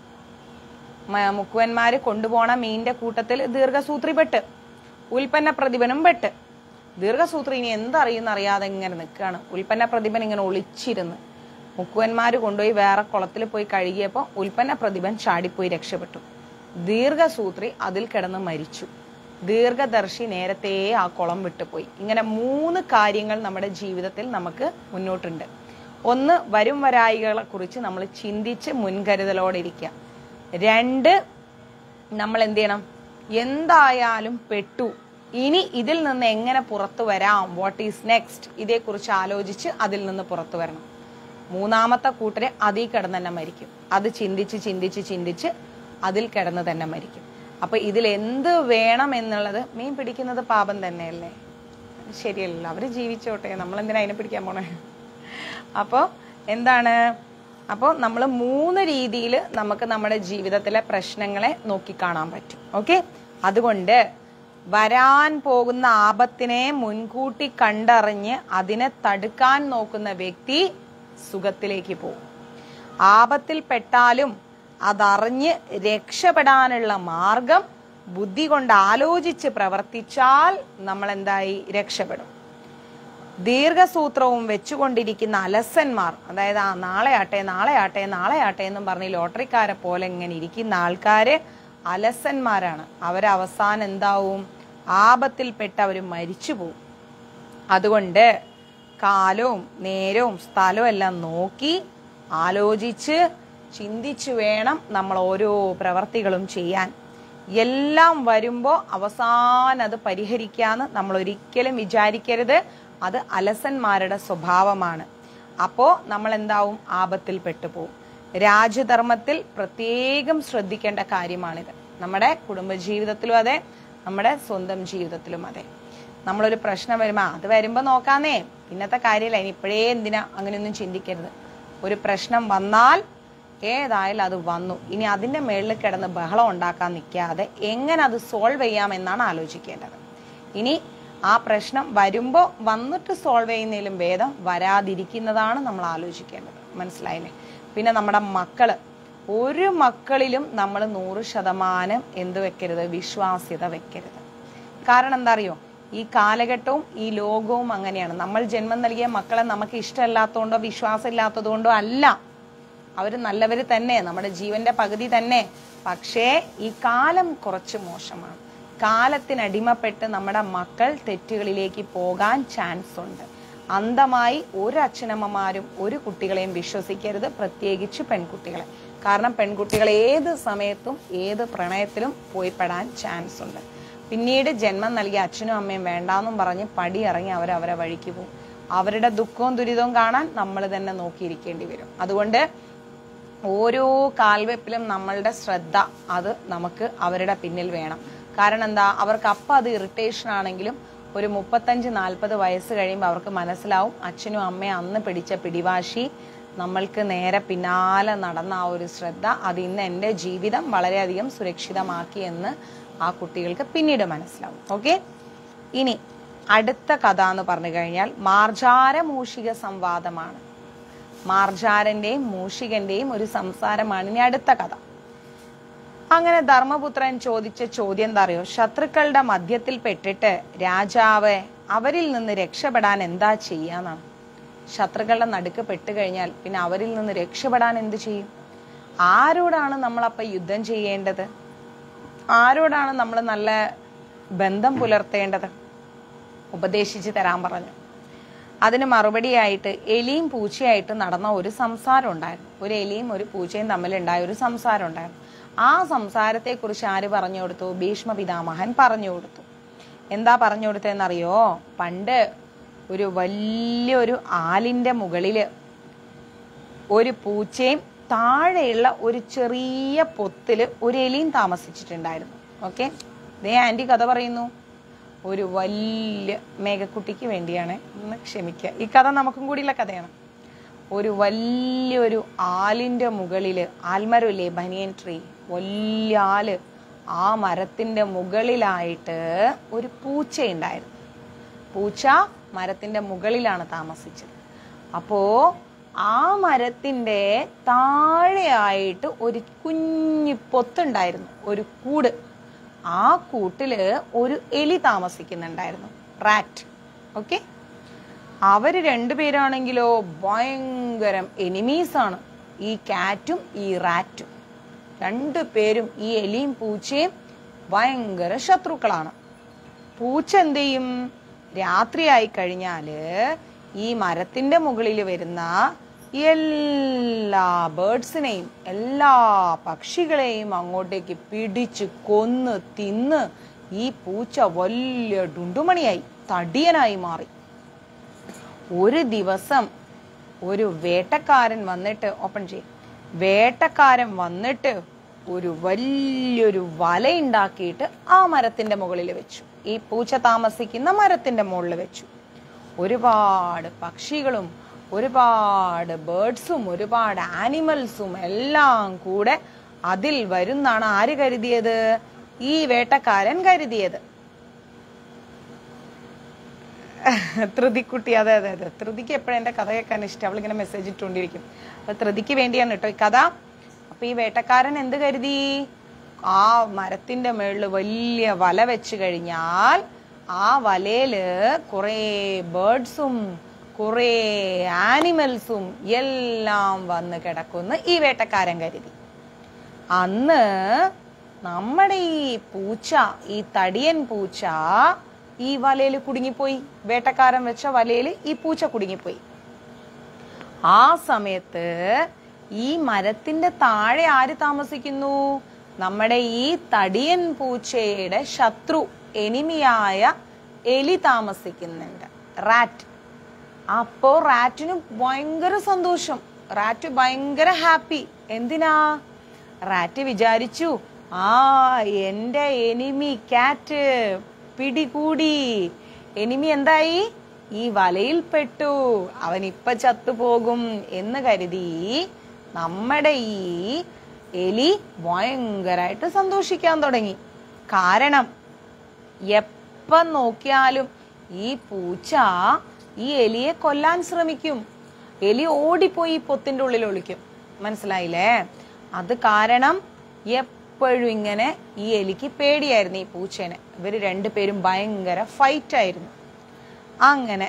മുക്കുവന്മാര് കൊണ്ടുപോണ മീനിന്റെ കൂട്ടത്തിൽ ദീർഘസൂത്രി പെട്ട്, ഉൽപ്പന്ന പ്രതിഭനും പെട്ട്. ദീർഘസൂത്രി ഇനി എന്തറിയുന്ന അറിയാതെ ഇങ്ങനെ നിൽക്കുകയാണ്. ഉൽപ്പന്ന പ്രതിഭൻ ഇങ്ങനെ ഒളിച്ചിരുന്ന്. മുക്കുവന്മാര് കൊണ്ടുപോയി വേറെ കുളത്തിൽ പോയി കഴുകിയപ്പോ ഉൽപ്പന്ന പ്രതിഭൻ ചാടിപ്പോയി രക്ഷപ്പെട്ടു. ദീർഘസൂത്രി അതിൽ കിടന്ന് മരിച്ചു. ദീർഘദർശി നേരത്തെ ആ കുളം വിട്ടുപോയി. ഇങ്ങനെ മൂന്ന് കാര്യങ്ങൾ നമ്മുടെ ജീവിതത്തിൽ നമുക്ക് മുന്നോട്ടുണ്ട്. ഒന്ന്, വരും വരായികളെ കുറിച്ച് നമ്മൾ ചിന്തിച്ച് മുൻകരുതലോടെ ഇരിക്കുക. രണ്ട്, നമ്മൾ എന്ത് ചെയ്യണം? എന്തായാലും പെട്ടു, ഇനി ഇതിൽ നിന്ന് എങ്ങനെ പുറത്തു വരാം, വാട്ട് ഈസ് നെക്സ്റ്റ്, ഇതേക്കുറിച്ച് ആലോചിച്ച് അതിൽ നിന്ന് പുറത്തു വരണം. മൂന്നാമത്തെ കൂട്ടരെ അതിൽ കിടന്ന് തന്നെ മരിക്കും. അത് ചിന്തിച്ച് ചിന്തിച്ച് ചിന്തിച്ച് അതിൽ കിടന്ന് തന്നെ മരിക്കും. അപ്പൊ ഇതിൽ എന്ത് വേണം എന്നുള്ളത്, മീൻ പിടിക്കുന്നത് പാപം തന്നെയല്ലേ? ശരിയല്ലല്ലോ, അവര് ജീവിച്ചോട്ടെ, നമ്മൾ എന്തിനാ അതിനെ പിടിക്കാൻ പോണേ? അപ്പൊ എന്താണ്? അപ്പോൾ നമ്മൾ മൂന്ന് രീതിയിൽ നമുക്ക് നമ്മുടെ ജീവിതത്തിലെ പ്രശ്നങ്ങളെ നോക്കിക്കാണാൻ പറ്റും. ഓക്കെ, അതുകൊണ്ട് വരാൻ പോകുന്ന ആപത്തിനെ മുൻകൂട്ടി കണ്ടറിഞ്ഞ് അതിനെ തടുക്കാൻ നോക്കുന്ന വ്യക്തി സുഖത്തിലേക്ക് പോകും. ആപത്തിൽ പെട്ടാലും അതറിഞ്ഞ് രക്ഷപ്പെടാനുള്ള മാർഗം ബുദ്ധി കൊണ്ട് ആലോചിച്ച് പ്രവർത്തിച്ചാൽ നമ്മൾ എന്തായി? രക്ഷപ്പെടും. ദീർഘസൂത്രവും വെച്ചുകൊണ്ടിരിക്കുന്ന അലസന്മാർ, അതായത് ആ നാളെ ആട്ടെ നാളെ ആട്ടെ നാളെ ആട്ടെ എന്നും പറഞ്ഞ് ലോട്ടറിക്കാരെ പോലെ ഇങ്ങനെ ഇരിക്കുന്ന ആൾക്കാര് അലസന്മാരാണ്. അവരവസാനം എന്താവും? ആപത്തിൽപ്പെട്ട് അവർ മരിച്ചു പോവും. അതുകൊണ്ട് കാലവും നേരവും സ്ഥലവും എല്ലാം നോക്കി ആലോചിച്ച് ചിന്തിച്ചു വേണം നമ്മൾ ഓരോ പ്രവർത്തികളും ചെയ്യാൻ. എല്ലാം വരുമ്പോ അവസാനം അത് പരിഹരിക്കാന്ന് നമ്മൾ ഒരിക്കലും വിചാരിക്കരുത്. അത് അലസന്മാരുടെ സ്വഭാവമാണ്. അപ്പോ നമ്മൾ എന്താവും? ആപത്തിൽ പെട്ടുപോകും. രാജ്യധർമ്മത്തിൽ പ്രത്യേകം ശ്രദ്ധിക്കേണ്ട കാര്യമാണിത്. നമ്മുടെ കുടുംബജീവിതത്തിലും അതെ, നമ്മുടെ സ്വന്തം ജീവിതത്തിലും അതെ. നമ്മളൊരു പ്രശ്നം വരുമ്പോ അത് വരുമ്പോ നോക്കാന്നേ, ഇന്നത്തെ കാര്യമില്ല, ഇനി ഇപ്പോഴേ എന്തിനാ അങ്ങനെയൊന്നും ചിന്തിക്കരുത്. ഒരു പ്രശ്നം വന്നാൽ ഏതായാലും അത് വന്നു, ഇനി അതിന്റെ മേളിൽ കിടന്ന് ബഹളം ഉണ്ടാക്കാൻ നിൽക്കാതെ എങ്ങനെ അത് സോൾവ് ചെയ്യാം എന്നാണ് ആലോചിക്കേണ്ടത്. ഇനി ആ പ്രശ്നം വരുമ്പോ വന്നിട്ട് സോൾവ് ചെയ്യുന്നതിലും ഭേദം വരാതിരിക്കുന്നതാണ് നമ്മൾ ആലോചിക്കേണ്ടത്. മനസ്സിലായില്ലേ? പിന്നെ നമ്മുടെ മക്കള്, ഒരു മക്കളിലും നമ്മൾ നൂറ് ശതമാനം എന്ത് വെക്കരുത്? വിശ്വാസ്യത വെക്കരുത്. കാരണം എന്താ അറിയോ? ഈ കാലഘട്ടവും ഈ ലോകവും അങ്ങനെയാണ്. നമ്മൾ ജന്മം നൽകിയ മക്കളെ നമുക്ക് ഇഷ്ടമല്ലാത്തതുകൊണ്ടോ വിശ്വാസം ഇല്ലാത്തതുകൊണ്ടോ അല്ല, അവര് നല്ലവര് തന്നെ, നമ്മുടെ ജീവന്റെ പകുതി തന്നെ. പക്ഷേ ഈ കാലം കുറച്ച് മോശമാണ്. കാലത്തിനടിമപ്പെട്ട് നമ്മുടെ മക്കൾ തെറ്റുകളിലേക്ക് പോകാൻ ചാൻസ് ഉണ്ട്. അന്ധമായി ഒരു അച്ഛനമ്മമാരും ഒരു കുട്ടികളെയും വിശ്വസിക്കരുത്, പ്രത്യേകിച്ച് പെൺകുട്ടികളെ. കാരണം പെൺകുട്ടികൾ ഏത് സമയത്തും ഏത് പ്രണയത്തിലും പോയിപ്പെടാൻ ചാൻസ് ഉണ്ട്. പിന്നീട് ജന്മം നൽകിയ അച്ഛനും അമ്മയും വേണ്ടാന്നും പറഞ്ഞ് പടി ഇറങ്ങി അവർ അവരെ വഴിക്ക് പോകും. അവരുടെ ദുഃഖവും ദുരിതവും കാണാൻ നമ്മൾ തന്നെ നോക്കിയിരിക്കേണ്ടി വരും. അതുകൊണ്ട് ഓരോ കാൽവെപ്പിലും നമ്മളുടെ ശ്രദ്ധ അത് നമുക്ക് അവരുടെ പിന്നിൽ വേണം. കാരണം എന്താ? അവർക്ക് അപ്പം അത് ഇറിറ്റേഷൻ ആണെങ്കിലും ഒരു മുപ്പത്തഞ്ച് നാൽപ്പത് വയസ്സ് കഴിയുമ്പോൾ അവർക്ക് മനസ്സിലാവും അച്ഛനും അമ്മയും അന്ന് പിടിച്ച പിടിവാശി, നമ്മൾക്ക് നേരെ പിന്നാലെ നടന്ന ആ ഒരു ശ്രദ്ധ, അത് ഇന്ന് എൻ്റെ ജീവിതം വളരെയധികം സുരക്ഷിതമാക്കി എന്ന് ആ കുട്ടികൾക്ക് പിന്നീട് മനസ്സിലാവും. ഓക്കെ, ഇനി അടുത്ത കഥ എന്ന് പറഞ്ഞു കഴിഞ്ഞാൽ മാർജാര മൂഷിക സംവാദമാണ്. മാർജാരന്റെയും മൂഷികന്റെയും ഒരു സംസാരമാണ് ഇനി അടുത്ത കഥ. അങ്ങനെ ധർമ്മപുത്രൻ ചോദിച്ച ചോദ്യം എന്താ അറിയോ? ശത്രുക്കളുടെ മധ്യത്തിൽ പെട്ടിട്ട് രാജാവ് അവരിൽ നിന്ന് രക്ഷപ്പെടാൻ എന്താ ചെയ്യാന്നാണ്. ശത്രുക്കളുടെ നടുക്ക് പെട്ടുകഴിഞ്ഞാൽ പിന്നെ അവരിൽ നിന്ന് രക്ഷപ്പെടാൻ എന്ത് ചെയ്യും? ആരോടാണ് നമ്മളപ്പ യുദ്ധം ചെയ്യേണ്ടത്? ആരോടാണ് നമ്മൾ നല്ല ബന്ധം പുലർത്തേണ്ടത്? ഉപദേശിച്ച് തരാൻ പറഞ്ഞു. അതിന് മറുപടിയായിട്ട് എലിയും പൂച്ചയായിട്ട് നടന്ന ഒരു സംസാരം ഉണ്ടായിരുന്നു. ഒരു എലിയും ഒരു പൂച്ചയും തമ്മിലുണ്ടായ ഒരു സംസാരം ഉണ്ടായിരുന്നു. ആ സംസാരത്തെ കുറിച്ച് ആര് പറഞ്ഞു കൊടുത്തു? ഭീഷ്മ പിതാമഹൻ പറഞ്ഞു കൊടുത്തു. എന്താ പറഞ്ഞു കൊടുത്തതെന്നറിയോ? പണ്ട് ഒരു വലിയൊരു ആലിന്റെ മുകളില് ഒരു പൂച്ചയും താഴെയുള്ള ഒരു ചെറിയ പൊത്തില് ഒരു എലിയും താമസിച്ചിട്ടുണ്ടായിരുന്നു. ഓക്കെ, ദേ ആന്റി കഥ പറയുന്നു. ഒരു വലിയ മേഘക്കുട്ടിക്ക് വേണ്ടിയാണ്, ഒന്ന് ക്ഷമിക്കുക, ഈ കഥ നമുക്കും കൂടിയുള്ള കഥയാണ്. ഒരു വലിയൊരു ആലിന്റെ മുകളില്, ആൽമരമില്ലേ, ബനിയൻ ട്രീ, വലിയ ആല്, ആ മരത്തിന്റെ മുകളിലായിട്ട് ഒരു പൂച്ച ഉണ്ടായിരുന്നു. പൂച്ച മരത്തിന്റെ മുകളിലാണ് താമസിച്ചത്. അപ്പോ ആ മരത്തിന്റെ താഴെയായിട്ട് ഒരു കുഞ്ഞു പൊത്തുണ്ടായിരുന്നു, ഒരു കൂട്. ആ കൂട്ടില് ഒരു എലി താമസിക്കുന്നുണ്ടായിരുന്നു, റാറ്റ്. ഓക്കെ, അവര് രണ്ടുപേരാണെങ്കിലോ ഭയങ്കരം എനിമീസ് ആണ്, ഈ കാറ്റും ഈ റാറ്റും. രണ്ടു പേരും, ഈ എലിയും പൂച്ചയും, ഭയങ്കര ശത്രുക്കളാണ്. പൂച്ച എന്ത് ചെയ്യും? രാത്രിയായി കഴിഞ്ഞാല് ഈ മരത്തിന്റെ മുകളിൽ വരുന്ന എല്ലാ ബേർഡ്സിനെയും, എല്ലാ പക്ഷികളെയും അങ്ങോട്ടേക്ക് പിടിച്ച് കൊന്ന് തിന്ന് ഈ പൂച്ച വലിയ ഡുണ്ടുമണിയായി, തടിയനായി മാറി. ഒരു ദിവസം ഒരു വേട്ടക്കാരൻ വന്നിട്ട്, ഓപ്പൺ ചെയ്യും, വേട്ടക്കാരൻ വന്നിട്ട് ഒരു വലിയൊരു വലയുണ്ടാക്കിയിട്ട് ആ മരത്തിന്റെ മുകളിൽ വെച്ചു. ഈ പൂച്ച താമസിക്കുന്ന മരത്തിന്റെ മുകളിൽ വെച്ചു. ഒരുപാട് പക്ഷികളും ഒരുപാട് ബേർഡ്സും ഒരുപാട് ആനിമൽസും എല്ലാം കൂടെ അതിൽ വരുന്നാണ് ആര് കരുതിയത്? ഈ വേട്ടക്കാരൻ കരുതിയത്. ധൃതിക്കുട്ടി, അതെ അതെ അതെ ധൃതിക്ക് എപ്പോഴും എന്റെ കഥ കേൾക്കാൻ ഇഷ്ടം. അവളിങ്ങനെ മെസ്സേജ് ഇട്ടുകൊണ്ടിരിക്കും. അപ്പൊ ധൃതിക്ക് വേണ്ടിയാണ് കേട്ടോ ഈ കഥ. അപ്പൊ ഈ വേട്ടക്കാരൻ എന്ത് കരുതി? ആ മരത്തിന്റെ മേളില് വലിയ വല വെച്ച് കഴിഞ്ഞാൽ ആ വലയില് കുറെ ബേർഡ്സും കുറെ ആനിമൽസും എല്ലാം വന്ന് കിടക്കുമെന്ന് ഈ വേട്ടക്കാരൻ കരുതി. അന്ന് നമ്മുടെ ഈ പൂച്ച, ഈ തടിയൻ പൂച്ച ഈ വലയിൽ കുടുങ്ങിപ്പോയി. വേട്ടക്കാരൻ വെച്ച വലയിൽ ഈ പൂച്ച കുടുങ്ങിപ്പോയി. ആ സമയത്ത് ഈ മരത്തിന്റെ താഴെ ആര് താമസിക്കുന്നു? നമ്മുടെ ഈ തടിയൻ പൂച്ചയുടെ ശത്രു, എനിമിയായ എലി താമസിക്കുന്നുണ്ട്, റാറ്റ്. അപ്പോ റാറ്റിന് ഭയങ്കര സന്തോഷം, റാറ്റ് ഭയങ്കര ഹാപ്പി. എന്തിനാ? റാറ്റ് വിചാരിച്ചു, ആ എന്റെ എനിമി കാറ്റ് പിടികൂടി. എനിമി എന്തായി? ഈ വലയിൽ പെട്ടു, അവൻ ഇപ്പൊ ചത്തുപോകും എന്ന് കരുതി നമ്മുടെ ഈ എലി ഭയങ്കരായിട്ട് സന്തോഷിക്കാൻ തുടങ്ങി. കാരണം എപ്പ നോക്കിയാലും ഈ പൂച്ച ഈ എലിയെ കൊല്ലാൻ ശ്രമിക്കും. എലി ഓടിപ്പോയി പൊത്തിന്റെ ഉള്ളിൽ ഒളിക്കും. മനസ്സിലായില്ലേ? അത് കാരണം എപ്പോഴും ഇങ്ങനെ ഈ എലിക്ക് പേടിയായിരുന്നു ഈ പൂച്ചേനെ. ഇവര് രണ്ടുപേരും ഭയങ്കര ഫൈറ്റ് ആയിരുന്നു. അങ്ങനെ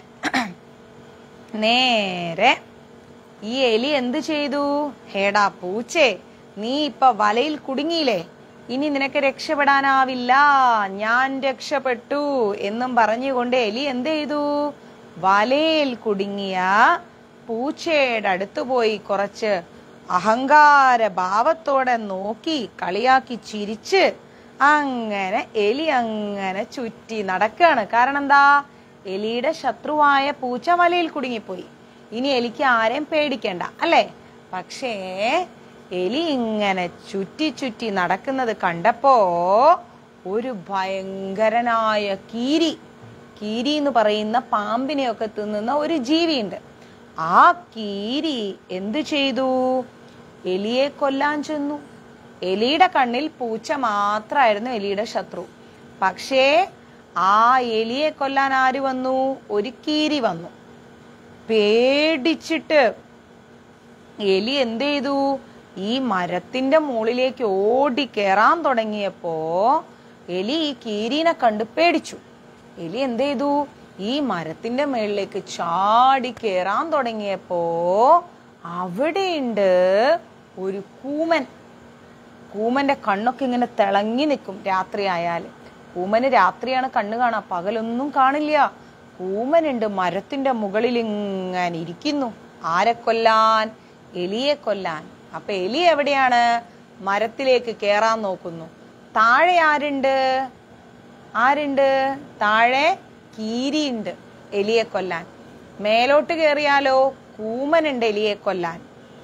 നേരെ ഈ എലി എന്ത് ചെയ്തു? ഹേടാ പൂച്ചേ, നീ ഇപ്പൊ വലയിൽ കുടുങ്ങിയില്ലേ, ഇനി നിനക്ക് രക്ഷപ്പെടാനാവില്ല, ഞാൻ രക്ഷപ്പെട്ടു എന്നും പറഞ്ഞുകൊണ്ട് എലി എന്ത് ചെയ്തു? വലയിൽ കുടുങ്ങിയ പൂച്ചയുടെ അടുത്ത് പോയി കുറച്ച് അഹങ്കാര ഭാവത്തോടെ നോക്കി കളിയാക്കി ചിരിച്ച് അങ്ങനെ എലി അങ്ങനെ ചുറ്റി നടക്കാണ്. കാരണം എന്താ? എലിയുടെ ശത്രുവായ പൂച്ച വലയിൽ കുടുങ്ങിപ്പോയി. ഇനി എലിക്ക് ആരെയും പേടിക്കണ്ട അല്ലേ? പക്ഷേ എലി ഇങ്ങനെ ചുറ്റി ചുറ്റി നടക്കുന്നത് കണ്ടപ്പോ ഒരു ഭയങ്കരനായ കീരി, കീരി എന്ന് പറയുന്ന പാമ്പിനെയൊക്കെ തിന്നുന്ന ഒരു ജീവിയുണ്ട്. ആ കീരി എന്തു ചെയ്തു? എലിയെ കൊല്ലാൻ ചെന്നു. എലിയുടെ കണ്ണിൽ പൂച്ച മാത്രമായിരുന്നു എലിയുടെ ശത്രു. പക്ഷേ ആ എലിയെ കൊല്ലാൻ ആര് വന്നു? ഒരു കീരി വന്നു. പേടിച്ചിട്ട് എലി എന്ത് ചെയ്തു? ഈ മരത്തിന്റെ മുകളിലേക്ക് ഓടി കയറാൻ തുടങ്ങിയപ്പോ എലി ഈ കീരിനെ കണ്ട് പേടിച്ചു. എലി എന്ത് ചെയ്തു? ഈ മരത്തിന്റെ മേളിലേക്ക് ചാടി കയറാൻ തുടങ്ങിയപ്പോ അവിടെയുണ്ട് ഒരു കൂമൻ. കൂമന്റെ കണ്ണൊക്കെ ഇങ്ങനെ തിളങ്ങി നിൽക്കും രാത്രി ആയാല്. കൂമന് രാത്രിയാണ് കണ്ണ് കാണാ, പകലൊന്നും കാണില്ല. കൂമനുണ്ട് മരത്തിന്റെ മുകളിൽ ഇങ്ങനെ ഇരിക്കുന്നു. ആരെ കൊല്ലാൻ? എലിയെ കൊല്ലാൻ. അപ്പൊ എലി എവിടെയാണ്? മരത്തിലേക്ക് കേറാൻ നോക്കുന്നു. താഴെ ആരുണ്ട്? ആരുണ്ട് താഴെ? കീരിയുണ്ട് എലിയെ കൊല്ലാൻ. മേലോട്ട് കേറിയാലോ കൂമനുണ്ട് എലിയെ കൊല്ലാൻ.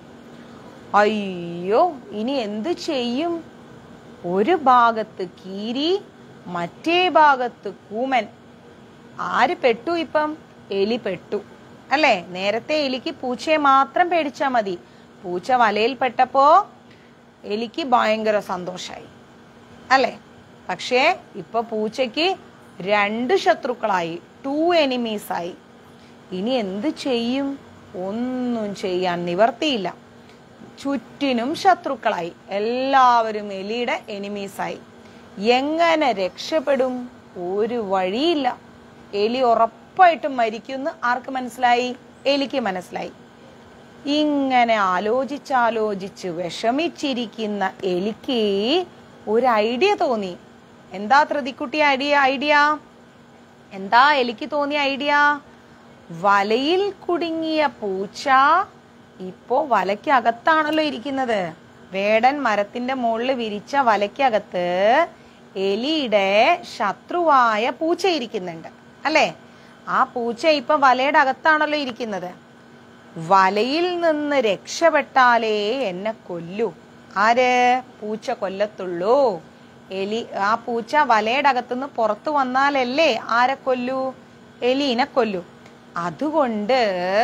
അയ്യോ, ഇനി എന്തു ചെയ്യും? ഒരു ഭാഗത്ത് കീരി, മറ്റേ ഭാഗത്ത് കൂമൻ. ആര് പെട്ടു ഇപ്പം? എലി പെട്ടു അല്ലെ? നേരത്തെ എലിക്ക് പൂച്ചയെ മാത്രം പേടിച്ചാ മതി. പൂച്ച വലയിൽ പെട്ടപ്പോ എലിക്ക് ഭയങ്കര സന്തോഷായി അല്ലെ? പക്ഷേ ഇപ്പൊ പൂച്ചയ്ക്ക് രണ്ട് ശത്രുക്കളായി, ടു എനിമീസ് ആയി. ഇനി എന്ത് ചെയ്യും? ഒന്നും ചെയ്യാൻ നിവർത്തിയില്ല. ചുറ്റിനും ശത്രുക്കളായി, എല്ലാവരും എലിയുടെ എനിമീസായി. എങ്ങനെ രക്ഷപ്പെടും? ഒരു വഴിയില്ല. എലി ഉറപ്പായിട്ടും മരിക്കുന്നു. ആർക്ക് മനസ്സിലായി? എലിക്ക് മനസ്സിലായി. ഇങ്ങനെ ആലോചിച്ചാലോചിച്ച് വിഷമിച്ചിരിക്കുന്ന എലിക്ക് ഒരു ഐഡിയ തോന്നി. എന്താ ധൃതിക്കുട്ടി ഐഡിയ ഐഡിയ എന്താ എലിക്ക് തോന്നിയ ഐഡിയ? വലയിൽ കുടുങ്ങിയ പൂച്ച ഇപ്പോ വലയ്ക്കകത്താണല്ലോ ഇരിക്കുന്നത്. വേടൻ മരത്തിന്റെ മുകളിൽ വിരിച്ച വലയ്ക്കകത്ത് എലിയുടെ ശത്രുവായ പൂച്ച ഇരിക്കുന്നുണ്ട് അല്ലെ? ആ പൂച്ച ഇപ്പൊ വലയുടെ അകത്താണല്ലോ ഇരിക്കുന്നത്. വലയിൽ നിന്ന് രക്ഷപ്പെട്ടാലേ എന്നെ കൊല്ലൂ. ആര്? പൂച്ച കൊല്ലത്തുള്ളൂ. എലി ആ പൂച്ച വലയുടെ അകത്തുനിന്ന് പുറത്തു വന്നാലല്ലേ ആരെ കൊല്ലൂ? എലീനെ കൊല്ലൂ. അതുകൊണ്ട്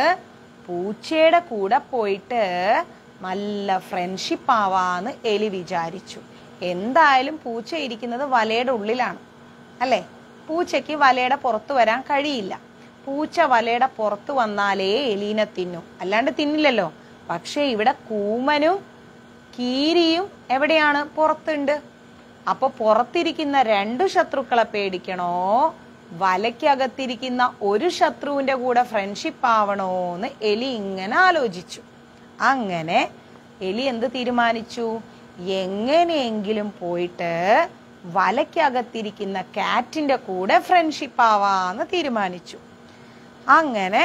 പൂച്ചയുടെ കൂടെ പോയിട്ട് നല്ല ഫ്രണ്ട്ഷിപ്പ് ആവാന്ന് എലി വിചാരിച്ചു. എന്തായാലും പൂച്ച ഇരിക്കുന്നത് വലയുടെ ഉള്ളിലാണ് അല്ലെ? പൂച്ചയ്ക്ക് വലയുടെ പുറത്തു വരാൻ കഴിയില്ല. പൂച്ച വലയുടെ പുറത്തു വന്നാലേ എലീനെ തിന്നു, അല്ലാണ്ട് തിന്നില്ലല്ലോ. പക്ഷെ ഇവിടെ കൂമനും കീരിയും എവിടെയാണ്? പുറത്തുണ്ട്. അപ്പൊ പുറത്തിരിക്കുന്ന രണ്ടു ശത്രുക്കളെ പേടിക്കണോ, വലയ്ക്കകത്തിരിക്കുന്ന ഒരു ശത്രുവിന്റെ കൂടെ ഫ്രണ്ട്ഷിപ്പ് ആവണോന്ന് എലി ഇങ്ങനെ ആലോചിച്ചു. അങ്ങനെ എലി എന്ത് തീരുമാനിച്ചു? എങ്ങനെയെങ്കിലും പോയിട്ട് വലയ്ക്കകത്തിരിക്കുന്ന കാറ്റിന്റെ കൂടെ ഫ്രണ്ട്ഷിപ്പ് ആവാന്ന് തീരുമാനിച്ചു. അങ്ങനെ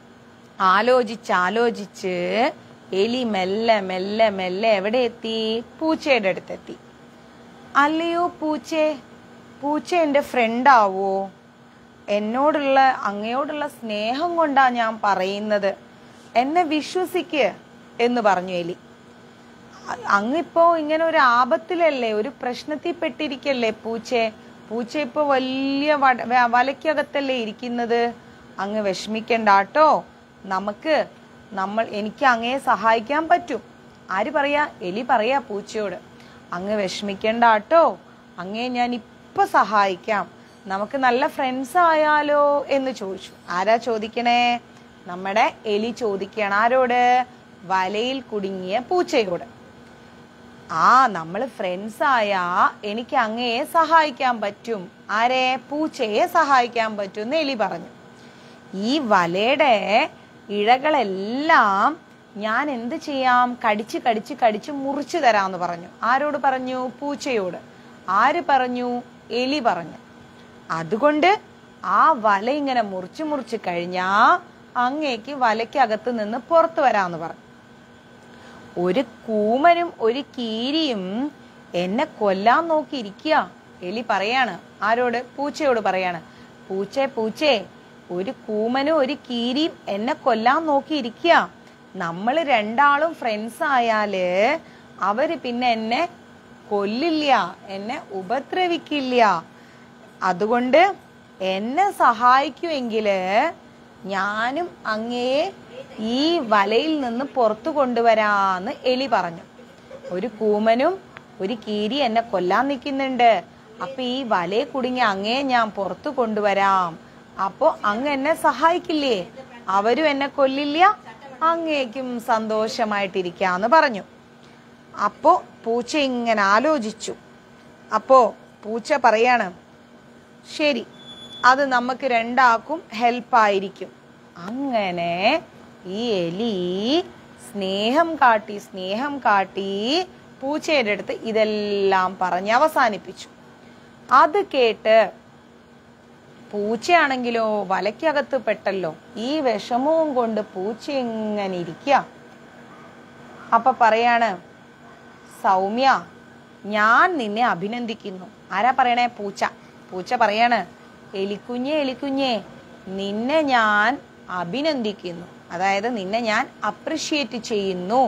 ആലോചിച്ചാലോചിച്ച് എലി മെല്ലെ മെല്ലെ മെല്ലെ എവിടെ എത്തി? പൂച്ചയുടെ അടുത്തെത്തി. അല്ലയോ പൂച്ചേ, പൂച്ച എന്റെ ഫ്രണ്ടാവോ? എന്നോടുള്ള അങ്ങയോടുള്ള സ്നേഹം കൊണ്ടാ ഞാൻ പറയുന്നത്, എന്നെ വിശ്വസിക്ക് എന്ന് പറഞ്ഞു എലി. അങ്ങിപ്പോ ഇങ്ങനെ ഒരു ആപത്തിലല്ലേ, ഒരു പ്രശ്നത്തിൽ പെട്ടിരിക്കല്ലേ പൂച്ചേ? പൂച്ച ഇപ്പൊ വലിയ വലയ്ക്കകത്തല്ലേ ഇരിക്കുന്നത്. അങ്ങ് വിഷമിക്കണ്ടാട്ടോ, നമുക്ക് നമ്മൾ എനിക്ക് അങ്ങയെ സഹായിക്കാൻ പറ്റും. ആര് പറയാ? എലി പറയാ പൂച്ചയോട്. അങ്ങ് വിഷമിക്കണ്ടാട്ടോ, അങ്ങയെ ഞാൻ ഇപ്പൊ സഹായിക്കാം, നമുക്ക് നല്ല ഫ്രണ്ട്സ് ആയാലോ എന്ന് ചോദിച്ചു. ആരാ ചോദിക്കണേ? നമ്മുടെ എലി ചോദിക്കണം. ആരോട്? വലയിൽ കുടുങ്ങിയ പൂച്ചയോട്. ആ നമ്മള് ഫ്രണ്ട്സ് ആയാ എനിക്ക് അങ്ങയെ സഹായിക്കാൻ പറ്റും. ആരെ? പൂച്ചയെ സഹായിക്കാൻ പറ്റും എന്ന് എലി പറഞ്ഞു. ഈ വലയുടെ ഇഴകളെല്ലാം ഞാൻ എന്ത് ചെയ്യാം? കടിച്ച് കടിച്ച് കടിച്ച് മുറിച്ചു തരാന്ന് പറഞ്ഞു. ആരോട് പറഞ്ഞു? പൂച്ചയോട്. ആര് പറഞ്ഞു? എലി പറഞ്ഞു. അതുകൊണ്ട് ആ വല ഇങ്ങനെ മുറിച്ചു മുറിച്ച് കഴിഞ്ഞാ അങ്ങേക്ക് വലയ്ക്കകത്ത് നിന്ന് പുറത്തു വരാന്ന് പറഞ്ഞു. ഒരു കൂമനും ഒരു കീരിയും എന്നെ കൊല്ലാൻ നോക്കിയിരിക്കുക. എലി പറയാണ്. ആരോട്? പൂച്ചയോട് പറയാണ്. പൂച്ചേ പൂച്ചേ, ഒരു കൂമനും ഒരു കീരിയും എന്നെ കൊല്ലാൻ നോക്കിയിരിക്കുക. നമ്മൾ രണ്ടാളും ഫ്രണ്ട്സ് ആയാല് അവര് പിന്നെ എന്നെ കൊല്ലില്ല, എന്നെ ഉപദ്രവിക്കില്ല. അതുകൊണ്ട് എന്നെ സഹായിക്കുമെങ്കില് ഞാനും അങ്ങയെ ഈ വലയിൽ നിന്ന് പുറത്തു കൊണ്ടുവരാന്ന് എലി പറഞ്ഞു. ഒരു കൂമനും ഒരു കീരി എന്നെ കൊല്ലാൻ നിൽക്കുന്നുണ്ട്. അപ്പൊ ഈ വലയെ കുടുങ്ങി അങ്ങയെ ഞാൻ പുറത്തു കൊണ്ടുവരാം. അപ്പൊ അങ്ങ് എന്നെ സഹായിക്കില്ലേ? അവരും എന്നെ കൊല്ലില്ല, അങ്ങേക്കും സന്തോഷമായിട്ടിരിക്കാന്ന് പറഞ്ഞു. അപ്പോ പൂച്ച ഇങ്ങനെ ആലോചിച്ചു. അപ്പോ പൂച്ച പറയാണ്, ശരി, അത് നമുക്ക് രണ്ടാക്കും ഹെൽപ്പായിരിക്കും. അങ്ങനെ ഈ എലി സ്നേഹം കാട്ടി സ്നേഹം കാട്ടി പൂച്ചയുടെ അടുത്ത് ഇതെല്ലാം പറഞ്ഞ് അവസാനിപ്പിച്ചു. അത് കേട്ട് പൂച്ചയാണെങ്കിലോ വലയ്ക്കകത്ത് പെട്ടല്ലോ. ഈ വിഷമവും കൊണ്ട് പൂച്ച എങ്ങനെ ഇരിക്കുക. അപ്പൊ പറയാണ്, സൗമ്യ, ഞാൻ നിന്നെ അഭിനന്ദിക്കുന്നു. ആരാ പറയണേ? പൂച്ച. പൂച്ച പറയാണ്, എലിക്കുഞ്ഞെ എലിക്കുഞ്ഞെ നിന്നെ ഞാൻ അഭിനന്ദിക്കുന്നു. അതായത് നിന്നെ ഞാൻ അപ്രിഷ്യേറ്റ് ചെയ്യുന്നു.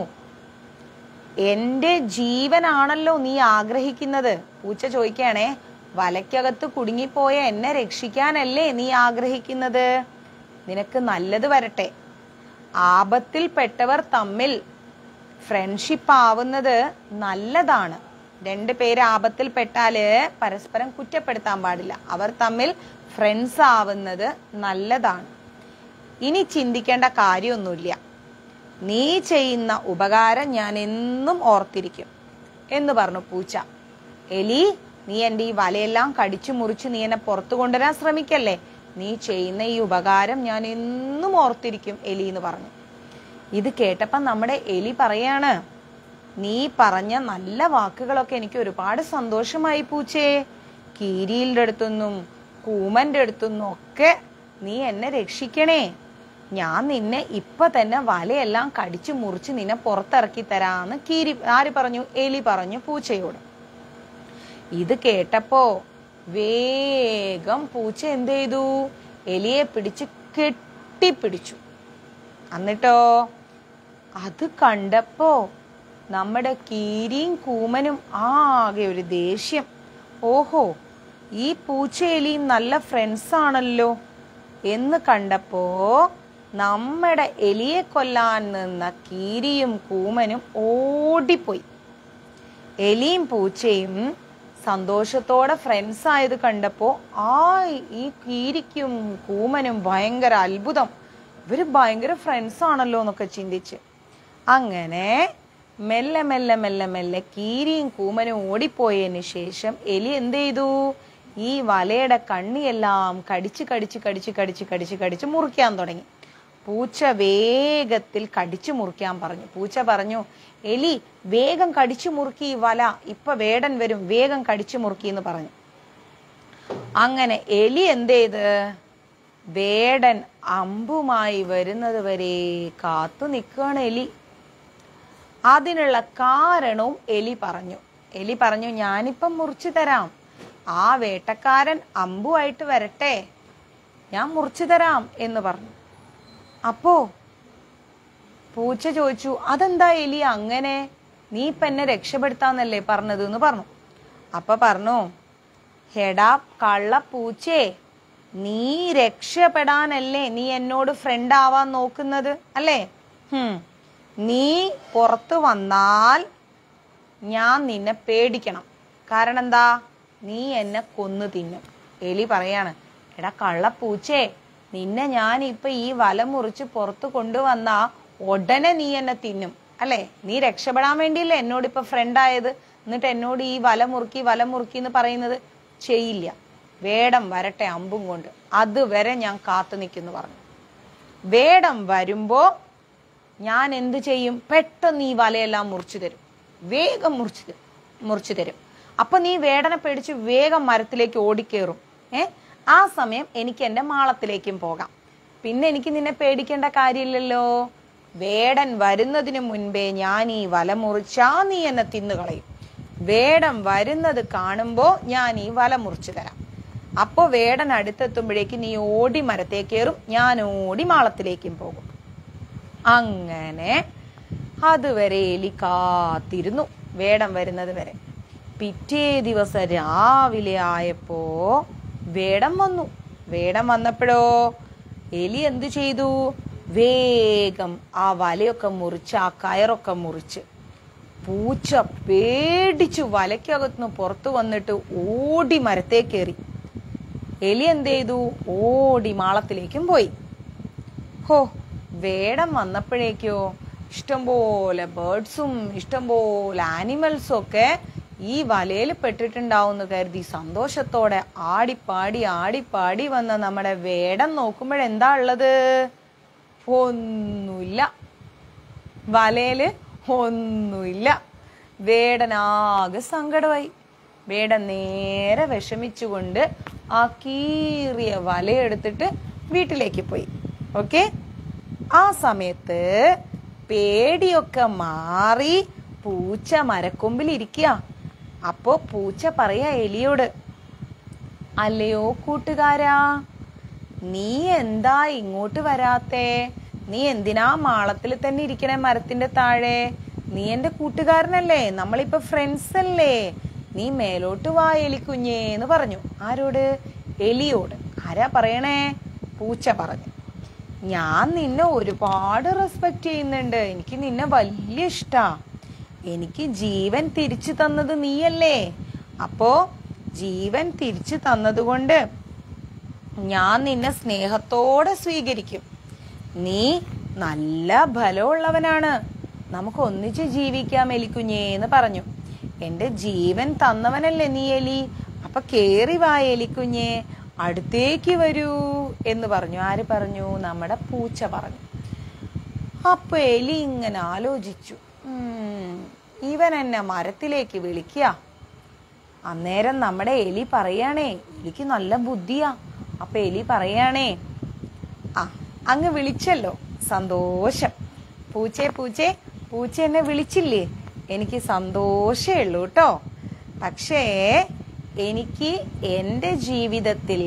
എന്റെ ജീവനാണല്ലോ നീ ആഗ്രഹിക്കുന്നത്. പൂച്ച ചോദിക്കുകയാണേ, വലയ്ക്കകത്ത് കുടുങ്ങിപ്പോയ എന്നെ രക്ഷിക്കാനല്ലേ നീ ആഗ്രഹിക്കുന്നത്? നിനക്ക് നല്ലത് വരട്ടെ. ആപത്തിൽപ്പെട്ടവർ തമ്മിൽ ഫ്രണ്ട്ഷിപ്പ് ആവുന്നത് നല്ലതാണ്. രണ്ടു പേര് ആപത്തിൽപ്പെട്ടാല് പരസ്പരം കുറ്റപ്പെടുത്താൻ പാടില്ല. അവർ തമ്മിൽ ഫ്രണ്ട്സ് ആവുന്നത് നല്ലതാണ്. ഇനി ചിന്തിക്കേണ്ട കാര്യമൊന്നുമില്ല. നീ ചെയ്യുന്ന ഉപകാരം ഞാൻ എന്നും ഓർത്തിരിക്കും എന്ന് പറഞ്ഞു പൂച്ച. എലി, നീ എൻ്റെ ഈ വലയെല്ലാം കടിച്ചു മുറിച്ച് നീ എന്നെ പുറത്തു കൊണ്ടുവരാൻ ശ്രമിക്കല്ലേ. നീ ചെയ്യുന്ന ഈ ഉപകാരം ഞാൻ എന്നും ഓർത്തിരിക്കും എലി എന്ന് പറഞ്ഞു. ഇത് കേട്ടപ്പം നമ്മുടെ എലി പറയാണ്, നീ പറഞ്ഞ നല്ല വാക്കുകളൊക്കെ എനിക്ക് ഒരുപാട് സന്തോഷമായി പൂച്ചേ. കീരിയുടെ അടുത്തുനിന്നും കൂമന്റെ അടുത്തുനിന്നും ഒക്കെ നീ എന്നെ രക്ഷിക്കണേ. ഞാൻ നിന്നെ ഇപ്പൊ തന്നെ വലയെല്ലാം കടിച്ചു മുറിച്ച് നിന്നെ പുറത്തിറക്കി തരാന്ന് കീരി ആര് പറഞ്ഞു? എലി പറഞ്ഞു പൂച്ചയോട്. ഇത് കേട്ടപ്പോ വേഗം പൂച്ച എന്ത് ചെയ്തു? എലിയെ പിടിച്ച് കെട്ടിപ്പിടിച്ചു. എന്നിട്ടോ അത് കണ്ടപ്പോ നമ്മുടെ കീരിയും കൂമനും ആകെ ഒരു ദേഷ്യം. ഓഹോ, ഈ പൂച്ച എലിയും നല്ല ഫ്രണ്ട്സ് ആണല്ലോ എന്ന് കണ്ടപ്പോ നമ്മുടെ എലിയെ കൊല്ലാൻ നിന്ന കീരിയും കൂമനും ഓടിപ്പോയി. എലിയും പൂച്ചയും സന്തോഷത്തോടെ ഫ്രണ്ട്സ് ആയത് കണ്ടപ്പോ ആ ഈ കീരിക്കും കൂമനും ഭയങ്കര അത്ഭുതം. ഇവര് ഭയങ്കര ഫ്രണ്ട്സ് ആണല്ലോ എന്നൊക്കെ ചിന്തിച്ച് അങ്ങനെ മെല്ലെ മെല്ലെ മെല്ലെ മെല്ലെ കീരിയും കൂമനും ഓടിപ്പോയതിന് ശേഷം എലി എന്ത് ചെയ്തു? ഈ വലയുടെ കണ്ണിയെല്ലാം കടിച്ച് കടിച്ച് കടിച്ച് കടിച്ച് കടിച്ച് കടിച്ച് മുറിക്കാൻ തുടങ്ങി. പൂച്ച വേഗത്തിൽ കടിച്ചു മുറിക്കാൻ പറഞ്ഞു. പൂച്ച പറഞ്ഞു, എലി വേഗം കടിച്ചു മുറുക്കി ഈ വല, ഇപ്പൊ വേടൻ വരും, വേഗം കടിച്ചു മുറുക്കി എന്ന് പറഞ്ഞു. അങ്ങനെ എലി എന്ത് ചെയ്ത് വേടൻ അമ്പുമായി വരുന്നത് വരെ കാത്തു നിൽക്കുകയാണ് എലി. അതിനുള്ള കാരണവും എലി പറഞ്ഞു. എലി പറഞ്ഞു, ഞാനിപ്പം മുറിച്ചു തരാം. ആ വേട്ടക്കാരൻ അമ്പുമായിട്ട് വരട്ടെ, ഞാൻ മുറിച്ചു തരാം എന്ന് പറഞ്ഞു. അപ്പോ പൂച്ച ചോദിച്ചു, അതെന്താ എലി അങ്ങനെ? നീ ഇപ്പൊ എന്നെ രക്ഷപ്പെടുത്താന്നല്ലേ പറഞ്ഞത് എന്ന് പറഞ്ഞു. അപ്പൊ പറഞ്ഞു, ഹെടാ കള്ള പൂച്ചേ, നീ രക്ഷപ്പെടാനല്ലേ നീ എന്നോട് ഫ്രണ്ട് ആവാൻ നോക്കുന്നത് അല്ലേ? ഹും നീ പുറത്തു വന്നാൽ ഞാൻ നിന്നെ പേടിക്കണം. കാരണം എന്താ? നീ എന്നെ കൊന്നു തിന്നും. എലി പറയാണ്, എടാ കള്ളപ്പൂച്ചേ, നിന്നെ ഞാൻ ഇപ്പൊ ഈ വല മുറിച്ച് പുറത്തു കൊണ്ടുവന്നാ ഉടനെ നീ എന്നെ തിന്നും അല്ലെ? നീ രക്ഷപ്പെടാൻ വേണ്ടിയില്ലേ എന്നോട് ഇപ്പൊ ഫ്രണ്ട് ആയത്. എന്നിട്ട് എന്നോട് ഈ വല മുറുക്കി വല മുറുക്കി എന്ന് പറയുന്നത് ചെയ്യില്ല. വേടം വരട്ടെ അമ്പും കൊണ്ട്, അതുവരെ ഞാൻ കാത്തു നിൽക്കുന്നു പറഞ്ഞു. വേടം വരുമ്പോ ഞാൻ എന്ത് ചെയ്യും? പെട്ടെന്ന് ഈ വലയെല്ലാം മുറിച്ചു തരും, വേഗം മുറിച്ചു മുറിച്ചു തരും. അപ്പൊ നീ വേടനെ പേടിച്ച് വേഗം മരത്തിലേക്ക് ഓടിക്കേറും. ഏ ആ സമയം എനിക്ക് എന്റെ മാളത്തിലേക്കും പോകാം. പിന്നെ എനിക്ക് നിന്നെ പേടിക്കേണ്ട കാര്യമില്ലല്ലോ. വേടൻ വരുന്നതിന് മുൻപേ ഞാൻ ഈ വല മുറിച്ചാ നീ എന്നെ തിന്നുകളയും. വേടൻ വരുന്നത് കാണുമ്പോ ഞാൻ ഈ വല മുറിച്ചു തരാം. അപ്പോ വേടൻ അടുത്തെത്തുമ്പോഴേക്ക് നീ ഓടി മരത്തേക്കേറും, ഞാൻ ഓടി മാളത്തിലേക്കും പോകും. അങ്ങനെ അതുവരെ എലി കാത്തിരുന്നു, വേടൻ വരുന്നത് വരെ. പിറ്റേ ദിവസം രാവിലെ ആയപ്പോ വേടൻ വന്നു. വേടൻ വന്നപ്പോഴോ എലി എന്തു ചെയ്തു? വേഗം ആ വലയൊക്കെ മുറിച്ച് ആ കയറൊക്കെ മുറിച്ച് പൂച്ച പേടിച്ചു വലയ്ക്കകത്തുനിന്ന് പുറത്തു വന്നിട്ട് ഓടി മരത്തേക്കേറി. എലി എന്ത് ചെയ്തു? ഓടി മാളത്തിലേക്കും പോയി. ഹോ, വേടൻ വന്നപ്പോഴേക്കോ ഇഷ്ടംപോലെ ബേർഡ്സും ഇഷ്ടംപോലെ ആനിമൽസും ഒക്കെ ഈ വലയിൽ പെട്ടിട്ടുണ്ടാവുമെന്ന് കരുതി സന്തോഷത്തോടെ ആടിപ്പാടി ആടിപ്പാടി വന്ന നമ്മുടെ വേടൻ നോക്കുമ്പോഴെന്താ ഉള്ളത്? ഒന്നുമില്ല. വലയില് ഒന്നുമില്ല. വേടനാകെ സങ്കടമായി. വേടൻ നേരെ വിഷമിച്ചുകൊണ്ട് ആ കീറിയ വലയെടുത്തിട്ട് വീട്ടിലേക്ക് പോയി. ഓക്കെ, ആ സമയത്ത് പേടിയൊക്കെ മാറി പൂച്ച മരക്കൊമ്പിൽ ഇരിക്കുക. അപ്പോ പൂച്ച പറയാ എലിയോട്, അല്ലയോ കൂട്ടുകാരാ, നീ എന്താ ഇങ്ങോട്ട് വരാത്തേ? നീ എന്തിനാ മാളത്തിൽ തന്നെ ഇരിക്കണേ മരത്തിന്റെ താഴെ? നീ എന്റെ കൂട്ടുകാരനല്ലേ, നമ്മളിപ്പോ ഫ്രണ്ട്സ് അല്ലേ? നീ മേലോട്ട് വാ എലിക്കുഞ്ഞേന്ന് പറഞ്ഞു. ആരോട്? എലിയോട്. ആരാ പറയണേ? പൂച്ച പറഞ്ഞു. ഞാൻ നിന്നെ ഒരുപാട് റെസ്പെക്ട് ചെയ്യുന്നുണ്ട്, എനിക്ക് നിന്നെ വലിയ ഇഷ്ടാ. എനിക്ക് ജീവൻ തിരിച്ചു തന്നത് നീയല്ലേ, അപ്പോ ജീവൻ തിരിച്ചു തന്നതുകൊണ്ട് ഞാൻ നിന്നെ സ്നേഹത്തോടെ സ്വീകരിക്കും. നീ നല്ല ബലമുള്ളവനാണ്, നമുക്ക് ഒന്നിച്ച് ജീവിക്കാം എലിക്കുഞ്ഞേന്ന് പറഞ്ഞു. എന്റെ ജീവൻ തന്നവനല്ലേ നീ എലി, അപ്പൊ കേറി വാ എലിക്കുഞ്ഞേ, അടുത്തേക്ക് വരൂ എന്ന് പറഞ്ഞു. ആര് പറഞ്ഞു? നമ്മുടെ പൂച്ച പറഞ്ഞു. അപ്പൊ എലി ഇങ്ങനെ ആലോചിച്ചു, ഉം ഇവൻ എന്നെ മരത്തിലേക്ക് വിളിക്കുക. അന്നേരം നമ്മുടെ എലി പറയാണേ, എലിക്ക് നല്ല ബുദ്ധിയാ. അപ്പൊ എലി പറയാണേ, ആ അങ്ങ് വിളിച്ചല്ലോ, സന്തോഷം. പൂച്ചേ പൂച്ചേ പൂച്ച എന്നെ വിളിച്ചില്ലേ, എനിക്ക് സന്തോഷേ ഉള്ളൂ കേട്ടോ. പക്ഷേ എനിക്ക് എൻ്റെ ജീവിതത്തിൽ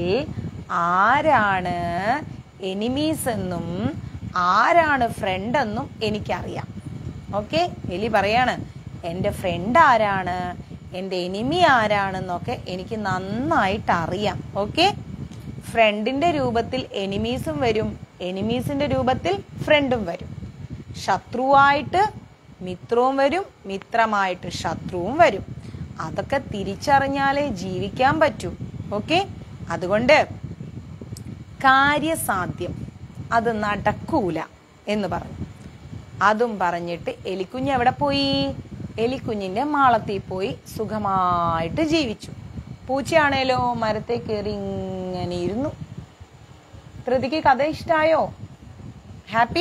ആരാണ് എനിമീസ് എന്നും ആരാണ് ഫ്രണ്ട് എന്നും എനിക്കറിയാം. ഓക്കെ, എലി പറയാണ്, എൻ്റെ ഫ്രണ്ട് ആരാണ്, എൻ്റെ എനിമി ആരാണെന്നൊക്കെ എനിക്ക് നന്നായിട്ട് അറിയാം. ഓക്കെ, ഫ്രണ്ടിന്റെ രൂപത്തിൽ എനിമീസും വരും, എനിമീസിന്റെ രൂപത്തിൽ ഫ്രണ്ടും വരും. ശത്രുവായിട്ട് മിത്രവും വരും, മിത്രമായിട്ട് ശത്രുവും വരും. അതൊക്കെ തിരിച്ചറിഞ്ഞാലേ ജീവിക്കാൻ പറ്റൂ. ഓക്കെ, അതുകൊണ്ട് കാര്യസാധ്യം അത് നടക്കൂല എന്ന് പറഞ്ഞു. അതും പറഞ്ഞിട്ട് എലിക്കുഞ്ഞ് എവിടെ പോയി? എലിക്കുഞ്ഞിന്റെ മാളത്തിൽ പോയി സുഖമായിട്ട് ജീവിച്ചു. പൂച്ചയാണേലോ മരത്തെ കയറി ഇങ്ങനെ ഇരുന്നു. ധൃതിക്ക് കഥ ഇഷ്ടായോ? ഹാപ്പി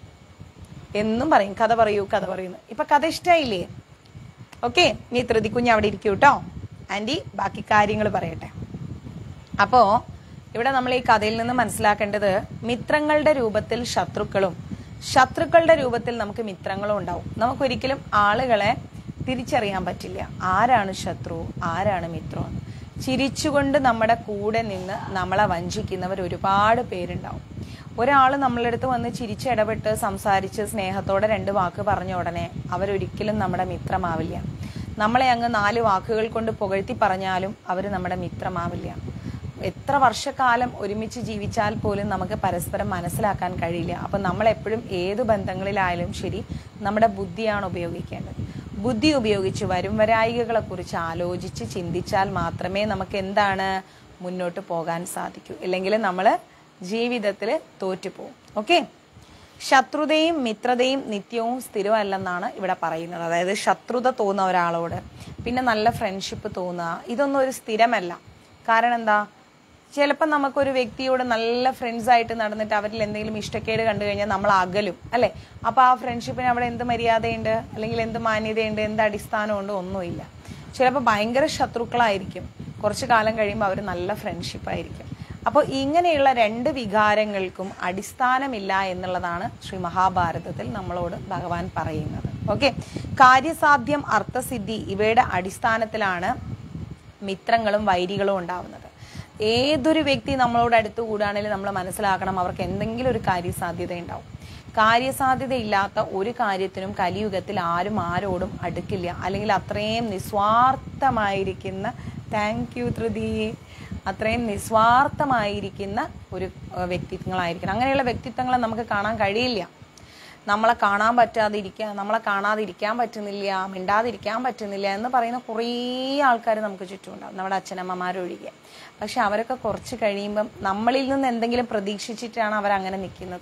എന്നും പറയും, കഥ പറയൂ കഥ പറയുന്നു. ഇപ്പൊ കഥ ഇഷ്ടായില്ലേ? ഓക്കെ, നീ ധൃതിക്കുഞ്ഞ് അവിടെ ഇരിക്കൂ കേട്ടോ, ആന്റി ബാക്കി കാര്യങ്ങൾ പറയട്ടെ. അപ്പോ ഇവിടെ നമ്മൾ ഈ കഥയിൽ നിന്ന് മനസ്സിലാക്കേണ്ടത്, മിത്രങ്ങളുടെ രൂപത്തിൽ ശത്രുക്കളും ശത്രുക്കളുടെ രൂപത്തിൽ നമുക്ക് മിത്രങ്ങളും ഉണ്ടാവും. നമുക്കൊരിക്കലും ആളുകളെ തിരിച്ചറിയാൻ പറ്റില്ല, ആരാണ് ശത്രു ആരാണ് മിത്രം. ചിരിച്ചുകൊണ്ട് നമ്മുടെ കൂടെ നിന്ന് നമ്മളെ വഞ്ചിക്കുന്നവർ ഒരുപാട് പേരുണ്ടാവും. ഒരാൾ നമ്മളടുത്ത് വന്ന് ചിരിച്ചിടപെട്ട് സംസാരിച്ച് സ്നേഹത്തോടെ രണ്ട് വാക്ക് പറഞ്ഞ ഉടനെ അവരൊരിക്കലും നമ്മുടെ മിത്രമാവില്ല. നമ്മളെ അങ്ങ് നാല് വാക്കുകൾ കൊണ്ട് പുകഴ്ത്തി പറഞ്ഞാലും അവർ നമ്മുടെ മിത്രമാവില്ല. എത്ര വർഷക്കാലം ഒരുമിച്ച് ജീവിച്ചാൽ പോലും നമുക്ക് പരസ്പരം മനസ്സിലാക്കാൻ കഴിയില്ല. അപ്പൊ നമ്മളെപ്പോഴും ഏതു ബന്ധങ്ങളിലായാലും ശരി നമ്മുടെ ബുദ്ധിയാണ് ഉപയോഗിക്കേണ്ടത്. ബുദ്ധി ഉപയോഗിച്ച് വരും വരായികകളെ കുറിച്ച് ആലോചിച്ച് ചിന്തിച്ചാൽ മാത്രമേ നമുക്ക് എന്താണ് മുന്നോട്ട് പോകാൻ സാധിക്കൂ. ഇല്ലെങ്കിൽ നമ്മൾ ജീവിതത്തിൽ തോറ്റുപോകും. ഓക്കെ, ശത്രുതയും മിത്രതയും നിത്യവും സ്ഥിരമല്ലെന്നാണ് ഇവിടെ പറയുന്നത്. അതായത് ശത്രുത തോന്നുന്ന ഒരാളോട് പിന്നെ നല്ല ഫ്രണ്ട്ഷിപ്പ് തോന്നുക, ഇതൊന്നും ഒരു സ്ഥിരമല്ല. കാരണം എന്താ, ചിലപ്പോൾ നമുക്കൊരു വ്യക്തിയോട് നല്ല ഫ്രണ്ട്സ് ആയിട്ട് നടന്നിട്ട് അവരിൽ എന്തെങ്കിലും ഇഷ്ടക്കേട് കണ്ടു കഴിഞ്ഞാൽ നമ്മൾ അകലും അല്ലെ. അപ്പൊ ആ ഫ്രണ്ട്ഷിപ്പിന് അവിടെ എന്ത് മര്യാദയുണ്ട്, അല്ലെങ്കിൽ എന്ത് മാന്യതയുണ്ട്, എന്ത് അടിസ്ഥാനമുണ്ട്? ഒന്നുമില്ല. ചിലപ്പോൾ ഭയങ്കര ശത്രുക്കളായിരിക്കും, കുറച്ചു കാലം കഴിയുമ്പോൾ അവർ നല്ല ഫ്രണ്ട്ഷിപ്പായിരിക്കും. അപ്പോൾ ഇങ്ങനെയുള്ള രണ്ട് വികാരങ്ങൾക്കും അടിസ്ഥാനമില്ല എന്നുള്ളതാണ് ശ്രീ മഹാഭാരതത്തിൽ നമ്മളോട് ഭഗവാൻ പറയുന്നത്. ഓക്കെ, കാര്യസാധ്യം അർത്ഥസിദ്ധി ഇവയുടെ അടിസ്ഥാനത്തിലാണ് മിത്രങ്ങളും വൈരികളും ഉണ്ടാവുന്നത്. ഏതൊരു വ്യക്തി നമ്മളോട് അടുത്ത് കൂടാണെങ്കിലും നമ്മൾ മനസ്സിലാക്കണം അവർക്ക് എന്തെങ്കിലും ഒരു കാര്യസാധ്യത ഉണ്ടാവും. കാര്യസാധ്യത ഇല്ലാത്ത ഒരു കാര്യത്തിനും കലിയുഗത്തിൽ ആരും ആരോടും അടുക്കില്ല. അല്ലെങ്കിൽ അത്രയും നിസ്വാർത്ഥമായിരിക്കുന്ന, താങ്ക് യു ധൃതി, അത്രയും നിസ്വാർത്ഥമായിരിക്കുന്ന ഒരു വ്യക്തിത്വങ്ങളായിരിക്കണം. അങ്ങനെയുള്ള വ്യക്തിത്വങ്ങളെ നമുക്ക് കാണാൻ കഴിയില്ല. നമ്മളെ കാണാൻ പറ്റാതിരിക്കാൻ നമ്മളെ കാണാതിരിക്കാൻ പറ്റുന്നില്ല, മിണ്ടാതിരിക്കാൻ പറ്റുന്നില്ല എന്ന് പറയുന്ന കുറേ ആൾക്കാർ നമുക്ക് ചുറ്റുമുണ്ടാവും, നമ്മുടെ അച്ഛനമ്മമാരൊഴികെ. പക്ഷെ അവരൊക്കെ കുറച്ച് കഴിയുമ്പം നമ്മളിൽ നിന്ന് എന്തെങ്കിലും പ്രതീക്ഷിച്ചിട്ടാണ് അവരങ്ങനെ നിൽക്കുന്നത്.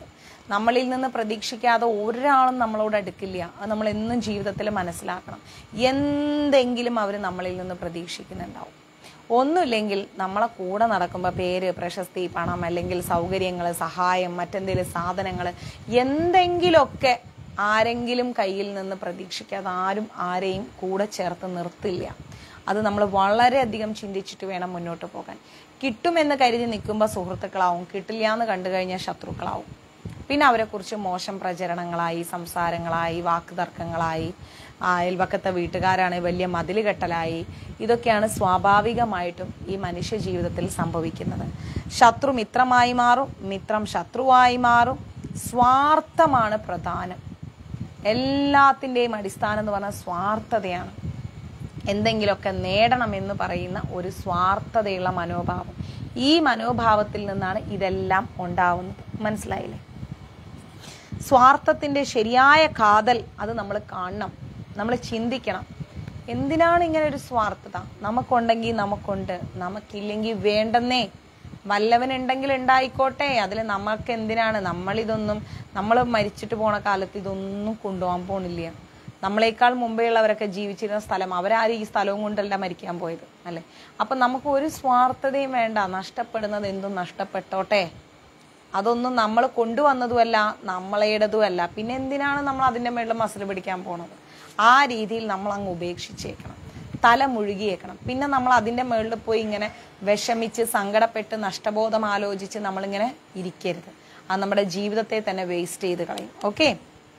നമ്മളിൽ നിന്ന് പ്രതീക്ഷിക്കാതെ ഒരാളും നമ്മളോട് അടുക്കില്ല. അത് നമ്മൾ എന്നും ജീവിതത്തിൽ മനസ്സിലാക്കണം. എന്തെങ്കിലും അവർ നമ്മളിൽ നിന്ന് പ്രതീക്ഷിക്കുന്നുണ്ടാവും. ഒന്നുമില്ലെങ്കിൽ നമ്മളെ കൂടെ നടക്കുമ്പോൾ പേര്, പ്രശസ്തി, പണം, അല്ലെങ്കിൽ സൗകര്യങ്ങൾ, സഹായം, മറ്റെന്തെങ്കിലും സാധനങ്ങൾ, എന്തെങ്കിലുമൊക്കെ ആരെങ്കിലും കയ്യിൽ നിന്ന് പ്രതീക്ഷിക്കാതെ ആരും ആരെയും കൂടെ ചേർത്ത് നിർത്തില്ല. അത് നമ്മൾ വളരെയധികം ചിന്തിച്ചിട്ട് വേണം മുന്നോട്ട് പോകാൻ. കിട്ടുമെന്ന് കരുതി നിൽക്കുമ്പോൾ സുഹൃത്തുക്കളാവും, കിട്ടില്ല എന്ന് കണ്ടു കഴിഞ്ഞാൽ ശത്രുക്കളാവും. പിന്നെ അവരെക്കുറിച്ച് മോശം പ്രചരണങ്ങളായി, സംസാരങ്ങളായി, വാക്കുതർക്കങ്ങളായി, അയൽവക്കത്തെ വീട്ടുകാരാണ് വലിയ മതിൽ കെട്ടലായി. ഇതൊക്കെയാണ് സ്വാഭാവികമായിട്ടും ഈ മനുഷ്യ ജീവിതത്തിൽ സംഭവിക്കുന്നത്. ശത്രു മിത്രമായി മാറും, മിത്രം ശത്രുവായി മാറും. സ്വാർത്ഥമാണ് പ്രധാനം. എല്ലാത്തിൻ്റെയും അടിസ്ഥാനം എന്ന് പറഞ്ഞാൽ സ്വാർത്ഥതയാണ്. എന്തെങ്കിലുമൊക്കെ നേടണമെന്ന് പറയുന്ന ഒരു സ്വാർത്ഥതയുള്ള മനോഭാവം. ഈ മനോഭാവത്തിൽ നിന്നാണ് ഇതെല്ലാം ഉണ്ടാവുന്നത്. മനസ്സിലായില്ലേ? സ്വാർത്ഥത്തിന്റെ ശരിയായ കാതൽ അത് നമ്മൾ കാണണം, നമ്മൾ ചിന്തിക്കണം. എന്തിനാണ് ഇങ്ങനെ ഒരു സ്വാർത്ഥത? നമുക്കുണ്ടെങ്കിൽ നമുക്കുണ്ട്, നമുക്കില്ലെങ്കിൽ വേണ്ടെന്നേ. വല്ലവനുണ്ടെങ്കിൽ ഉണ്ടായിക്കോട്ടെ, അതിൽ നമുക്ക് എന്തിനാണ്? നമ്മളിതൊന്നും, നമ്മൾ മരിച്ചിട്ട് പോണ കാലത്ത് ഇതൊന്നും കൊണ്ടുപോകാൻ പോണില്ല. നമ്മളെക്കാൾ മുമ്പേയുള്ളവരൊക്കെ ജീവിച്ചിരുന്ന സ്ഥലം, അവരാരും ഈ സ്ഥലവും കൊണ്ടല്ല മരിക്കാൻ പോയത്, അല്ലെ? അപ്പൊ നമുക്ക് ഒരു സ്വാർത്ഥതയും വേണ്ട. നഷ്ടപ്പെടുന്നത് എന്തും നഷ്ടപ്പെട്ടോട്ടെ, അതൊന്നും നമ്മൾ കൊണ്ടുവന്നതുമല്ല, നമ്മളേടതുമല്ല. പിന്നെ എന്തിനാണ് നമ്മൾ അതിൻ്റെ മേളിൽ മസിൽ പിടിക്കാൻ പോണത്? ആ രീതിയിൽ നമ്മൾ അങ്ങ് ഉപേക്ഷിച്ചേക്കണം, തല മുഴുകിയേക്കണം. പിന്നെ നമ്മൾ അതിൻ്റെ മേളിൽ പോയി ഇങ്ങനെ വിഷമിച്ച് സങ്കടപ്പെട്ട് നഷ്ടബോധം ആലോചിച്ച് നമ്മളിങ്ങനെ ഇരിക്കരുത്. അത് നമ്മുടെ ജീവിതത്തെ തന്നെ വേസ്റ്റ് ചെയ്ത് കളയും. ഓക്കെ.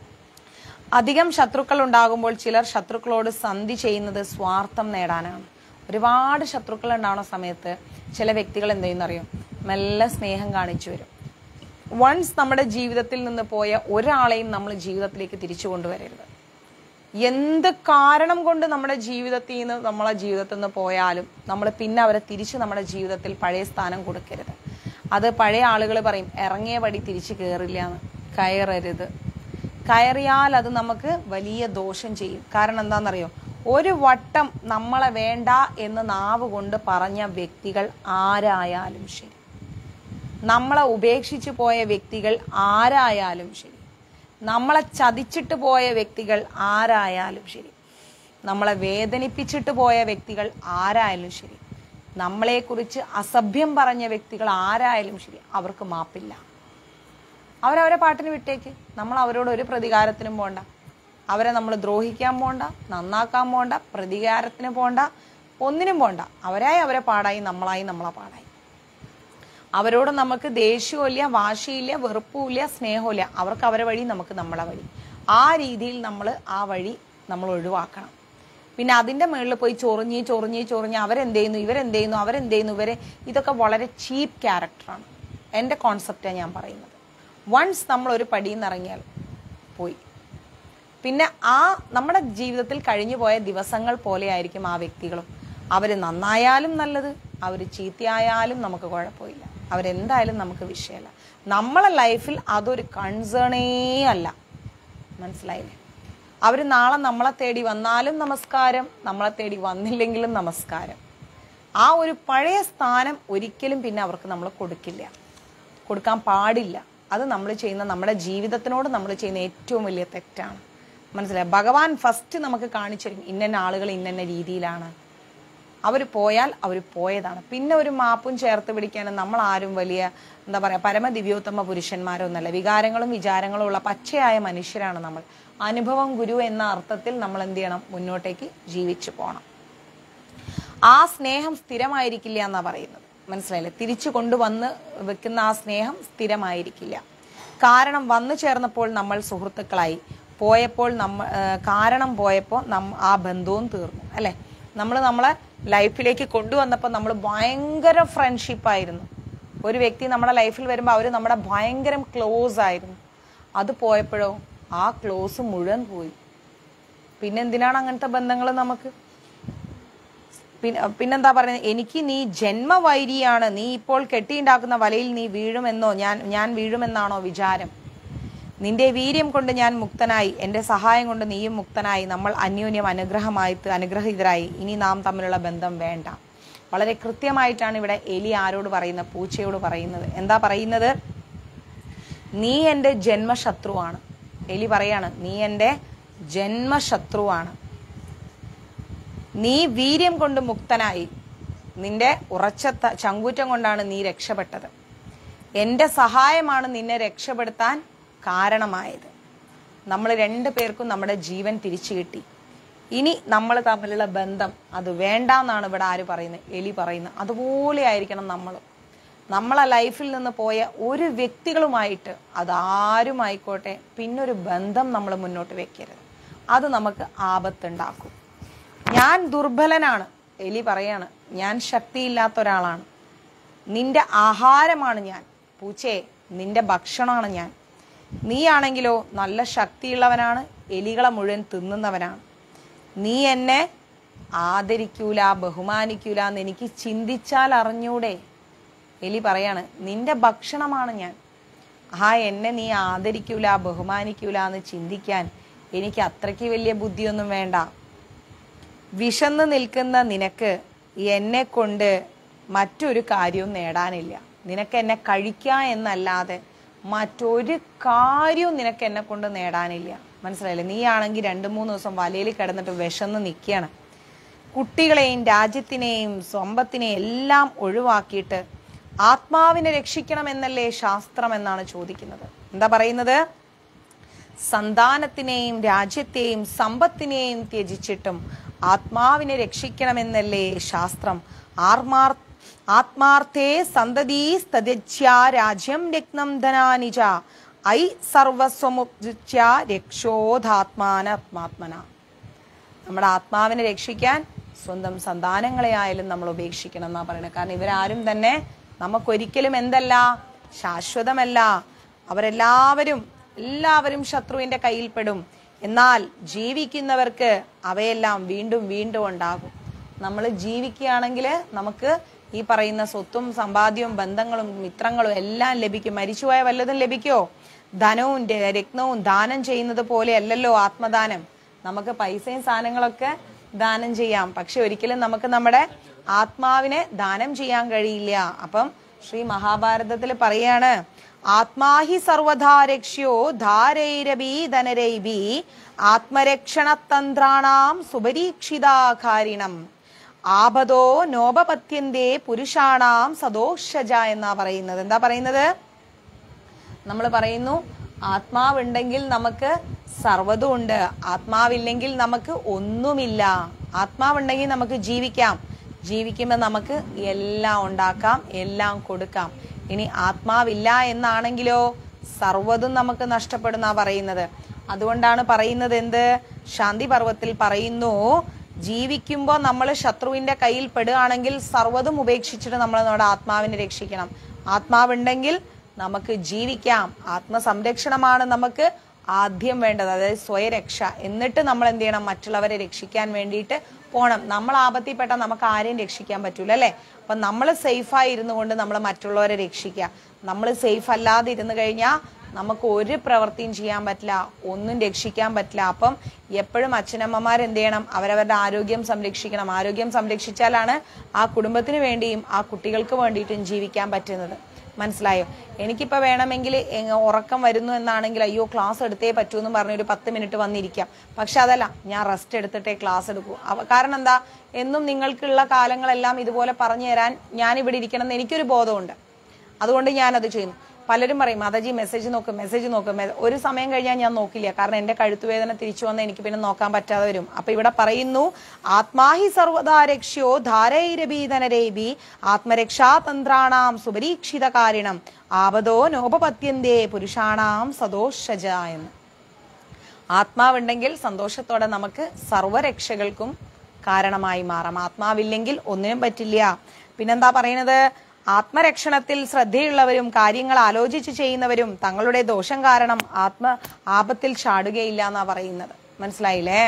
അധികം ശത്രുക്കൾ ഉണ്ടാകുമ്പോൾ ചിലർ ശത്രുക്കളോട് സന്ധി ചെയ്യുന്നത് സ്വാർത്ഥം നേടാനാണ്. ഒരുപാട് ശത്രുക്കൾ ഉണ്ടാവുന്ന സമയത്ത് ചില വ്യക്തികൾ എന്ത് ചെയ്യുന്നറിയോ? മെല്ലെ സ്നേഹം കാണിച്ചു വരും. വൺസ് നമ്മുടെ ജീവിതത്തിൽ നിന്ന് പോയ ഒരാളെയും നമ്മൾ ജീവിതത്തിലേക്ക് തിരിച്ചു കൊണ്ടുവരരുത്. എന്ത് കാരണം കൊണ്ട് നമ്മുടെ ജീവിതത്തിൽ നിന്ന് നമ്മളെ ജീവിതത്തിൽ നിന്ന് പോയാലും നമ്മൾ പിന്നെ അവരെ തിരിച്ച് നമ്മുടെ ജീവിതത്തിൽ പഴയ സ്ഥാനം കൊടുക്കരുത്. അത് പഴയ ആളുകൾ പറയും, ഇറങ്ങിയ പടി തിരിച്ചു കയറില്ല എന്ന്. കയറരുത്. കയറിയാൽ അത് നമുക്ക് വലിയ ദോഷം ചെയ്യും. കാരണം എന്താണെന്നറിയോ? ഒരു വട്ടം നമ്മളെ വേണ്ട എന്ന് നാവ് കൊണ്ട് പറഞ്ഞ വ്യക്തികൾ ആരായാലും ശരി, നമ്മളെ ഉപേക്ഷിച്ചു പോയ വ്യക്തികൾ ആരായാലും ശരി, നമ്മളെ ചതിച്ചിട്ട് പോയ വ്യക്തികൾ ആരായാലും ശരി, നമ്മളെ വേദനിപ്പിച്ചിട്ട് പോയ വ്യക്തികൾ ആരായാലും ശരി, നമ്മളെക്കുറിച്ച് അസഭ്യം പറഞ്ഞ വ്യക്തികൾ ആരായാലും ശരി, അവർക്ക് മാപ്പില്ല. അവരവരെ പാട്ടിന് വിട്ടേക്ക്. നമ്മൾ അവരോട് ഒരു പ്രതികാരത്തിനും പോണ്ട. അവരെ നമ്മൾ ദ്രോഹിക്കാൻ പോണ്ട, നന്നാക്കാൻ പോണ്ട, പ്രതികാരത്തിന് പോണ്ട, ഒന്നിനും പോണ്ട. അവരായി അവരെ പാടായി, നമ്മളായി നമ്മളെ പാടായി. അവരോട് നമുക്ക് ദേഷ്യമില്ല, വാശിയില്ല, വെറുപ്പുമില്ല, സ്നേഹമില്ല. അവർക്ക് അവരെ വഴി, നമുക്ക് നമ്മളെ വഴി. ആ രീതിയിൽ നമ്മൾ ആ വഴി നമ്മൾ ഒഴിവാക്കണം. പിന്നെ അതിൻ്റെ മുകളിൽ പോയി ചൊറിഞ്ഞ് ചൊറിഞ്ഞ് ചൊറിഞ്ഞ് അവരെന്ത് ചെയ്യുന്നു, ഇവരെന്ത് ചെയ്യുന്നു, അവരെന്ത് ചെയ്യുന്നു, ഇവരെ, ഇതൊക്കെ വളരെ ചീപ്പ് ക്യാരക്ടറാണ്. എൻ്റെ കോൺസെപ്റ്റാണ് ഞാൻ പറയുന്നത്. വൺസ് നമ്മൾ ഒരു പടിയിൽ നിന്ന് ഇറങ്ങിയാൽ പോയി. പിന്നെ ആ നമ്മുടെ ജീവിതത്തിൽ കഴിഞ്ഞു പോയ ദിവസങ്ങൾ പോലെ ആയിരിക്കും ആ വ്യക്തികളും. അവർ നന്നായാലും നല്ലത്, അവർ ചീത്തയായാലും നമുക്ക് കുഴപ്പമില്ല. അവരെന്തായാലും നമുക്ക് വിഷയമല്ല. നമ്മളെ ലൈഫിൽ അതൊരു കൺസേണേ അല്ല. മനസ്സിലായില്ലേ? അവർ നാളെ നമ്മളെ തേടി വന്നാലും നമസ്കാരം, നമ്മളെ തേടി വന്നില്ലെങ്കിലും നമസ്കാരം. ആ ഒരു പഴയ സ്ഥാനം ഒരിക്കലും പിന്നെ അവർക്ക് നമ്മൾ കൊടുക്കില്ല, കൊടുക്കാൻ പാടില്ല. അത് നമ്മൾ ചെയ്യുന്ന, നമ്മുടെ ജീവിതത്തിനോട് നമ്മൾ ചെയ്യുന്ന ഏറ്റവും വലിയ തെറ്റാണ്. മനസ്സിലായി? ഭഗവാൻ ഫസ്റ്റ് നമുക്ക് കാണിച്ചിരിക്കും ഇന്ന ആളുകൾ ഇന്ന രീതിയിലാണ്. അവർ പോയാൽ അവർ പോയതാണ്. പിന്നെ ഒരു മാപ്പും ചേർത്ത് പിടിക്കാനും നമ്മൾ ആരും വലിയ എന്താ പറയുക പരമദിവ്യോത്തമ പുരുഷന്മാരൊന്നല്ല. വികാരങ്ങളും വിചാരങ്ങളും ഉള്ള പച്ചയായ മനുഷ്യരാണ് നമ്മൾ. അനുഭവം ഗുരു എന്ന അർത്ഥത്തിൽ നമ്മൾ എന്ത് ചെയ്യണം? മുന്നോട്ടേക്ക് ജീവിച്ചു പോകണം. ആ സ്നേഹം സ്ഥിരമായിരിക്കില്ല എന്നാ പറയുന്നത്. മനസ്സിലായില്ലേ? തിരിച്ചു കൊണ്ടുവന്ന് വെക്കുന്ന ആ സ്നേഹം സ്ഥിരമായിരിക്കില്ല. കാരണം വന്നു ചേർന്നപ്പോൾ നമ്മൾ സുഹൃത്തുക്കളായി, പോയപ്പോൾ നമ്മ കാരണം പോയപ്പോൾ നം ആ ബന്ധവും തീർന്നു, അല്ലെ? നമ്മൾ നമ്മളെ ലൈഫിലേക്ക് കൊണ്ടുവന്നപ്പോൾ നമ്മൾ ഭയങ്കര ഫ്രണ്ട്ഷിപ്പായിരുന്നു. ഒരു വ്യക്തി നമ്മുടെ ലൈഫിൽ വരുമ്പോൾ അവർ നമ്മുടെ ഭയങ്കര ക്ലോസ് ആയിരുന്നു. അത് പോയപ്പോഴോ ആ ക്ലോസ് മുഴുവൻ പോയി. പിന്നെന്തിനാണ് അങ്ങനത്തെ ബന്ധങ്ങൾ നമുക്ക്? പിന്നെ പിന്നെന്താ പറയുന്നത്? എനിക്ക് നീ ജന്മവൈരിയാണ്, നീ ഇപ്പോൾ കെട്ടിയുണ്ടാക്കുന്ന വലയിൽ നീ വീഴുമെന്നോ, ഞാൻ ഞാൻ വീഴുമെന്നാണോ വിചാരം? നിന്റെ വീര്യം കൊണ്ട് ഞാൻ മുക്തനായി, എൻ്റെ സഹായം കൊണ്ട് നീയും മുക്തനായി, നമ്മൾ അന്യോന്യം അനുഗ്രഹമായി അനുഗ്രഹീതരായി, ഇനി നാം തമ്മിലുള്ള ബന്ധം വേണ്ട. വളരെ കൃത്യമായിട്ടാണ് ഇവിടെ എലി ആരോട് പറയുന്നത്? പൂച്ചയോട് പറയുന്നത്. എന്താ പറയുന്നത്? നീ എൻ്റെ ജന്മശത്രുവാണ്. എലി പറയാണ്, നീ എൻ്റെ ജന്മശത്രുവാണ്. നീ വീര്യം കൊണ്ട് മുക്തനായി, നിന്റെ ഉറച്ച ചങ്കൂറ്റം കൊണ്ടാണ് നീ രക്ഷപ്പെട്ടത്. എൻ്റെ സഹായമാണ് നിന്നെ രക്ഷപ്പെടുത്താൻ കാരണമായത്. നമ്മൾ രണ്ടു പേർക്കും നമ്മുടെ ജീവൻ തിരിച്ചു കിട്ടി. ഇനി നമ്മൾ തമ്മിലുള്ള ബന്ധം അത് വേണ്ടാന്നാണ് ഇവിടെ ആര് പറയുന്നത്? എലി പറയുന്നത്. അതുപോലെ ആയിരിക്കണം നമ്മൾ. നമ്മളെ ലൈഫിൽ നിന്ന് പോയ ഒരു വ്യക്തികളുമായിട്ട്, അതാരുമായിക്കോട്ടെ, പിന്നൊരു ബന്ധം നമ്മൾ മുന്നോട്ട് വെക്കരുത്. അത് നമുക്ക് ആപത്തുണ്ടാക്കും. ഞാൻ ദുർബലനാണ്, എലി പറയാണ്, ഞാൻ ശക്തിയില്ലാത്ത ഒരാളാണ്. നിന്റെ ആഹാരമാണ് ഞാൻ, പൂച്ചേ, നിന്റെ ഭക്ഷണമാണ് ഞാൻ. നീയാണെങ്കിലോ നല്ല ശക്തിയുള്ളവനാണ്, എലികളെ മുഴുവൻ തിന്നുന്നവനാണ്. നീ എന്നെ ആദരിക്കൂല, ബഹുമാനിക്കൂല എന്ന് എനിക്ക് ചിന്തിച്ചാൽ അറിഞ്ഞൂടെ? എലി പറയാണ്, നിന്റെ ഭക്ഷണമാണ് ഞാൻ. ആ എന്നെ നീ ആദരിക്കൂല, ബഹുമാനിക്കൂല എന്ന് ചിന്തിക്കാൻ എനിക്ക് അത്രയ്ക്ക് വലിയ ബുദ്ധിയൊന്നും വേണ്ട. വിശന്ന് നിൽക്കുന്ന നിനക്ക് എന്നെ കൊണ്ട് മറ്റൊരു കാര്യവും നേടാനില്ല. നിനക്ക് എന്നെ കഴിക്കുക എന്നല്ലാതെ മറ്റൊരു കാര്യവും നിനക്ക് എന്നെ കൊണ്ട് നേടാനില്ല. മനസ്സിലായില്ലേ? നീ ആണെങ്കിൽ രണ്ടു മൂന്ന് ദിവസം വലയിൽ കിടന്നിട്ട് വിശന്ന് നിൽക്കുകയാണ്. കുട്ടികളെയും രാജ്യത്തിനെയും സമ്പത്തിനെയും എല്ലാം ഒഴിവാക്കിയിട്ട് ആത്മാവിനെ രക്ഷിക്കണമെന്നല്ലേ ശാസ്ത്രം എന്നാണ് ചോദിക്കുന്നത്. എന്താ പറയുന്നത്? സന്താനത്തിനെയും രാജ്യത്തെയും സമ്പത്തിനെയും ത്യജിച്ചിട്ടും ആത്മാവിനെ രക്ഷിക്കണമെന്നല്ലേ ശാസ്ത്രം. ആത്മാർ ആത്മാർത്ഥേ സന്തതി സ്തജ്യ രാജ്യം രത്നം ധനാനിജ ഐ സർവസ്വമുജ്യ രക്ഷോധാത്മാനാത്മാത്മന. നമ്മുടെ ആത്മാവിനെ രക്ഷിക്കാൻ സ്വന്തം സന്താനങ്ങളെ ആയാലും നമ്മൾ ഉപേക്ഷിക്കണം എന്നാ പറയുന്നത്. കാരണം ഇവരാരും തന്നെ നമുക്കൊരിക്കലും എന്തല്ല, ശാശ്വതമല്ല. അവരെല്ലാവരും എല്ലാവരും ശത്രുവിന്റെ കയ്യിൽപ്പെടും. എന്നാൽ ജീവിക്കുന്നവർക്ക് അവയെല്ലാം വീണ്ടും വീണ്ടും ഉണ്ടാകും. നമ്മൾ ജീവിക്കുകയാണെങ്കിൽ നമുക്ക് ഈ പറയുന്ന സ്വത്തും സമ്പാദ്യവും ബന്ധങ്ങളും മിത്രങ്ങളും എല്ലാം ലഭിക്കും. മരിച്ചുപോയ വല്ലതും ലഭിക്കോ? ധനവും രത്നവും ദാനം ചെയ്യുന്നത് പോലെ അല്ലല്ലോ ആത്മദാനം. നമുക്ക് പൈസയും സാധനങ്ങളൊക്കെ ദാനം ചെയ്യാം, പക്ഷെ ഒരിക്കലും നമുക്ക് നമ്മുടെ ആത്മാവിനെ ദാനം ചെയ്യാൻ കഴിയില്ല. അപ്പം ശ്രീ മഹാഭാരതത്തിൽ പറയാണ്, ആത്മാഹി സർവധാ രക്ഷ്യോ ധാരൈരബി ധനരൈബി ആത്മരക്ഷണതന്ത്രാണാം സുപരീക്ഷിതാകാരിണം ആപദോ നോപപത്യന്തേ പുരുഷാണാം സദോഷജ എന്നാ പറയുന്നത്. എന്താ പറയുന്നത്? നമ്മൾ പറയുന്നു ആത്മാവുണ്ടെങ്കിൽ നമുക്ക് സർവ്വതും ഉണ്ട്, ആത്മാവില്ലെങ്കിൽ നമുക്ക് ഒന്നുമില്ല. ആത്മാവുണ്ടെങ്കിൽ നമുക്ക് ജീവിക്കാം, ജീവിക്കുമ്പോൾ നമുക്ക് എല്ലാം ഉണ്ടാക്കാം, എല്ലാം കൊടുക്കാം. ഇനി ആത്മാവില്ല എന്നാണെങ്കിലോ സർവ്വതും നമുക്ക് നഷ്ടപ്പെടുന്ന പറയുന്നത്. അതുകൊണ്ടാണ് പറയുന്നത് എന്ത്? ശാന്തി പർവ്വത്തിൽ പറയുന്നു, ജീവിക്കുമ്പോൾ നമ്മൾ ശത്രുവിന്റെ കയ്യിൽ പെടുകയാണെങ്കിൽ സർവ്വതും ഉപേക്ഷിച്ചിട്ട് നമ്മൾ നമ്മുടെ ആത്മാവിനെ രക്ഷിക്കണം. ആത്മാവുണ്ടെങ്കിൽ നമുക്ക് ജീവിക്കാം. ആത്മസംരക്ഷണമാണ് നമുക്ക് ആദ്യം വേണ്ടത്, അതായത് സ്വയരക്ഷ. എന്നിട്ട് നമ്മൾ എന്ത് ചെയ്യണം? മറ്റുള്ളവരെ രക്ഷിക്കാൻ വേണ്ടിയിട്ട് പോണം. നമ്മൾ ആപത്തിൽപ്പെട്ടാൽ നമുക്ക് ആരെയും രക്ഷിക്കാൻ പറ്റൂല, അല്ലെ? അപ്പൊ നമ്മൾ സേഫായി ഇരുന്നു കൊണ്ട് നമ്മൾ മറ്റുള്ളവരെ രക്ഷിക്കുക. നമ്മൾ സേഫ് അല്ലാതെ ഇരുന്ന് കഴിഞ്ഞാൽ നമുക്ക് ഒരു പ്രവൃത്തിയും ചെയ്യാൻ പറ്റില്ല, ഒന്നും രക്ഷിക്കാൻ പറ്റില്ല. അപ്പം എപ്പോഴും അച്ഛനമ്മമാർ എന്ത് ചെയ്യണം? അവരവരുടെ ആരോഗ്യം സംരക്ഷിക്കണം. ആരോഗ്യം സംരക്ഷിച്ചാലാണ് ആ കുടുംബത്തിന് വേണ്ടിയും ആ കുട്ടികൾക്ക് വേണ്ടിയിട്ടും ജീവിക്കാൻ പറ്റുന്നത്. മനസ്സിലായോ? എനിക്കിപ്പോ വേണമെങ്കിൽ ഉറക്കം വരുന്നു എന്നാണെങ്കിൽ അയ്യോ ക്ലാസ് എടുത്തേ പറ്റൂ എന്ന് പറഞ്ഞ ഒരു പത്ത് മിനിറ്റ് വന്നിരിക്കാം. പക്ഷെ അതല്ല, ഞാൻ റെസ്റ്റ് എടുത്തിട്ടേ ക്ലാസ് എടുക്കൂ. കാരണം എന്താ? എന്നും നിങ്ങൾക്കുള്ള കാലങ്ങളെല്ലാം ഇതുപോലെ പറഞ്ഞു തരാൻ ഞാൻ ഇവിടെ ഇരിക്കണം എന്ന് എനിക്കൊരു ബോധമുണ്ട്. അതുകൊണ്ട് ഞാനത് ചെയ്യുന്നു. പലരും പറയും, മാതാജി മെസ്സേജ് നോക്ക് മെസ്സേജ് നോക്ക് ഒരു സമയം കഴിഞ്ഞാൽ ഞാൻ നോക്കില്ല. കാരണം എന്റെ കഴുത്തുവേദന തിരിച്ചു വന്നാൽ എനിക്ക് പിന്നെ നോക്കാൻ പറ്റാതെ വരും. അപ്പൊ ഇവിടെ പറയുന്നു, ആത്മാഹി സർവദാ രക്ഷ്യോ ധാരൈരബീധനരേബി ആത്മരക്ഷാതന്ത്രാണാം സുപരീക്ഷിതകാരിണം ആപദോ നോപപത്യന്തേ പുരുഷാണാം സദോഷജ എന്ന്. ആത്മാവുണ്ടെങ്കിൽ സന്തോഷത്തോടെ നമുക്ക് സർവരക്ഷകൾക്കും കാരണമായി മാറാം. ആത്മാവില്ലെങ്കിൽ ഒന്നിനും പറ്റില്ല. പിന്നെന്താ പറയുന്നത്? ആത്മരക്ഷണത്തിൽ ശ്രദ്ധയുള്ളവരും കാര്യങ്ങൾ ആലോചിച്ച് ചെയ്യുന്നവരും തങ്ങളുടെ ദോഷം കാരണം ആത്മ ആപത്തിൽ ചാടുകയില്ല എന്നാ പറയുന്നത്. മനസ്സിലായില്ലേ?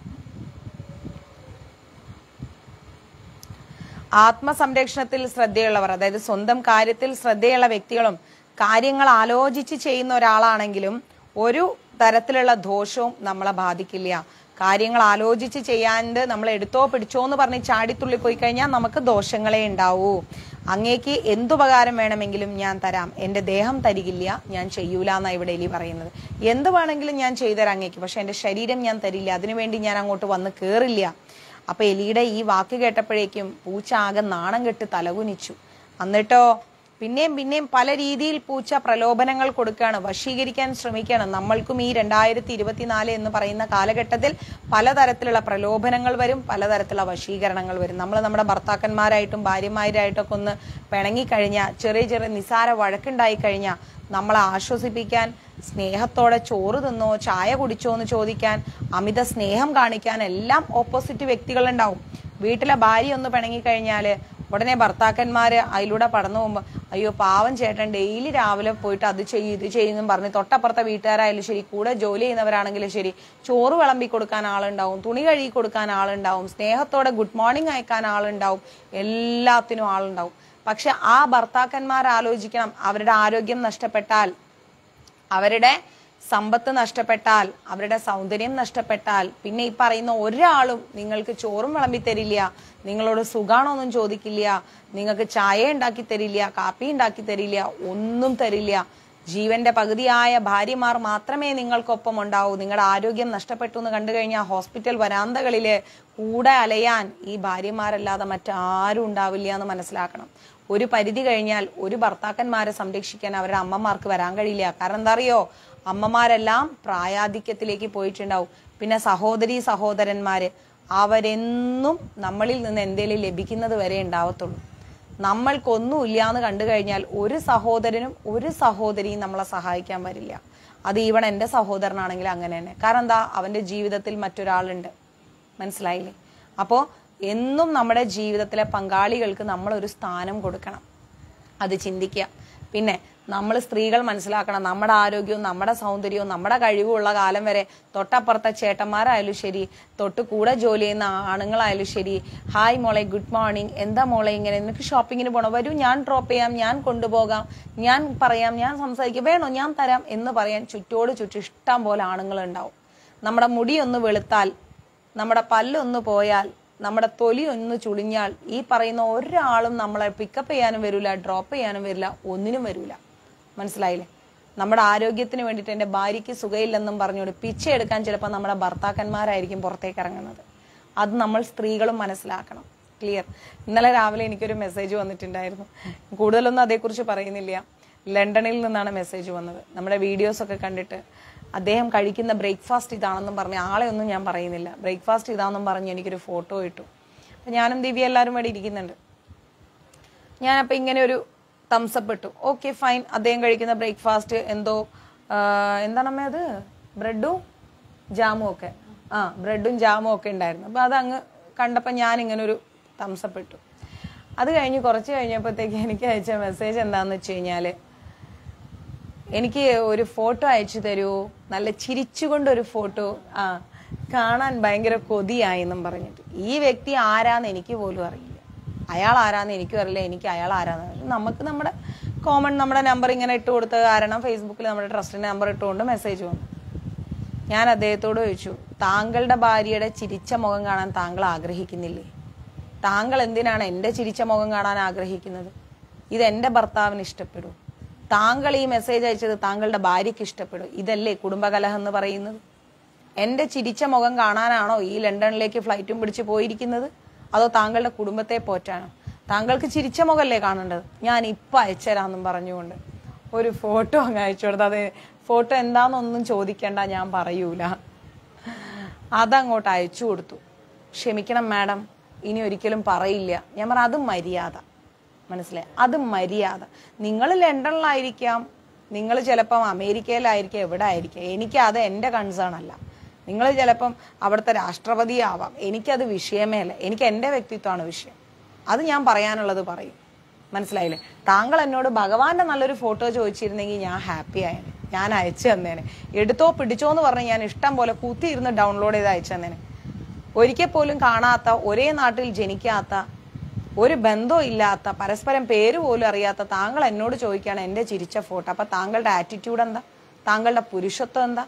ആത്മസംരക്ഷണത്തിൽ ശ്രദ്ധയുള്ളവർ, അതായത് സ്വന്തം കാര്യത്തിൽ ശ്രദ്ധയുള്ള വ്യക്തികളും കാര്യങ്ങൾ ആലോചിച്ച് ചെയ്യുന്ന ഒരാളാണെങ്കിലും ഒരു തരത്തിലുള്ള ദോഷവും നമ്മളെ ബാധിക്കില്ല. കാര്യങ്ങൾ ആലോചിച്ച് ചെയ്യാണ്ട് നമ്മൾ എടുത്തോ പിടിച്ചോ എന്ന് പറഞ്ഞ് ചാടിത്തുള്ളി പോയി കഴിഞ്ഞാൽ നമുക്ക് ദോഷങ്ങളെ ഉണ്ടാവൂ. അങ്ങേക്ക് എന്തുപകാരം വേണമെങ്കിലും ഞാൻ തരാം, എൻ്റെ ദേഹം തരികില്ല, ഞാൻ ചെയ്യൂല എന്നാണ് ഇവിടെ എലി പറയുന്നത്. എന്ത് വേണമെങ്കിലും ഞാൻ ചെയ്തുതരാം അങ്ങേക്ക്, പക്ഷെ എൻ്റെ ശരീരം ഞാൻ തരില്ല, അതിനുവേണ്ടി ഞാൻ അങ്ങോട്ട് വന്ന് കയറില്ല. അപ്പൊ എലിയുടെ ഈ വാക്ക് കേട്ടപ്പോഴേക്കും പൂച്ച ആകെ നാണം കെട്ട് തലകുനിച്ചു. എന്നിട്ടോ പിന്നെയും പിന്നെയും പല രീതിയിൽ പൂച്ച പ്രലോഭനങ്ങൾ കൊടുക്കുകയാണ്, വശീകരിക്കാൻ ശ്രമിക്കുകയാണ്. നമ്മൾക്കും ഈ രണ്ടായിരത്തി ഇരുപത്തിനാല് എന്ന് പറയുന്ന കാലഘട്ടത്തിൽ പലതരത്തിലുള്ള പ്രലോഭനങ്ങൾ വരും, പലതരത്തിലുള്ള വശീകരണങ്ങൾ വരും. നമ്മൾ നമ്മുടെ ഭർത്താക്കന്മാരായിട്ടും ഭാര്യമാരായിട്ടൊക്കെ ഒന്ന് പിണങ്ങിക്കഴിഞ്ഞാൽ, ചെറിയ ചെറിയ നിസാര വഴക്കുണ്ടായി കഴിഞ്ഞാൽ നമ്മളെ ആശ്വസിപ്പിക്കാൻ, സ്നേഹത്തോടെ ചോറ് തിന്നോ ചായ കുടിച്ചോ എന്ന് ചോദിക്കാൻ, അമിത സ്നേഹം കാണിക്കാൻ എല്ലാം ഓപ്പോസിറ്റ് വ്യക്തികളുണ്ടാവും. വീട്ടിലെ ഭാര്യ ഒന്ന് പിണങ്ങിക്കഴിഞ്ഞാല് ഉടനെ ഭർത്താക്കന്മാര് അതിലൂടെ പടന്നു പോകുമ്പോ അയ്യോ പാവം ചേട്ടൻ ഡെയിലി രാവിലെ പോയിട്ട് അത് ചെയ്യും ഇത് ചെയ്യുന്നു പറഞ്ഞ് തൊട്ടപ്പുറത്തെ വീട്ടുകാരായാലും ശരി, കൂടെ ജോലി ചെയ്യുന്നവരാണെങ്കിലും ശരി, ചോറ് വിളമ്പി കൊടുക്കാൻ ആളുണ്ടാവും, തുണി കഴുകി കൊടുക്കാൻ ആളുണ്ടാവും, സ്നേഹത്തോടെ ഗുഡ് മോർണിംഗ് അയക്കാൻ ആളുണ്ടാവും, എല്ലാത്തിനും ആളുണ്ടാവും. പക്ഷെ ആ ഭർത്താക്കന്മാർ ആലോചിക്കണം, അവരുടെ ആരോഗ്യം നഷ്ടപ്പെട്ടാൽ, അവരുടെ സമ്പത്ത് നഷ്ടപ്പെട്ടാൽ, അവരുടെ സൗന്ദര്യം നഷ്ടപ്പെട്ടാൽ പിന്നെ ഈ പറയുന്ന ഒരാളും നിങ്ങൾക്ക് ചോറും വിളമ്പി തരില്ല, നിങ്ങളോട് സുഖാണോന്നും ചോദിക്കില്ല, നിങ്ങൾക്ക് ചായ ഉണ്ടാക്കി തരില്ല, കാപ്പി ഉണ്ടാക്കി തരില്ല, ഒന്നും തരില്ല. ജീവന്റെ പകുതിയായ ഭാര്യമാർ മാത്രമേ നിങ്ങൾക്കൊപ്പം ഉണ്ടാവൂ. നിങ്ങളുടെ ആരോഗ്യം നഷ്ടപ്പെട്ടു എന്ന് കണ്ടു കഴിഞ്ഞാൽ ഹോസ്പിറ്റൽ വരാന്തകളില് കൂടെ അലയാൻ ഈ ഭാര്യമാരല്ലാതെ മറ്റാരും ഉണ്ടാവില്ല എന്ന് മനസ്സിലാക്കണം. ഒരു പരിധി കഴിഞ്ഞാൽ ഒരു ഭർത്താക്കന്മാരെ സംരക്ഷിക്കാൻ അവരുടെ അമ്മമാർക്ക് വരാൻ കഴിയില്ല. കാരണം എന്താ അറിയോ, അമ്മമാരെല്ലാം പ്രായാധിക്യത്തിലേക്ക് പോയിട്ടുണ്ടാവും. പിന്നെ സഹോദരി സഹോദരന്മാര് അവരെന്നും നമ്മളിൽ നിന്ന് എന്തെങ്കിലും ലഭിക്കുന്നത് വരെ ഉണ്ടാവത്തുള്ളൂ. നമ്മൾക്കൊന്നുമില്ല എന്ന് കണ്ടു കഴിഞ്ഞാൽ ഒരു സഹോദരനും ഒരു സഹോദരിയും നമ്മളെ സഹായിക്കാൻ വരില്ല. അത് ഈവൺ എൻ്റെ സഹോദരനാണെങ്കിൽ അങ്ങനെ തന്നെ. കാരണം എന്താ, അവന്റെ ജീവിതത്തിൽ മറ്റൊരാളുണ്ട്. മനസ്സിലായില്ലേ? അപ്പോ എന്നും നമ്മുടെ ജീവിതത്തിലെ പങ്കാളികൾക്ക് നമ്മൾ ഒരു സ്ഥാനം കൊടുക്കണം, അത് ചിന്തിക്കുക. പിന്നെ നമ്മൾ സ്ത്രീകൾ മനസ്സിലാക്കണം, നമ്മുടെ ആരോഗ്യവും നമ്മുടെ സൗന്ദര്യവും നമ്മുടെ കഴിവുള്ള കാലം വരെ തൊട്ടപ്പുറത്തെ ചേട്ടന്മാരായാലും ശരി, തൊട്ട് കൂടെ ജോലി ചെയ്യുന്ന ആണുങ്ങളായാലും ശരി, ഹായ് മോളെ, ഗുഡ് മോർണിംഗ്, എന്താ മോളെ ഇങ്ങനെ, നിനക്ക് ഷോപ്പിങ്ങിന് പോകണം, വരൂ ഞാൻ ഡ്രോപ്പ് ചെയ്യാം, ഞാൻ കൊണ്ടുപോകാം, ഞാൻ പറയാം, ഞാൻ സംസാരിക്കാം, വേണോ ഞാൻ തരാം എന്ന് പറയാൻ ചുറ്റോട് ചുറ്റും ഇഷ്ടം പോലെ ആണുങ്ങൾ ഉണ്ടാവും. നമ്മുടെ മുടി ഒന്ന് വെളുത്താൽ, നമ്മുടെ പല്ലൊന്ന് പോയാൽ, നമ്മുടെ തൊലി ഒന്ന് ചുളിഞ്ഞാൽ ഈ പറയുന്ന ഒരാളും നമ്മളെ പിക്കപ്പ് ചെയ്യാനും വരില്ല, ഡ്രോപ്പ് ചെയ്യാനും വരില്ല, ഒന്നിനും വരില്ല. മനസ്സിലായില്ലേ? നമ്മുടെ ആരോഗ്യത്തിന് വേണ്ടിയിട്ട് എൻ്റെ ഭാര്യയ്ക്ക് സുഖമില്ലെന്നും പറഞ്ഞുകൊണ്ട് പിച്ചയെടുക്കാൻ ചിലപ്പോൾ നമ്മുടെ ഭർത്താക്കന്മാരായിരിക്കും പുറത്തേക്ക് ഇറങ്ങുന്നത്. അത് നമ്മൾ സ്ത്രീകളും മനസ്സിലാക്കണം. ക്ലിയർ? ഇന്നലെ രാവിലെ എനിക്കൊരു മെസ്സേജ് വന്നിട്ടുണ്ടായിരുന്നു. കൂടുതലൊന്നും അതേക്കുറിച്ച് പറയുന്നില്ല. ലണ്ടനിൽ നിന്നാണ് മെസ്സേജ് വന്നത്. നമ്മുടെ വീഡിയോസൊക്കെ കണ്ടിട്ട് അദ്ദേഹം കഴിക്കുന്ന ബ്രേക്ക്ഫാസ്റ്റ് ഇതാണെന്നും പറഞ്ഞ്, ആളെ ഒന്നും ഞാൻ പറയുന്നില്ല, ബ്രേക്ക്ഫാസ്റ്റ് ഇതാണെന്നും പറഞ്ഞ് എനിക്കൊരു ഫോട്ടോ ഇട്ടു. അപ്പം ഞാനും ദിവ്യ എല്ലാവരും ഇവിടെ ഇരിക്കുന്നുണ്ട്. ഞാനപ്പോൾ ഇങ്ങനെ ഒരു തംസപ്പ് ഇട്ടു. ഓക്കെ ഫൈൻ, അദ്ദേഹം കഴിക്കുന്ന ബ്രേക്ക്ഫാസ്റ്റ് എന്തോ എന്താണമ്മേ അത്, ബ്രെഡും ജാമും ഒക്കെ, ആ ബ്രെഡും ജാമും ഒക്കെ ഉണ്ടായിരുന്നു. അപ്പം അതങ്ങ് കണ്ടപ്പോൾ ഞാനിങ്ങനെ ഒരു തംസപ്പ് ഇട്ടു. അത് കഴിഞ്ഞ് കുറച്ച് കഴിഞ്ഞപ്പോഴത്തേക്ക് എനിക്ക് അയച്ച മെസ്സേജ് എന്താണെന്ന് വെച്ച് കഴിഞ്ഞാൽ, എനിക്ക് ഒരു ഫോട്ടോ അയച്ചു തരൂ, നല്ല ചിരിച്ചുകൊണ്ടൊരു ഫോട്ടോ, ആ കാണാൻ ഭയങ്കര കൊതിയായി എന്നും പറഞ്ഞിട്ട്. ഈ വ്യക്തി ആരാന്ന് എനിക്ക് പോലും അറിയില്ല, അയാൾ ആരാന്ന് എനിക്കും അറിയില്ല, എനിക്ക് അയാൾ ആരാന്ന്. നമുക്ക് നമ്മുടെ കോമൺ നമ്മുടെ നമ്പർ ഇങ്ങനെ ഇട്ട് കൊടുത്തത് കാരണം ഫേസ്ബുക്കിൽ നമ്മുടെ ട്രസ്റ്റിന്റെ നമ്പർ ഇട്ടുകൊണ്ട് മെസ്സേജ് വന്നു. ഞാൻ അദ്ദേഹത്തോട് ചോദിച്ചു, താങ്കളുടെ ഭാര്യയുടെ ചിരിച്ച മുഖം കാണാൻ താങ്കൾ ആഗ്രഹിക്കുന്നില്ലേ? താങ്കൾ എന്തിനാണ് എൻ്റെ ചിരിച്ച മുഖം കാണാൻ ആഗ്രഹിക്കുന്നത്? ഇത് എൻ്റെ ഭർത്താവിന് ഇഷ്ടപ്പെടൂ? താങ്കൾ ഈ മെസ്സേജ് അയച്ചത് താങ്കളുടെ ഭാര്യയ്ക്ക് ഇഷ്ടപ്പെടും? ഇതല്ലേ കുടുംബകലഹം എന്ന് പറയുന്നത്? എൻ്റെ ചിരിച്ച മുഖം കാണാനാണോ ഈ ലണ്ടനിലേക്ക് ഫ്ലൈറ്റും പിടിച്ച് പോയിരിക്കുന്നത്? അതോ താങ്കളുടെ കുടുംബത്തെ പോറ്റാനോ? താങ്കൾക്ക് ചിരിച്ച മുഖല്ലേ കാണേണ്ടത്? ഞാൻ ഇപ്പൊ അയച്ചുതരാമെന്നും പറഞ്ഞുകൊണ്ട് ഒരു ഫോട്ടോ അങ്ങ് അയച്ചു കൊടുത്തു. അത് ഫോട്ടോ എന്താണെന്നൊന്നും ചോദിക്കേണ്ട, ഞാൻ പറയൂല, അതങ്ങോട്ട് അയച്ചു കൊടുത്തു. ക്ഷമിക്കണം മാഡം, ഇനി ഒരിക്കലും പറയില്ല. ഞാൻ പറഞ്ഞ അത് മര്യാദ, മനസ്സിലായി? അത് മര്യാദ. നിങ്ങൾ ലണ്ടനിലായിരിക്കാം, നിങ്ങൾ ചിലപ്പം അമേരിക്കയിലായിരിക്കാം, എവിടെ ആയിരിക്കാം, എനിക്ക് അത് എൻ്റെ കൺസേൺ അല്ല. നിങ്ങൾ ചിലപ്പം അവിടുത്തെ രാഷ്ട്രപതി ആവാം, എനിക്കത് വിഷയമേ അല്ല. എനിക്ക് എൻ്റെ വ്യക്തിത്വമാണ് വിഷയം. അത് ഞാൻ പറയാനുള്ളത് പറയും. മനസ്സിലായില്ലേ? താങ്കൾ എന്നോട് ഭഗവാന്റെ നല്ലൊരു ഫോട്ടോ ചോദിച്ചിരുന്നെങ്കിൽ ഞാൻ ഹാപ്പി ആയേനെ, ഞാൻ അയച്ചു തന്നേനെ. എടുത്തോ പിടിച്ചോ എന്ന് പറഞ്ഞ് ഞാൻ ഇഷ്ടം പോലെ കുത്തിയിരുന്ന് ഡൗൺലോഡ് ചെയ്ത് അയച്ചു തന്നേനെ. ഒരിക്കൽ പോലും കാണാത്ത, ഒരേ നാട്ടിൽ ജനിക്കാത്ത, ഒരു ബന്ധവും ഇല്ലാത്ത, പരസ്പരം പേര് പോലും അറിയാത്ത താങ്കൾ എന്നോട് ചോദിക്കുകയാണ് എൻ്റെ ചിരിച്ച ഫോട്ടോ. അപ്പൊ താങ്കളുടെ ആറ്റിറ്റ്യൂഡ് എന്താ? താങ്കളുടെ പുരുഷത്വം എന്താ?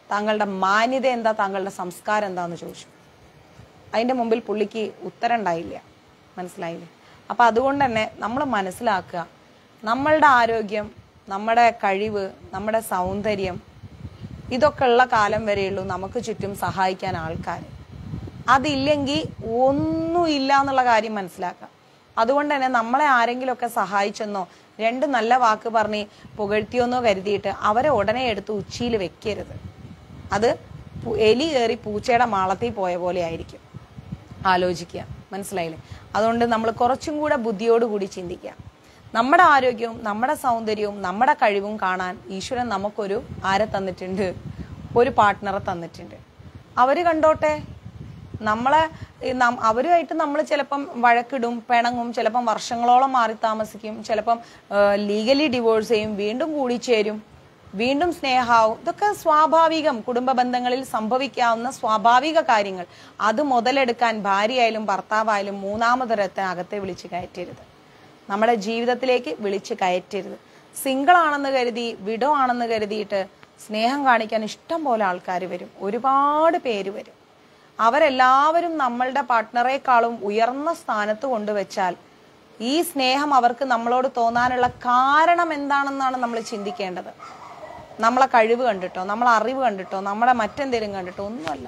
താങ്കളുടെ മാന്യത എന്താ, താങ്കളുടെ സംസ്കാരം എന്താന്ന് ചോദിച്ചു. അതിൻ്റെ മുമ്പിൽ പുള്ളിക്ക് ഉത്തരം ഉണ്ടായില്ല. മനസ്സിലായില്ലേ? അപ്പം അതുകൊണ്ട് തന്നെ നമ്മൾ മനസ്സിലാക്കുക, നമ്മളുടെ ആരോഗ്യം, നമ്മുടെ കഴിവ്, നമ്മുടെ സൗന്ദര്യം, ഇതൊക്കെ ഉള്ള കാലം വരെയുള്ളൂ നമുക്ക് ചുറ്റും സഹായിക്കാൻ ആൾക്കാർ. അതില്ലെങ്കിൽ ഒന്നുമില്ല എന്നുള്ള കാര്യം മനസ്സിലാക്കുക. അതുകൊണ്ട് തന്നെ നമ്മളെ ആരെങ്കിലുമൊക്കെ സഹായിച്ചെന്നോ രണ്ട് നല്ല വാക്ക് പറഞ്ഞ് പുകഴ്ത്തിയോന്നോ കരുതിയിട്ട് അവരെ ഉടനെ എടുത്ത് ഉച്ചിയിൽ വെക്കരുത്. അത് എലി കയറി പൂച്ചയുടെ മാളത്തിൽ പോയ പോലെ ആയിരിക്കും. ആലോചിക്കുക. മനസ്സിലായില്ലേ? അതുകൊണ്ട് നമ്മൾ കുറച്ചും കൂടെ ബുദ്ധിയോടുകൂടി ചിന്തിക്കുക. നമ്മുടെ ആരോഗ്യവും നമ്മുടെ സൗന്ദര്യവും നമ്മുടെ കഴിവും കാണാൻ ഈശ്വരൻ നമുക്കൊരു ആരെ തന്നിട്ടുണ്ട്, ഒരു പാർട്ട്ണറെ തന്നിട്ടുണ്ട്. അവർ കണ്ടോട്ടെ. നമ്മളെ അവരുമായിട്ട് നമ്മൾ ചിലപ്പം വഴക്കിടും, പിണങ്ങും, ചിലപ്പം വർഷങ്ങളോളം മാറി താമസിക്കും, ചിലപ്പം ലീഗലി ഡിവോഴ്സ് ചെയ്യും, വീണ്ടും കൂടിച്ചേരും, വീണ്ടും സ്നേഹാവും. ഇതൊക്കെ സ്വാഭാവികം, കുടുംബ ബന്ധങ്ങളിൽ സംഭവിക്കാവുന്ന സ്വാഭാവിക കാര്യങ്ങൾ. അത് മുതലെടുക്കാൻ ഭാര്യയായാലും ഭർത്താവായാലും മൂന്നാമതൊരത്തെ അകത്തെ വിളിച്ച് കയറ്റരുത്. നമ്മുടെ ജീവിതത്തിലേക്ക് വിളിച്ച് കയറ്റരുത്. സിംഗിൾ ആണെന്ന് കരുതി, വിഡോ ആണെന്ന് കരുതിയിട്ട് സ്നേഹം കാണിക്കാൻ ഇഷ്ടം പോലെ ആൾക്കാർ വരും, ഒരുപാട് പേര് വരും. അവരെല്ലാവരും നമ്മളുടെ പാർട്ട്ണറെക്കാളും ഉയർന്ന സ്ഥാനത്ത് കൊണ്ടുവച്ചാൽ ഈ സ്നേഹം അവർക്ക് നമ്മളോട് തോന്നാനുള്ള കാരണം എന്താണെന്നാണ് നമ്മൾ ചിന്തിക്കേണ്ടത്. നമ്മളെ കഴിവ് കണ്ടിട്ടോ, നമ്മളെ അറിവ് കണ്ടിട്ടോ, നമ്മളെ മറ്റെന്തെങ്കിലും കണ്ടിട്ടോ ഒന്നുമല്ല.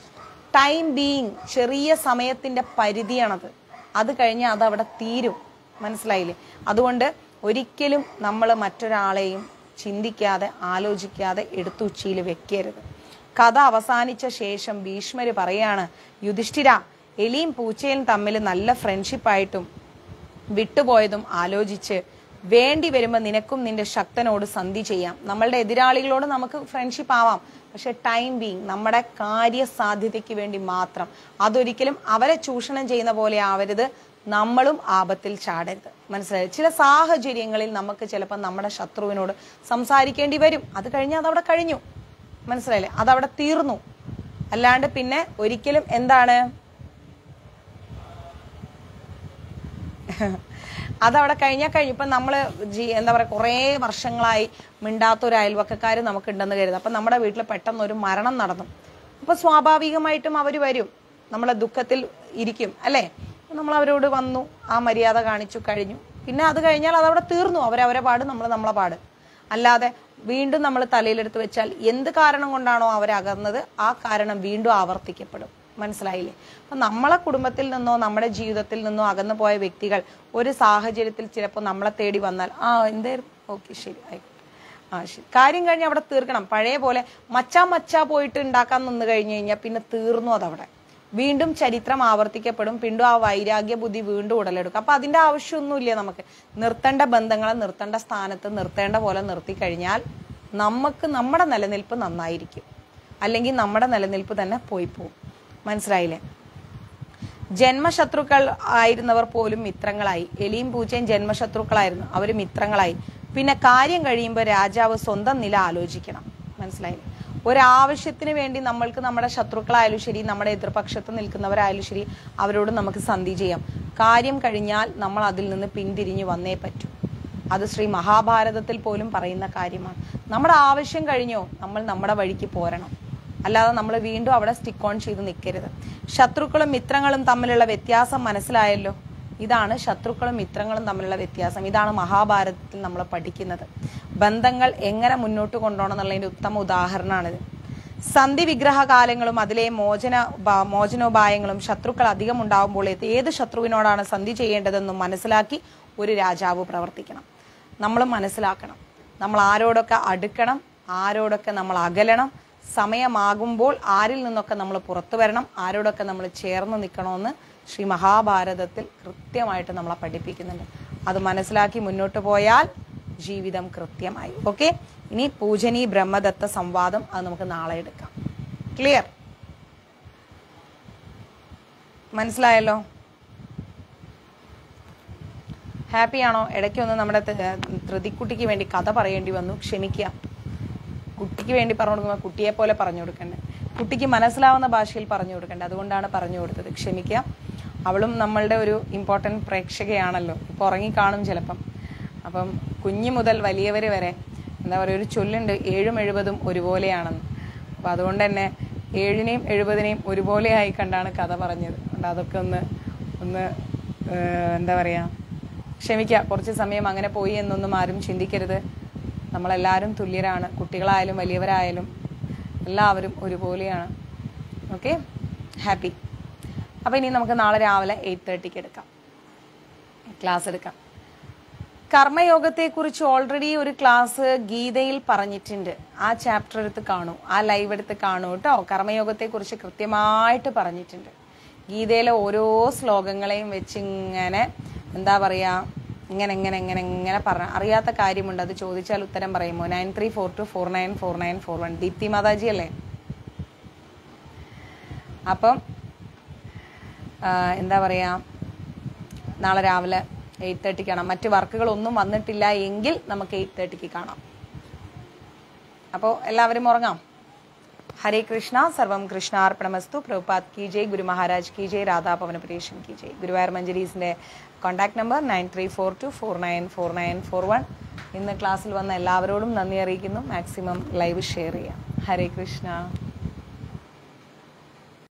ടൈം ബീയിങ്, ചെറിയ സമയത്തിന്റെ പരിധിയാണത്. അത് കഴിഞ്ഞാൽ അത് അവിടെ തീരും. മനസ്സിലായില്ലേ? അതുകൊണ്ട് ഒരിക്കലും നമ്മൾ മറ്റൊരാളെയും ചിന്തിക്കാതെ ആലോചിക്കാതെ എടുത്തു ഉച്ചിയിൽ വെക്കരുത്. കഥ അവസാനിച്ച ശേഷം ഭീഷ്മര് പറയാണ്, യുധിഷ്ഠിര, എലിയും പൂച്ചയും തമ്മിൽ നല്ല ഫ്രണ്ട്ഷിപ്പായിട്ടും വിട്ടുപോയതും ആലോചിച്ച് വേണ്ടി വരുമ്പോൾ നിനക്കും നിന്റെ ശക്തനോട് സന്ധി ചെയ്യാം. നമ്മളുടെ എതിരാളികളോട് നമുക്ക് ഫ്രണ്ട്ഷിപ്പ് ആവാം, പക്ഷെ ടൈം ബീങ് നമ്മുടെ കാര്യസാധ്യതയ്ക്ക് വേണ്ടി മാത്രം. അതൊരിക്കലും അവരെ ചൂഷണം ചെയ്യുന്ന പോലെ ആവരുത്, നമ്മളും ആപത്തിൽ ചാടരുത്. മനസ്സിലായി? ചില സാഹചര്യങ്ങളിൽ നമുക്ക് ചിലപ്പോൾ നമ്മുടെ ശത്രുവിനോട് സംസാരിക്കേണ്ടി വരും. അത് കഴിഞ്ഞാൽ അതവിടെ കഴിഞ്ഞു. മനസ്സിലായില്ലേ? അതവിടെ തീർന്നു. അല്ലാണ്ട് പിന്നെ ഒരിക്കലും എന്താണ് അതവിടെ കഴിഞ്ഞാൽ കഴിഞ്ഞു. ഇപ്പം നമ്മൾ ജീ എന്താ പറയുക, കുറേ വർഷങ്ങളായി മിണ്ടാത്ത ഒരു അയൽവക്കക്കാർ നമുക്കുണ്ടെന്ന് കരുതും. അപ്പം നമ്മുടെ വീട്ടിൽ പെട്ടെന്ന് ഒരു മരണം നടന്നു. അപ്പം സ്വാഭാവികമായിട്ടും അവർ വരും, നമ്മളെ ദുഃഖത്തിൽ ഇരിക്കും, അല്ലേ? നമ്മൾ അവരോട് വന്നു, ആ മര്യാദ കാണിച്ചു, കഴിഞ്ഞു. പിന്നെ അത് കഴിഞ്ഞാൽ അതവിടെ തീർന്നു. അവരവരെ പാട്, നമ്മൾ നമ്മളെ പാട്. അല്ലാതെ വീണ്ടും നമ്മൾ തലയിലെടുത്ത് വെച്ചാൽ എന്ത് കാരണം കൊണ്ടാണോ അവരകന്നത് ആ കാരണം വീണ്ടും ആവർത്തിക്കപ്പെടും. മനസ്സിലായില്ലേ? അപ്പം നമ്മളെ കുടുംബത്തിൽ നിന്നോ നമ്മുടെ ജീവിതത്തിൽ നിന്നോ അകന്നു പോയ വ്യക്തികൾ ഒരു സാഹചര്യത്തിൽ ചിലപ്പോൾ നമ്മളെ തേടി വന്നാൽ ആ എന്തായിരുന്നു, ഓക്കെ ശരി ആയിക്കോട്ടെ, ആ ശരി, കാര്യം കഴിഞ്ഞ് അവിടെ തീർക്കണം. പഴയ പോലെ മച്ചാ മച്ചാ പോയിട്ട് ഉണ്ടാക്കാൻ നിന്ന് കഴിഞ്ഞു കഴിഞ്ഞാൽ പിന്നെ തീർന്നു. അതവിടെ വീണ്ടും ചരിത്രം ആവർത്തിക്കപ്പെടും. വീണ്ടും ആ വൈരാഗ്യ ബുദ്ധി വീണ്ടും ഉടലെടുക്കും. അപ്പൊ അതിന്റെ ആവശ്യമൊന്നുമില്ല. നമുക്ക് നിർത്തേണ്ട ബന്ധങ്ങളെ നിർത്തേണ്ട സ്ഥാനത്ത് നിർത്തേണ്ട പോലെ നിർത്തി കഴിഞ്ഞാൽ നമുക്ക് നമ്മുടെ നിലനിൽപ്പ് നന്നായിരിക്കും. അല്ലെങ്കിൽ നമ്മുടെ നിലനിൽപ്പ് തന്നെ പോയി പോവും. മനസ്സിലായില്ലേ? ജന്മശത്രുക്കൾ ആയിരുന്നവർ പോലും മിത്രങ്ങളായി. എലിയും പൂച്ചയും ജന്മശത്രുക്കളായിരുന്നു, അവര് മിത്രങ്ങളായി. പിന്നെ കാര്യം കഴിയുമ്പോൾ രാജാവ് സ്വന്തം നില ആലോചിക്കണം. മനസ്സിലായില്ലേ? ഒരാവശ്യത്തിന് വേണ്ടി നമ്മൾക്ക് നമ്മുടെ ശത്രുക്കളായാലും ശരി, നമ്മുടെ എതിർപക്ഷത്ത് നിൽക്കുന്നവരായാലും ശരി, അവരോട് നമുക്ക് സന്ധി ചെയ്യാം. കാര്യം കഴിഞ്ഞാൽ നമ്മൾ അതിൽ നിന്ന് പിന്തിരിഞ്ഞു വന്നേ പറ്റൂ. അത് ശ്രീ മഹാഭാരതത്തിൽ പോലും പറയുന്ന കാര്യമാണ്. നമ്മുടെ ആവശ്യം കഴിഞ്ഞോ നമ്മൾ നമ്മുടെ വഴിക്ക് പോരണം. അല്ലാതെ നമ്മൾ വീണ്ടും അവിടെ സ്റ്റിക്ക് ഓൺ ചെയ്ത് നിൽക്കരുത്. ശത്രുക്കളും മിത്രങ്ങളും തമ്മിലുള്ള വ്യത്യാസം മനസ്സിലായല്ലോ? ഇതാണ് ശത്രുക്കളും മിത്രങ്ങളും തമ്മിലുള്ള വ്യത്യാസം. ഇതാണ് മഹാഭാരതത്തിൽ നമ്മൾ പഠിക്കുന്നത്. ബന്ധങ്ങൾ എങ്ങനെ മുന്നോട്ട് കൊണ്ടുപോകണം എന്നുള്ളതിന്റെ ഉത്തമ ഉദാഹരണമാണിത്. സന്ധി വിഗ്രഹ കാലങ്ങളും അതിലെ മോചന മോചനോപായങ്ങളും ശത്രുക്കൾ അധികം ഉണ്ടാകുമ്പോൾ ഏത് ശത്രുവിനോടാണ് സന്ധി ചെയ്യേണ്ടതെന്നും മനസ്സിലാക്കി ഒരു രാജാവ് പ്രവർത്തിക്കണം. നമ്മൾ മനസ്സിലാക്കണം നമ്മൾ ആരോടൊക്കെ അടുക്കണം, ആരോടൊക്കെ നമ്മൾ അകലണം, സമയമാകുമ്പോൾ ആരിൽ നിന്നൊക്കെ നമ്മൾ പുറത്തു വരണം, ആരോടൊക്കെ നമ്മൾ ചേർന്ന് നിൽക്കണമെന്ന് ശ്രീ മഹാഭാരതത്തിൽ കൃത്യമായിട്ട് നമ്മളെ പഠിപ്പിക്കുന്നുണ്ട്. അത് മനസ്സിലാക്കി മുന്നോട്ട് പോയാൽ ജീവിതം കൃത്യമായി. ഓക്കെ, ഇനി പൂജനീ ബ്രഹ്മദത്ത സംവാദം അത് നമുക്ക് നാളെ എടുക്കാം. ക്ലിയർ? മനസ്സിലായല്ലോ? ഹാപ്പിയാണോ? ഇടയ്ക്കൊന്ന് നമ്മുടെ ധൃതിക്കുട്ടിക്ക് വേണ്ടി കഥ പറയേണ്ടി വന്നു, ക്ഷമിക്കുക. കുട്ടിക്ക് വേണ്ടി പറഞ്ഞു കൊടുക്കുമ്പോൾ കുട്ടിയെ പോലെ പറഞ്ഞു കൊടുക്കണ്ടേ, കുട്ടിക്ക് മനസ്സിലാവുന്ന ഭാഷയിൽ പറഞ്ഞു കൊടുക്കണ്ടേ, അതുകൊണ്ടാണ് പറഞ്ഞു കൊടുത്തത്. ക്ഷമിക്കുക. അവളും നമ്മളുടെ ഒരു ഇമ്പോർട്ടൻറ്റ് പ്രേക്ഷകയാണല്ലോ. ഇപ്പോൾ ഉറങ്ങിക്കാണും ചിലപ്പം. അപ്പം കുഞ്ഞു മുതൽ വലിയവർ വരെ എന്താ പറയുക, ഒരു ചൊല്ലുണ്ട്, ഏഴും എഴുപതും ഒരുപോലെയാണെന്ന്. അപ്പോൾ അതുകൊണ്ട് തന്നെ ഏഴിനെയും എഴുപതിനെയും ഒരുപോലെ ആയി കണ്ടാണ് കഥ പറഞ്ഞത്. അതുകൊണ്ട് അതൊക്കെ ഒന്ന് ഒന്ന് എന്താ പറയുക, ക്ഷമിക്കുക. കുറച്ച് സമയം അങ്ങനെ പോയി എന്നൊന്നും ആരും ചിന്തിക്കരുത്. നമ്മളെല്ലാവരും തുല്യരാണ്. കുട്ടികളായാലും വലിയവരായാലും എല്ലാവരും ഒരുപോലെയാണ്. Okay, happy. അപ്പോൾ ഇനി നമുക്ക് നാളെ രാവിലെ എയ്റ്റ് തേർട്ടിക്ക് എടുക്കാം, ക്ലാസ് എടുക്കാം. കർമ്മയോഗത്തെക്കുറിച്ച് ഓൾറെഡി ഒരു ക്ലാസ് ഗീതയിൽ പറഞ്ഞിട്ടുണ്ട്. ആ ചാപ്റ്റർ എടുത്ത് കാണൂ, ആ ലൈവ് എടുത്ത് കാണൂ കേട്ടോ. കർമ്മയോഗത്തെക്കുറിച്ച് കൃത്യമായിട്ട് പറഞ്ഞിട്ടുണ്ട്. ഗീതയിലെ ഓരോ ശ്ലോകങ്ങളെയും വെച്ച് ഇങ്ങനെ എന്താ പറയുക, ഇങ്ങനെ ഇങ്ങനെ ഇങ്ങനെ ഇങ്ങനെ പറഞ്ഞ അറിയാത്ത കാര്യമുണ്ട്, അത് ചോദിച്ചാൽ ഉത്തരം പറയുമോ? Nine three four two four nine four nine four one Deepti Mataji അല്ലേ? അപ്പം എന്താ പറയുക, നാളെ രാവിലെ എയ്റ്റ് തേർട്ടിക്ക് കാണാം. മറ്റ് വർക്കുകളൊന്നും വന്നിട്ടില്ല എങ്കിൽ നമുക്ക് എയ്റ്റ് തേർട്ടിക്ക് കാണാം. അപ്പോൾ എല്ലാവരും ഉറങ്ങാം. ഹരേ കൃഷ്ണ, സർവം കൃഷ്ണാർപ്പണമസ്തു. പ്രഭുപാദ് കി ജയ്, ഗുരു മഹാരാജ് കി ജയ്, രാധാ പവനപുരേഷൻ കി ജയ്. ഗുരുവായൂർ മഞ്ജരീസിൻ്റെ contact number nine three four two four nine four nine four one. ഇന്ന് ക്ലാസ്സിൽ വന്ന എല്ലാവരോടും നന്ദി അറിയിക്കുന്നു. മാക്സിമം ലൈവ് ഷെയർ ചെയ്യാം. ഹരേ കൃഷ്ണ.